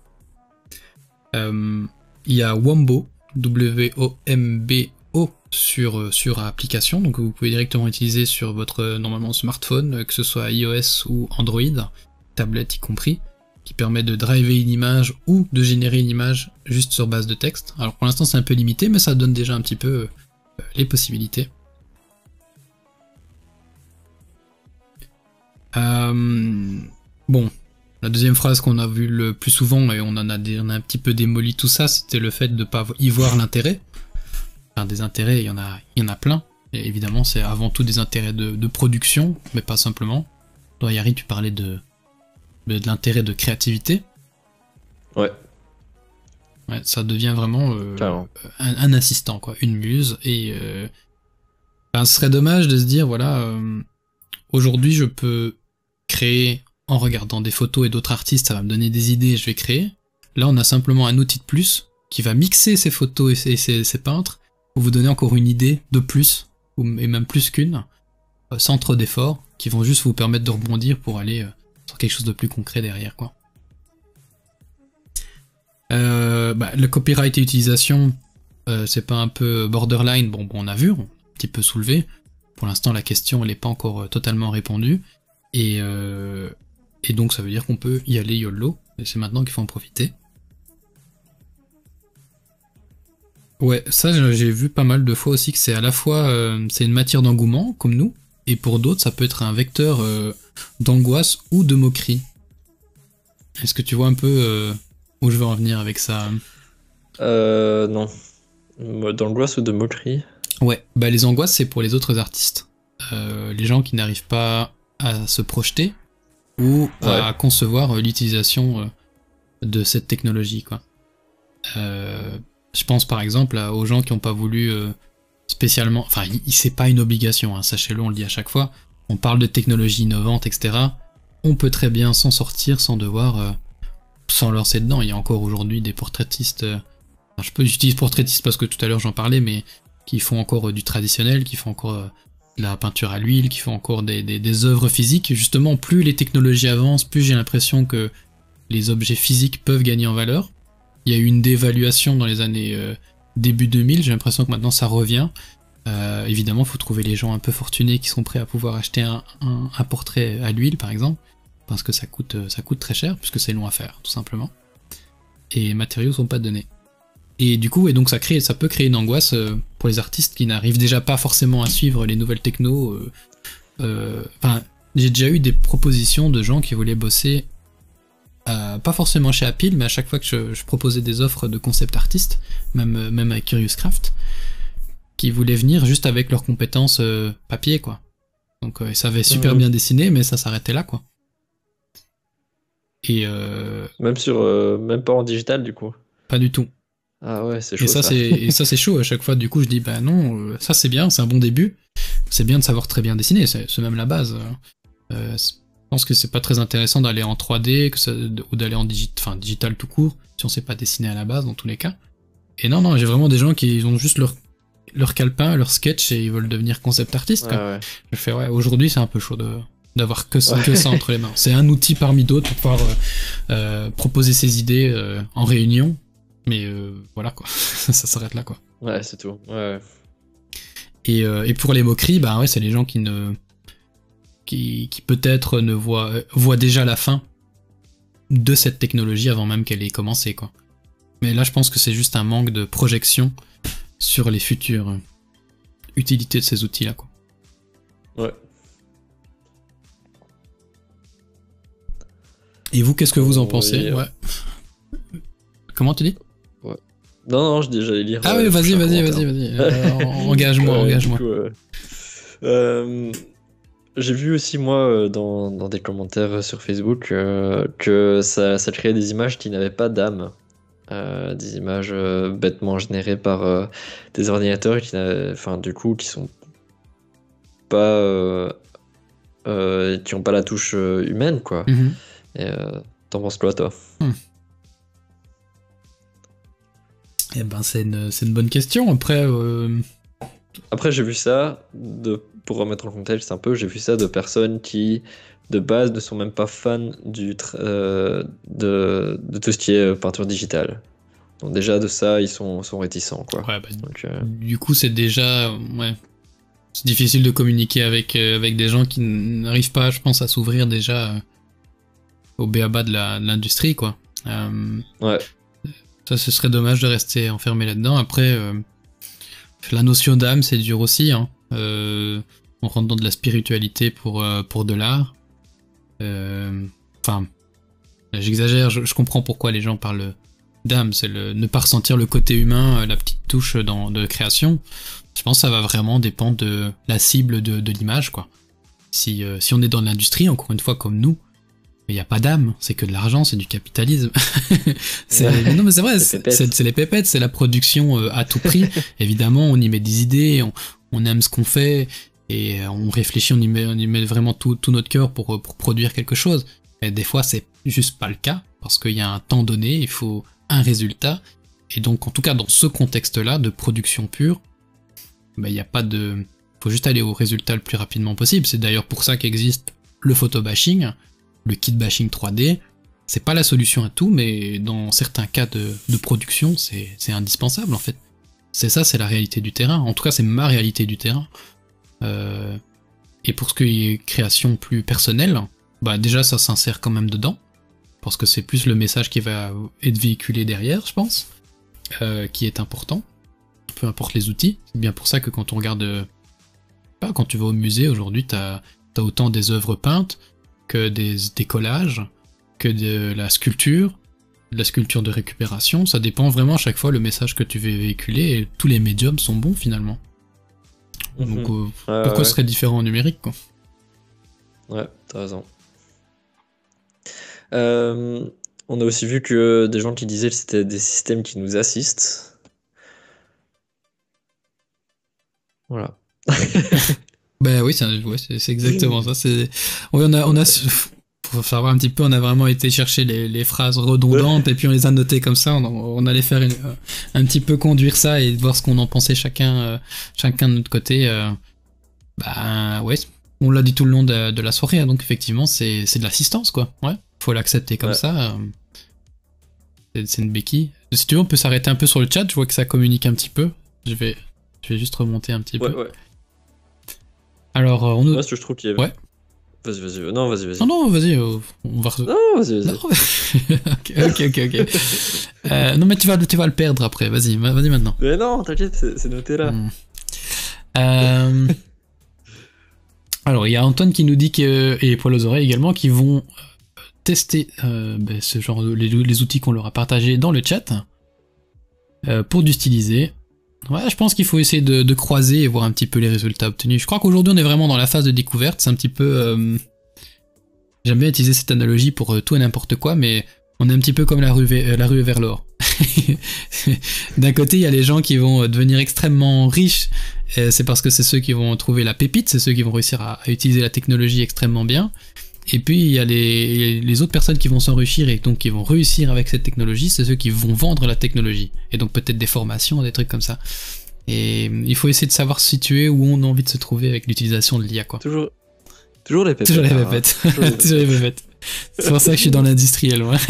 Il y a Wombo, W-O-M-B-O, sur application, donc vous pouvez directement utiliser sur votre normalement smartphone, que ce soit iOS ou Android, tablette y compris, qui permet de driver une image ou de générer une image juste sur base de texte. Alors pour l'instant c'est un peu limité, mais ça donne déjà un petit peu les possibilités. Bon, la deuxième phrase qu'on a vue le plus souvent, et on a un petit peu démoli tout ça, c'était le fait de ne pas y voir l'intérêt. Enfin, des intérêts, il y en a plein. Et évidemment, c'est avant tout des intérêts de production, mais pas simplement. Toi, Yari, tu parlais de l'intérêt de créativité. Ouais, ça devient vraiment un assistant, quoi, une muse. Et ce serait dommage de se dire, voilà, aujourd'hui, je peux créer en regardant des photos et d'autres artistes, ça va me donner des idées, je vais créer. Là, on a simplement un outil de plus qui va mixer ces photos et ces peintres pour vous donner encore une idée de plus, et même plus qu'une, sans trop d'efforts, qui vont juste vous permettre de rebondir pour aller sur quelque chose de plus concret derrière, quoi. Le copyright et utilisation, c'est pas un peu borderline, bon, on a vu, on a un petit peu soulevé. Pour l'instant, la question, elle est pas encore totalement répondue. Et donc, ça veut dire qu'on peut y aller YOLO, et c'est maintenant qu'il faut en profiter. Ouais, ça, j'ai vu pas mal de fois aussi que c'est à la fois, c'est une matière d'engouement, comme nous, et pour d'autres, ça peut être un vecteur d'angoisse ou de moquerie. Est-ce que tu vois un peu où je veux en venir avec ça? Non. D'angoisse ou de moquerie? Ouais, bah les angoisses, c'est pour les autres artistes. Les gens qui n'arrivent pas à se projeter ou à concevoir l'utilisation de cette technologie, quoi. Je pense par exemple aux gens qui n'ont pas voulu spécialement... Enfin, c'est pas une obligation, hein, sachez-le, on le dit à chaque fois. On parle de technologies innovantes, etc. On peut très bien s'en sortir sans devoir... sans lancer dedans. Il y a encore aujourd'hui des portraitistes... j'utilise portraitiste parce que tout à l'heure j'en parlais, mais qui font encore du traditionnel, qui font encore de la peinture à l'huile, qui font encore des œuvres physiques. Justement, plus les technologies avancent, plus j'ai l'impression que les objets physiques peuvent gagner en valeur. Il y a eu une dévaluation dans les années début 2000, j'ai l'impression que maintenant ça revient. Évidemment, il faut trouver les gens un peu fortunés qui sont prêts à pouvoir acheter un portrait à l'huile, par exemple, parce que ça coûte très cher, puisque c'est long à faire, tout simplement. Et les matériaux sont pas donnés. Et du coup, donc ça peut créer une angoisse pour les artistes qui n'arrivent déjà pas forcément à suivre les nouvelles techno. J'ai déjà eu des propositions de gens qui voulaient bosser, pas forcément chez Apple, mais à chaque fois que je proposais des offres de concept artistes, même avec Curious Craft, qui voulaient venir juste avec leurs compétences papier, quoi. Donc ils savaient super bien dessiner, mais ça s'arrêtait là, quoi. Et même pas en digital, du coup. Pas du tout. Ah ouais, c'est chaud. Et ça c'est chaud à chaque fois. Du coup, je dis bah non, ça c'est bien, c'est un bon début. C'est bien de savoir très bien dessiner, c'est même la base. Je pense que c'est pas très intéressant d'aller en 3D ou d'aller en digital tout court si on sait pas dessiner à la base dans tous les cas. Et non, j'ai vraiment des gens qui ont juste leur calepin, leur sketch et ils veulent devenir concept artiste. Ouais. Je fais aujourd'hui c'est un peu chaud d'avoir que ça entre les mains. C'est un outil parmi d'autres pour pouvoir proposer ses idées en réunion. Mais voilà quoi, ça s'arrête là quoi. Ouais, c'est tout. Ouais. Et pour les moqueries, bah ouais, c'est les gens qui peut-être ne voient déjà la fin de cette technologie avant même qu'elle ait commencé quoi. Mais là, je pense que c'est juste un manque de projection sur les futures utilités de ces outils là quoi. Ouais. Et vous, qu'est-ce que vous en pensez? Ouais. Comment tu dis? Non, j'allais lire. Ah oui, vas-y. Engage-moi. J'ai vu aussi, moi, dans des commentaires sur Facebook, que ça créait des images qui n'avaient pas d'âme. Des images bêtement générées par des ordinateurs qui sont pas. Qui n'ont pas la touche humaine, quoi. Mm-hmm. Et t'en penses quoi, toi? Eh ben, c'est une bonne question. Après, j'ai vu ça, pour remettre en contexte un peu, j'ai vu ça de personnes qui, de base, ne sont même pas fans de tout ce qui est peinture digitale. Donc déjà, de ça, ils sont réticents, quoi. Ouais, du coup, c'est déjà... Ouais. C'est difficile de communiquer avec des gens qui n'arrivent pas, je pense, à s'ouvrir déjà au b.a.-ba de l'industrie, quoi. Ouais. Ça, ce serait dommage de rester enfermé là-dedans. Après, la notion d'âme, c'est dur aussi. Hein. On rentre dans de la spiritualité pour de l'art. J'exagère, je comprends pourquoi les gens parlent d'âme. C'est ne pas ressentir le côté humain, la petite touche de création. Je pense que ça va vraiment dépendre de la cible de l'image, quoi. Si on est dans l'industrie, encore une fois, comme nous, il n'y a pas d'âme, c'est que de l'argent, c'est du capitalisme. Mais non, mais c'est vrai, c'est les pépettes, c'est la production à tout prix. Évidemment, on y met des idées, on aime ce qu'on fait, et on réfléchit, on y met vraiment tout notre cœur pour produire quelque chose. Et des fois, c'est juste pas le cas, parce qu'il y a un temps donné, il faut un résultat. Et donc, en tout cas, dans ce contexte-là, de production pure, il n'y a pas de... faut juste aller au résultat le plus rapidement possible. C'est d'ailleurs pour ça qu'existe le photobashing, le kit bashing 3D. C'est pas la solution à tout, mais dans certains cas de production, c'est indispensable en fait. C'est ça, c'est la réalité du terrain. En tout cas, c'est ma réalité du terrain. Et pour ce qui est création plus personnelle, bah déjà ça s'insère quand même dedans, parce que c'est plus le message qui va être véhiculé derrière, je pense, qui est important. Peu importe les outils. C'est bien pour ça que quand on regarde... quand tu vas au musée aujourd'hui, t'as autant des œuvres peintes que des collages, que de la sculpture de récupération. Ça dépend vraiment à chaque fois le message que tu veux véhiculer, et tous les médiums sont bons finalement. Donc pourquoi ce serait différent en numérique, quoi? Ouais, t'as raison. On a aussi vu que des gens qui disaient que c'était des systèmes qui nous assistent. Voilà. Ben oui, c'est exactement ça. Oui, pour savoir un petit peu, on a vraiment été chercher les phrases redondantes et puis on les a notées comme ça. On allait faire un petit peu conduire ça et voir ce qu'on en pensait chacun de notre côté. Ouais, on l'a dit tout le long de la soirée, hein, donc effectivement c'est de l'assistance, quoi. Ouais, faut l'accepter comme ça. C'est une béquille. Si tu veux, on peut s'arrêter un peu sur le chat. Je vois que ça communique un petit peu. Je vais juste remonter un petit peu. Ouais. Alors, Moi, ce que je trouve qu'il y a... Ouais. Vas-y. Non, vas-y. Non, vas-y, on va... Non, vas-y. Non. Ok. Non, mais tu vas le perdre après, vas-y maintenant. Mais non, t'inquiète, c'est noté là. Alors, il y a Antoine qui nous dit et Poil aux oreilles également, qui vont tester ce genre les outils qu'on leur a partagés dans le chat pour d'utiliser. Ouais, je pense qu'il faut essayer de croiser et voir un petit peu les résultats obtenus. Je crois qu'aujourd'hui on est vraiment dans la phase de découverte, c'est un petit peu... J'aime bien utiliser cette analogie pour tout et n'importe quoi, mais on est un petit peu comme la rue vers l'or. D'un côté, il y a les gens qui vont devenir extrêmement riches, c'est parce que c'est ceux qui vont trouver la pépite, c'est ceux qui vont réussir à utiliser la technologie extrêmement bien. Et puis il y a les autres personnes qui vont s'enrichir et donc qui vont réussir avec cette technologie, c'est ceux qui vont vendre la technologie. Et donc peut-être des formations, des trucs comme ça. Et il faut essayer de savoir se situer où on a envie de se trouver avec l'utilisation de l'IA, quoi. Toujours les pépettes. Toujours les pépettes. Toujours les pépettes. C'est pour ça que je suis dans l'industriel, ouais.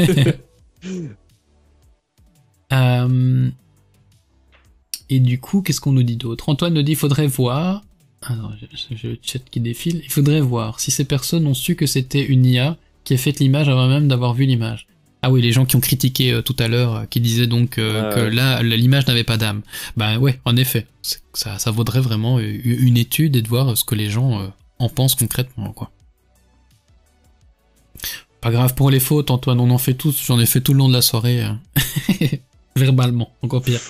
Et du coup, qu'est-ce qu'on nous dit d'autre? Antoine nous dit, il faudrait voir... Alors, j'ai le chat qui défile. Il faudrait voir si ces personnes ont su que c'était une IA qui a fait l'image avant même d'avoir vu l'image. Ah oui, les gens qui ont critiqué tout à l'heure, qui disaient donc que là, l'image n'avait pas d'âme. Bah ouais, en effet. Ça vaudrait vraiment une étude et de voir ce que les gens en pensent concrètement, quoi. Pas grave pour les fautes, Antoine, on en fait tous. J'en ai fait tout le long de la soirée. Verbalement, encore pire.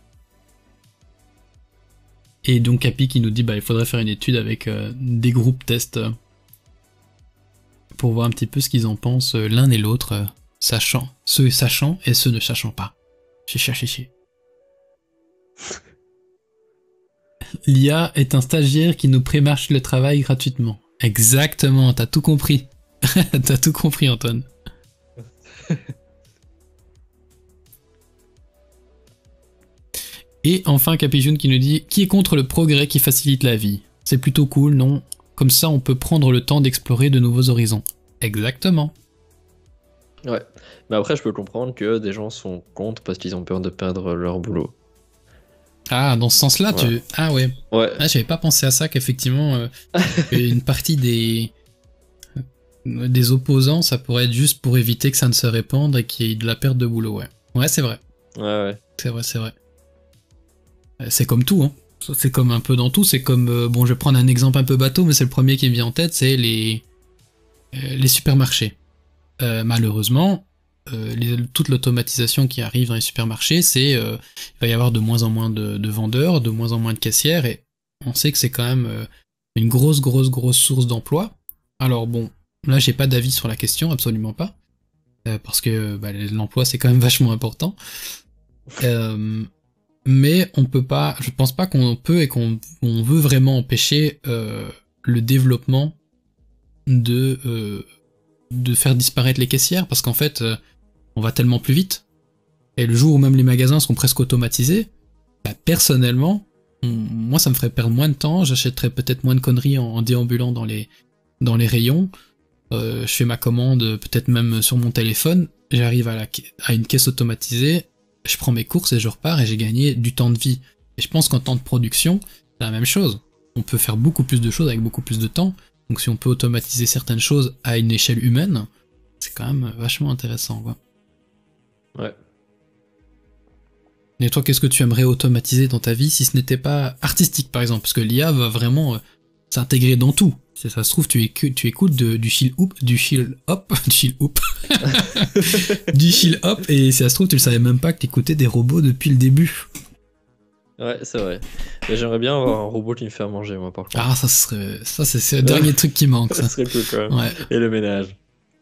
Et donc Capi qui nous dit il faudrait faire une étude avec des groupes tests pour voir un petit peu ce qu'ils en pensent l'un et l'autre, ceux sachant et ceux ne sachant pas. Chichi. L'IA est un stagiaire qui nous prémarche le travail gratuitement. Exactement, t'as tout compris. T'as tout compris, Antoine. Et enfin Capijoun qui nous dit « Qui est contre le progrès qui facilite la vie? C'est plutôt cool, non? Comme ça on peut prendre le temps d'explorer de nouveaux horizons. » Exactement. Ouais, mais après je peux comprendre que des gens sont contre parce qu'ils ont peur de perdre leur boulot. Ah, dans ce sens-là, ouais. Ah ouais. Ouais. Ah, j'avais pas pensé à ça, qu'effectivement une partie des opposants, ça pourrait être juste pour éviter que ça ne se répande et qu'il y ait de la perte de boulot, ouais. Ouais, c'est vrai. Ouais. C'est vrai. C'est comme tout, hein. C'est comme un peu dans tout. C'est comme, je vais prendre un exemple un peu bateau, mais c'est le premier qui me vient en tête, c'est les supermarchés. Malheureusement, toute l'automatisation qui arrive dans les supermarchés, il va y avoir de moins en moins de vendeurs, de moins en moins de caissières, et on sait que c'est quand même une grosse source d'emploi. Alors bon, là j'ai pas d'avis sur la question, absolument pas, parce que l'emploi c'est quand même vachement important. Mais on peut pas, je pense pas qu'on peut et qu'on veut vraiment empêcher le développement de de faire disparaître les caissières, parce qu'en fait, on va tellement plus vite. Et le jour où même les magasins seront presque automatisés, bah, personnellement, moi ça me ferait perdre moins de temps, j'achèterais peut-être moins de conneries en déambulant dans les rayons, je fais ma commande peut-être même sur mon téléphone, j'arrive à une caisse automatisée, je prends mes courses et je repars et j'ai gagné du temps de vie. Et je pense qu'en temps de production, c'est la même chose. On peut faire beaucoup plus de choses avec beaucoup plus de temps, donc si on peut automatiser certaines choses à une échelle humaine, c'est quand même vachement intéressant, quoi. Ouais. Et toi, qu'est-ce que tu aimerais automatiser dans ta vie si ce n'était pas artistique, par exemple? Parce que l'IA va vraiment s'intégrer dans tout. Si ça se trouve, tu écoutes du chill-hop, du chill-hop, du chill-hop, et si ça se trouve, tu le savais même pas que t'écoutais des robots depuis le début. Ouais, c'est vrai. Mais j'aimerais bien avoir un robot qui me fait à manger, moi, par contre. Ah, ça c'est le dernier truc qui manque, ça. Ça serait cool, quand même. Ouais. Et le ménage.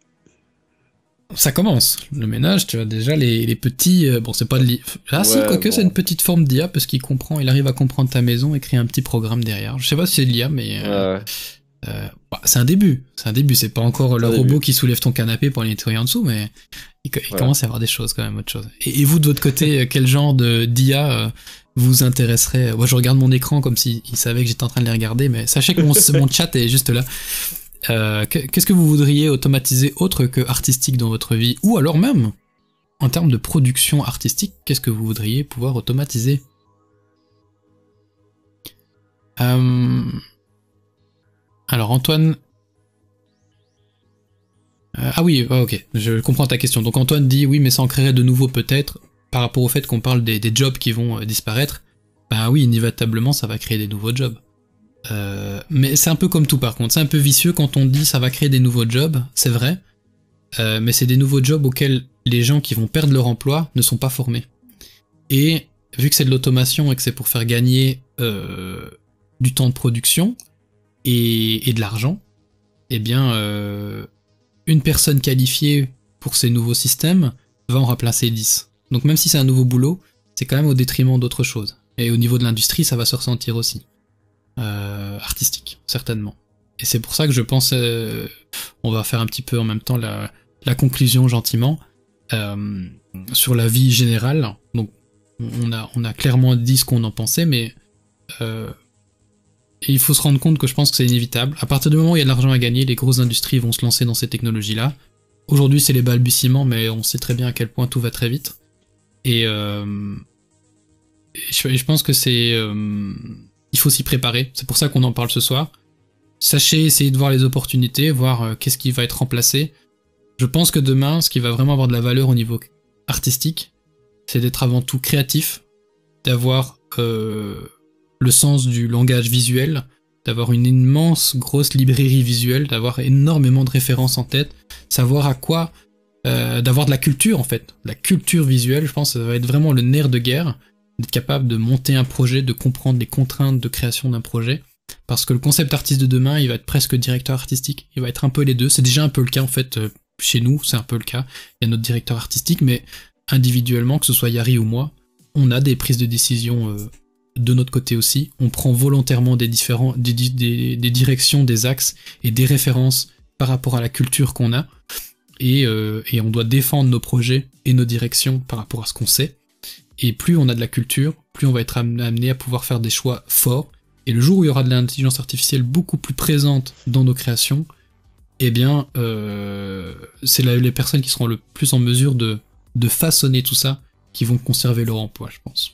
Ça commence. Le ménage, tu as déjà les petits... bon, c'est pas de l'IA. Ah si, quoique, c'est une petite forme d'IA, parce qu'il arrive à comprendre ta maison et créer un petit programme derrière. Je sais pas si c'est de l'IA, mais... bah, c'est un début. C'est pas encore le robot qui soulève ton canapé pour aller nettoyer en dessous, mais il commence à y avoir des choses, quand même, autre chose. Et vous, de votre côté, quel genre d'IA vous intéresserait? Moi, je regarde mon écran comme s'il savait que j'étais en train de les regarder, mais sachez que mon chat est juste là. Qu'est-ce que vous voudriez automatiser autre que artistique dans votre vie? Ou alors même, en termes de production artistique, qu'est-ce que vous voudriez pouvoir automatiser? Alors Antoine... ah oui, ok, je comprends ta question. Donc Antoine dit, oui, mais ça en créerait de nouveaux peut-être, par rapport au fait qu'on parle des jobs qui vont disparaître. Ben oui, inévitablement, ça va créer des nouveaux jobs. Mais c'est un peu comme tout par contre, c'est un peu vicieux quand on dit ça va créer des nouveaux jobs, c'est vrai, mais c'est des nouveaux jobs auxquels les gens qui vont perdre leur emploi ne sont pas formés. Et vu que c'est de l'automation et que c'est pour faire gagner du temps de production et de l'argent, eh bien une personne qualifiée pour ces nouveaux systèmes va en remplacer 10. Donc même si c'est un nouveau boulot, c'est quand même au détriment d'autres choses. Et au niveau de l'industrie, ça va se ressentir aussi. Artistique, certainement. Et c'est pour ça que je pense, on va faire un petit peu en même temps la conclusion gentiment, sur la vie générale. Donc on a clairement dit ce qu'on en pensait, mais il faut se rendre compte que je pense que c'est inévitable. À partir du moment où il y a de l'argent à gagner, les grosses industries vont se lancer dans ces technologies-là. Aujourd'hui c'est les balbutiements, mais on sait très bien à quel point tout va très vite. Et je pense que c'est... il faut s'y préparer, c'est pour ça qu'on en parle ce soir. Sachez essayer de voir les opportunités, voir qu'est-ce qui va être remplacé. Je pense que demain, ce qui va vraiment avoir de la valeur au niveau artistique, c'est d'être avant tout créatif, d'avoir le sens du langage visuel, d'avoir une immense grosse librairie visuelle, d'avoir énormément de références en tête, savoir à quoi, d'avoir de la culture en fait. La culture visuelle, je pense que ça va être vraiment le nerf de guerre, d'être capable de monter un projet, de comprendre les contraintes de création d'un projet, parce que le concept artiste de demain, il va être presque directeur artistique, il va être un peu les deux, c'est déjà un peu le cas en fait, chez nous, c'est un peu le cas, il y a notre directeur artistique, mais individuellement, que ce soit Yari ou moi, on a des prises de décision de notre côté aussi, on prend volontairement des directions, des axes et des références par rapport à la culture qu'on a, et on doit défendre nos projets et nos directions par rapport à ce qu'on sait. Et plus on a de la culture, plus on va être amené à pouvoir faire des choix forts. Et le jour où il y aura de l'intelligence artificielle beaucoup plus présente dans nos créations, eh bien, c'est les personnes qui seront le plus en mesure de façonner tout ça qui vont conserver leur emploi, je pense.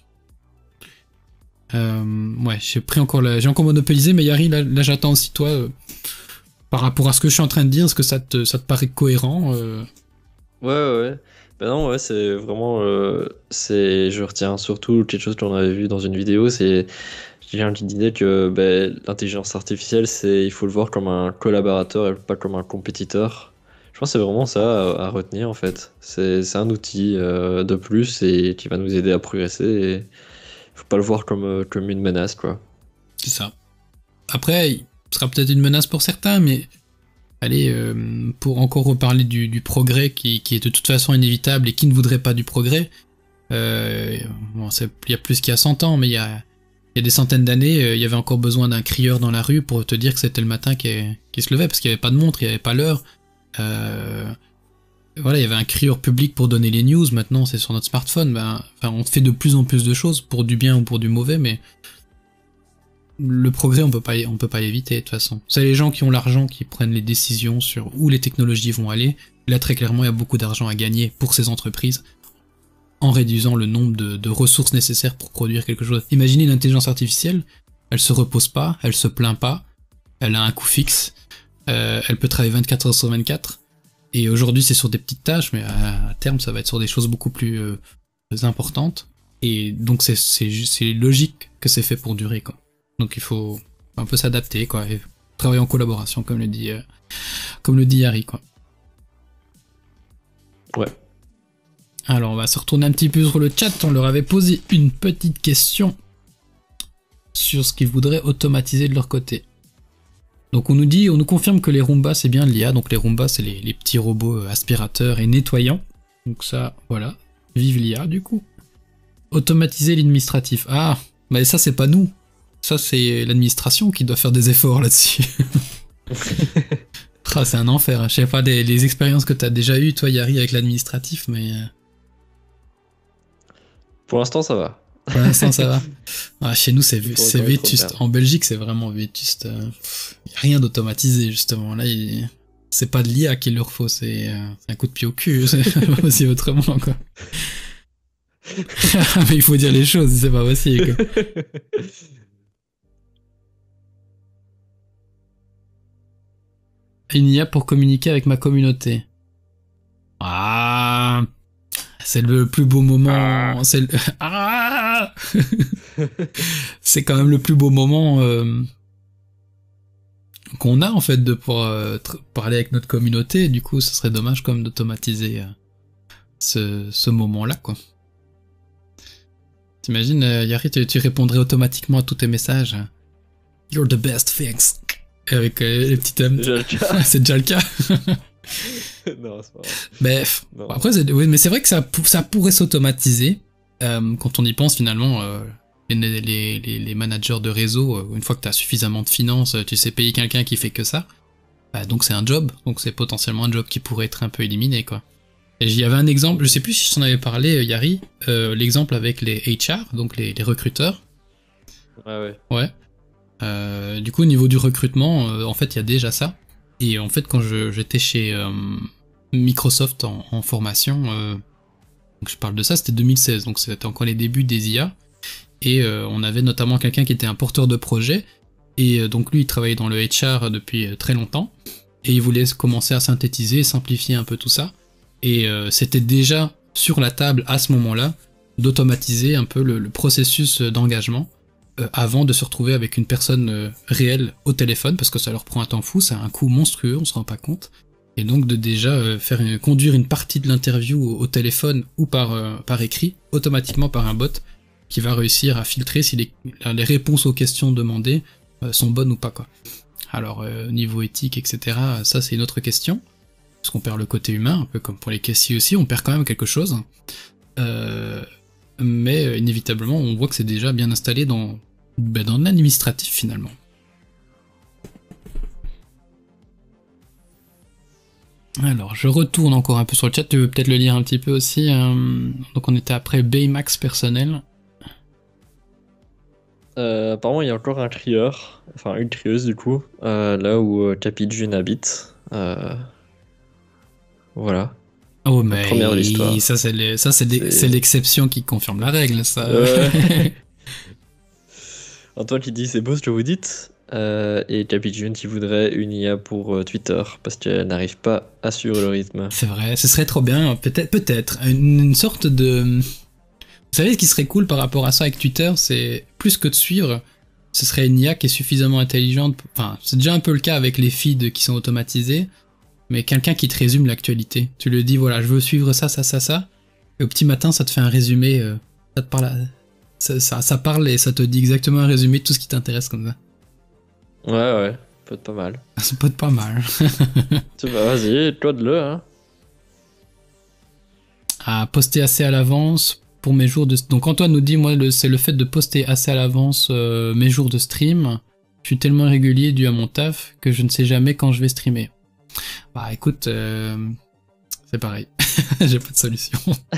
Ouais, j'ai encore monopolisé, mais Yari, là j'attends aussi toi, par rapport à ce que je suis en train de dire, est-ce que ça te paraît cohérent Ouais. Ben non, ouais, c'est vraiment... je retiens surtout quelque chose qu'on avait vu dans une vidéo, c'est quelqu'un qui disait que l'intelligence artificielle, il faut le voir comme un collaborateur et pas comme un compétiteur. Je pense que c'est vraiment ça à retenir en fait. C'est un outil de plus et qui va nous aider à progresser. Et faut pas le voir comme une menace, quoi. C'est ça. Après, il sera peut-être une menace pour certains, mais allez, pour encore reparler du progrès qui est de toute façon inévitable et qui ne voudrait pas du progrès, il y a plus qu'il y a 100 ans, mais il y a des centaines d'années, il y avait encore besoin d'un crieur dans la rue pour te dire que c'était le matin qui se levait, parce qu'il n'y avait pas de montre, il n'y avait pas l'heure. Voilà, il y avait un crieur public pour donner les news, maintenant c'est sur notre smartphone. On fait de plus en plus de choses, pour du bien ou pour du mauvais, mais le progrès, on peut pas l'éviter de toute façon. C'est les gens qui ont l'argent qui prennent les décisions sur où les technologies vont aller. Là, très clairement, il y a beaucoup d'argent à gagner pour ces entreprises en réduisant le nombre de ressources nécessaires pour produire quelque chose. Imaginez l'intelligence artificielle, elle se repose pas, elle se plaint pas, elle a un coût fixe, elle peut travailler 24 heures sur 24. Et aujourd'hui, c'est sur des petites tâches, mais à terme, ça va être sur des choses beaucoup plus importantes. Et donc, c'est logique que c'est fait pour durer, quoi. Donc, il faut un peu s'adapter, quoi, et travailler en collaboration, comme le dit Yari, quoi. Ouais. Alors, on va se retourner un petit peu sur le chat. On leur avait posé une petite question sur ce qu'ils voudraient automatiser de leur côté. Donc on nous confirme que les Roomba c'est bien l'IA, donc les Roomba c'est les petits robots aspirateurs et nettoyants. Donc ça, voilà, vive l'IA du coup. Automatiser l'administratif. Ah, mais ça c'est pas nous. Ça c'est l'administration qui doit faire des efforts là-dessus. Ah, c'est un enfer, je sais pas les expériences que t'as déjà eues toi Yari avec l'administratif, mais... Pour l'instant ça va. Pour l'instant ça va. Ah, chez nous c'est vétuste. En Belgique c'est vraiment vétuste. Y a rien d'automatisé justement. Là c'est pas de l'IA qu'il leur faut, c'est un coup de pied au cul. C'est pas possible autrement quoi. Mais il faut dire les choses, c'est pas possible quoi. Une IA pour communiquer avec ma communauté. Ah, c'est le plus beau moment. C'est c'est quand même le plus beau moment qu'on a en fait de pouvoir parler avec notre communauté. Du coup, ce serait dommage comme d'automatiser ce moment-là, quoi. T'imagines, Yari, tu répondrais automatiquement à tous tes messages. You're the best, thanks. Avec les petits thèmes. C'est déjà le cas. Non, c'est pas vrai. Mais non. Après, oui, mais c'est vrai que ça pourrait s'automatiser. Quand on y pense, finalement, les managers de réseau, une fois que tu as suffisamment de finances, tu sais payer quelqu'un qui fait que ça. Donc c'est un job. Donc c'est potentiellement un job qui pourrait être un peu éliminé, quoi. Et il y avait un exemple, je sais plus si je t'en avais parlé, Yari, l'exemple avec les HR, donc les recruteurs. Ouais. Du coup, au niveau du recrutement, en fait, il y a déjà ça. Et en fait, quand j'étais chez Microsoft en formation, donc je parle de ça, c'était 2016, donc c'était encore les débuts des IA. Et on avait notamment quelqu'un qui était un porteur de projet. Et donc lui, il travaillait dans le HR depuis très longtemps. Et il voulait commencer à synthétiser, simplifier un peu tout ça. Et c'était déjà sur la table à ce moment-là d'automatiser un peu le processus d'engagement avant de se retrouver avec une personne réelle au téléphone, parce que ça leur prend un temps fou, ça a un coût monstrueux, on se rend pas compte. Et donc de déjà conduire une partie de l'interview au téléphone ou par écrit, automatiquement par un bot, qui va réussir à filtrer si les réponses aux questions demandées sont bonnes ou pas, quoi. Alors, niveau éthique, etc., ça c'est une autre question. Parce qu'on perd le côté humain, un peu comme pour les caissiers aussi, on perd quand même quelque chose. Mais inévitablement, on voit que c'est déjà bien installé dans l'administratif finalement. Alors, je retourne encore un peu sur le chat, tu veux peut-être le lire un petit peu aussi. Donc on était après Baymax personnel. Apparemment, il y a encore un trieur, enfin une trieuse du coup, là où Capijun habite. Voilà. Oh, mais première de l'histoire. Ça c'est l'exception qui confirme la règle, ça. Antoine qui dit c'est beau ce que vous dites, et Capijun qui voudrait une IA pour Twitter parce qu'elle n'arrive pas à suivre le rythme. C'est vrai, ce serait trop bien, peut-être une sorte de... Vous savez ce qui serait cool par rapport à ça avec Twitter, c'est plus que de suivre, ce serait une IA qui est suffisamment intelligente, enfin c'est déjà un peu le cas avec les feeds qui sont automatisés, mais quelqu'un qui te résume l'actualité. Tu lui dis voilà, je veux suivre ça, et au petit matin ça te fait un résumé, ça te parle, ça parle et ça te dit exactement un résumé de tout ce qui t'intéresse comme ça. Ouais, peut être pas mal. Ça peut être pas mal. Tu vas, vas-y, code-le, hein. À poster assez à l'avance pour mes jours de... Donc Antoine nous dit, moi, c'est le fait de poster assez à l'avance mes jours de stream. Je suis tellement régulier dû à mon taf que je ne sais jamais quand je vais streamer. Bah écoute, c'est pareil. J'ai pas de solution.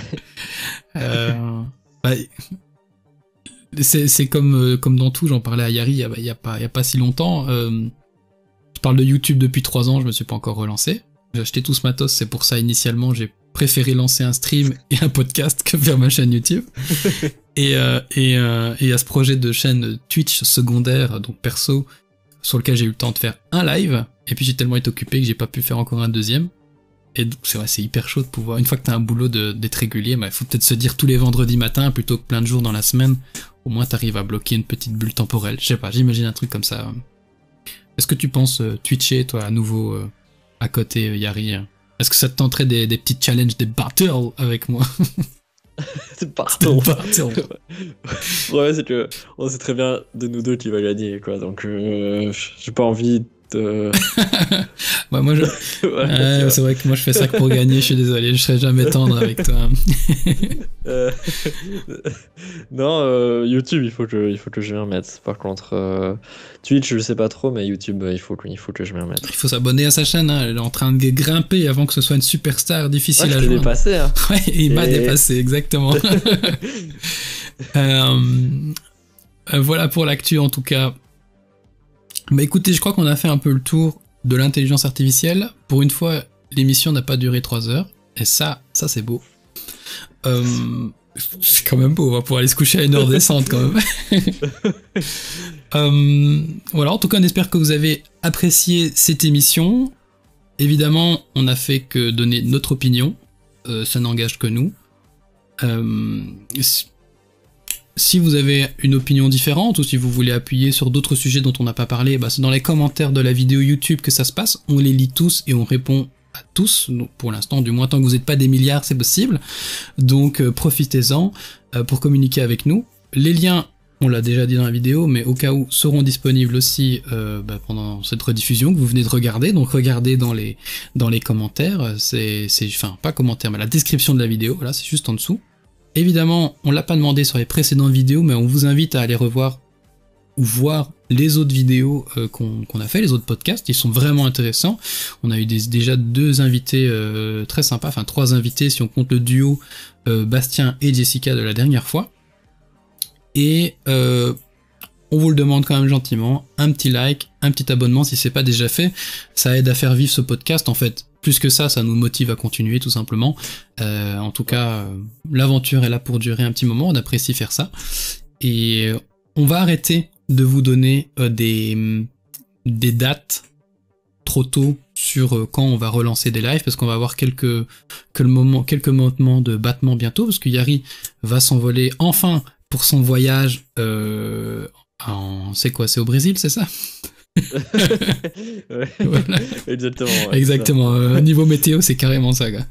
Bah, c'est comme dans tout, j'en parlais à Yari il y a pas si longtemps. Je parle de YouTube depuis 3 ans, je me suis pas encore relancé. J'ai acheté tout ce matos, c'est pour ça initialement j'ai préféré lancer un stream et un podcast que faire ma chaîne YouTube. Et à ce projet de chaîne Twitch secondaire, donc perso, sur lequel j'ai eu le temps de faire un live, et puis j'ai tellement été occupé que j'ai pas pu faire encore un deuxième. Et donc c'est vrai, c'est hyper chaud de pouvoir, une fois que t'as un boulot d'être régulier, bah, il faut peut-être se dire tous les vendredis matins plutôt que plein de jours dans la semaine, au moins t'arrives à bloquer une petite bulle temporelle. Je sais pas, j'imagine un truc comme ça. Est-ce que tu penses Twitcher, toi, à nouveau, à côté, Yari? Est-ce que ça te tenterait des petits challenges, des battles avec moi? C'est partout. Ouais, c'est que on sait très bien de nous deux qui va gagner, quoi. Donc, j'ai pas envie de. Ouais, moi, c'est vrai que moi, je fais ça que pour gagner. Je suis désolé, je serai jamais tendre avec toi. Non, YouTube, il faut que je m'y remette. Par contre, Twitch, je sais pas trop, mais YouTube, il faut que je m'y remette. Il faut s'abonner à sa chaîne. Hein. Elle est en train de grimper avant que ce soit une superstar difficile à jouer. Dépassé, hein. Ouais, il m'a dépassé, exactement. Voilà pour l'actu, en tout cas. Bah écoutez, je crois qu'on a fait un peu le tour de l'intelligence artificielle. Pour une fois, l'émission n'a pas duré 3 heures. Et ça c'est beau. C'est quand même beau, on va pouvoir aller se coucher à une heure décente quand même. Voilà, en tout cas, on espère que vous avez apprécié cette émission. Évidemment, on n'a fait que donner notre opinion. Ça n'engage que nous. Si vous avez une opinion différente ou si vous voulez appuyer sur d'autres sujets dont on n'a pas parlé, bah c'est dans les commentaires de la vidéo YouTube que ça se passe. On les lit tous et on répond à tous. Donc pour l'instant, du moins tant que vous n'êtes pas des milliards, c'est possible. Donc profitez-en pour communiquer avec nous. Les liens, on l'a déjà dit dans la vidéo, mais au cas où, seront disponibles aussi pendant cette rediffusion que vous venez de regarder. Donc regardez dans les commentaires. Enfin, pas commentaires, mais la description de la vidéo. Voilà, c'est juste en dessous. Évidemment, on l'a pas demandé sur les précédentes vidéos, mais on vous invite à aller revoir ou voir les autres vidéos qu'on a fait, les autres podcasts, ils sont vraiment intéressants. On a eu déjà 2 invités très sympas, enfin 3 invités si on compte le duo Bastien et Jessica de la dernière fois. Et on vous le demande quand même gentiment, un petit like, un petit abonnement si c'est pas déjà fait, ça aide à faire vivre ce podcast en fait. Plus que ça nous motive à continuer tout simplement. En tout cas, l'aventure est là pour durer un petit moment, on apprécie faire ça. Et on va arrêter de vous donner des dates trop tôt sur quand on va relancer des lives, parce qu'on va avoir quelques moments de battement bientôt, parce que Yari va s'envoler enfin pour son voyage c'est quoi, c'est au Brésil, c'est ça? Ouais. Voilà. Exactement. Ouais, exactement. Niveau météo, c'est carrément ça, gars.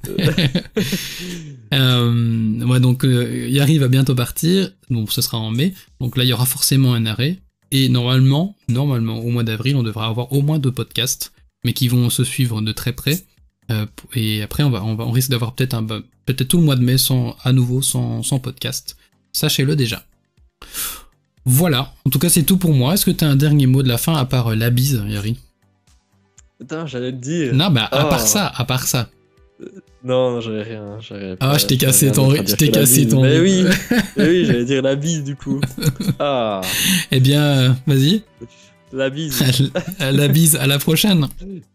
Ouais, donc Yari va bientôt partir, donc ce sera en mai. Donc là, il y aura forcément un arrêt. Et normalement, au mois d'avril, on devra avoir au moins 2 podcasts, mais qui vont se suivre de très près. Et après, on risque d'avoir peut-être tout le mois de mai à nouveau sans podcast. Sachez-le déjà. Voilà, en tout cas c'est tout pour moi. Est-ce que t'as un dernier mot de la fin à part la bise, Yari? Putain, j'allais te dire. Non, bah à part ça. Non, j'avais rien. Ah, je t'ai cassé ton Mais oui, j'allais dire la bise du coup. Ah. Eh bien, vas-y. La bise. La bise, à la prochaine.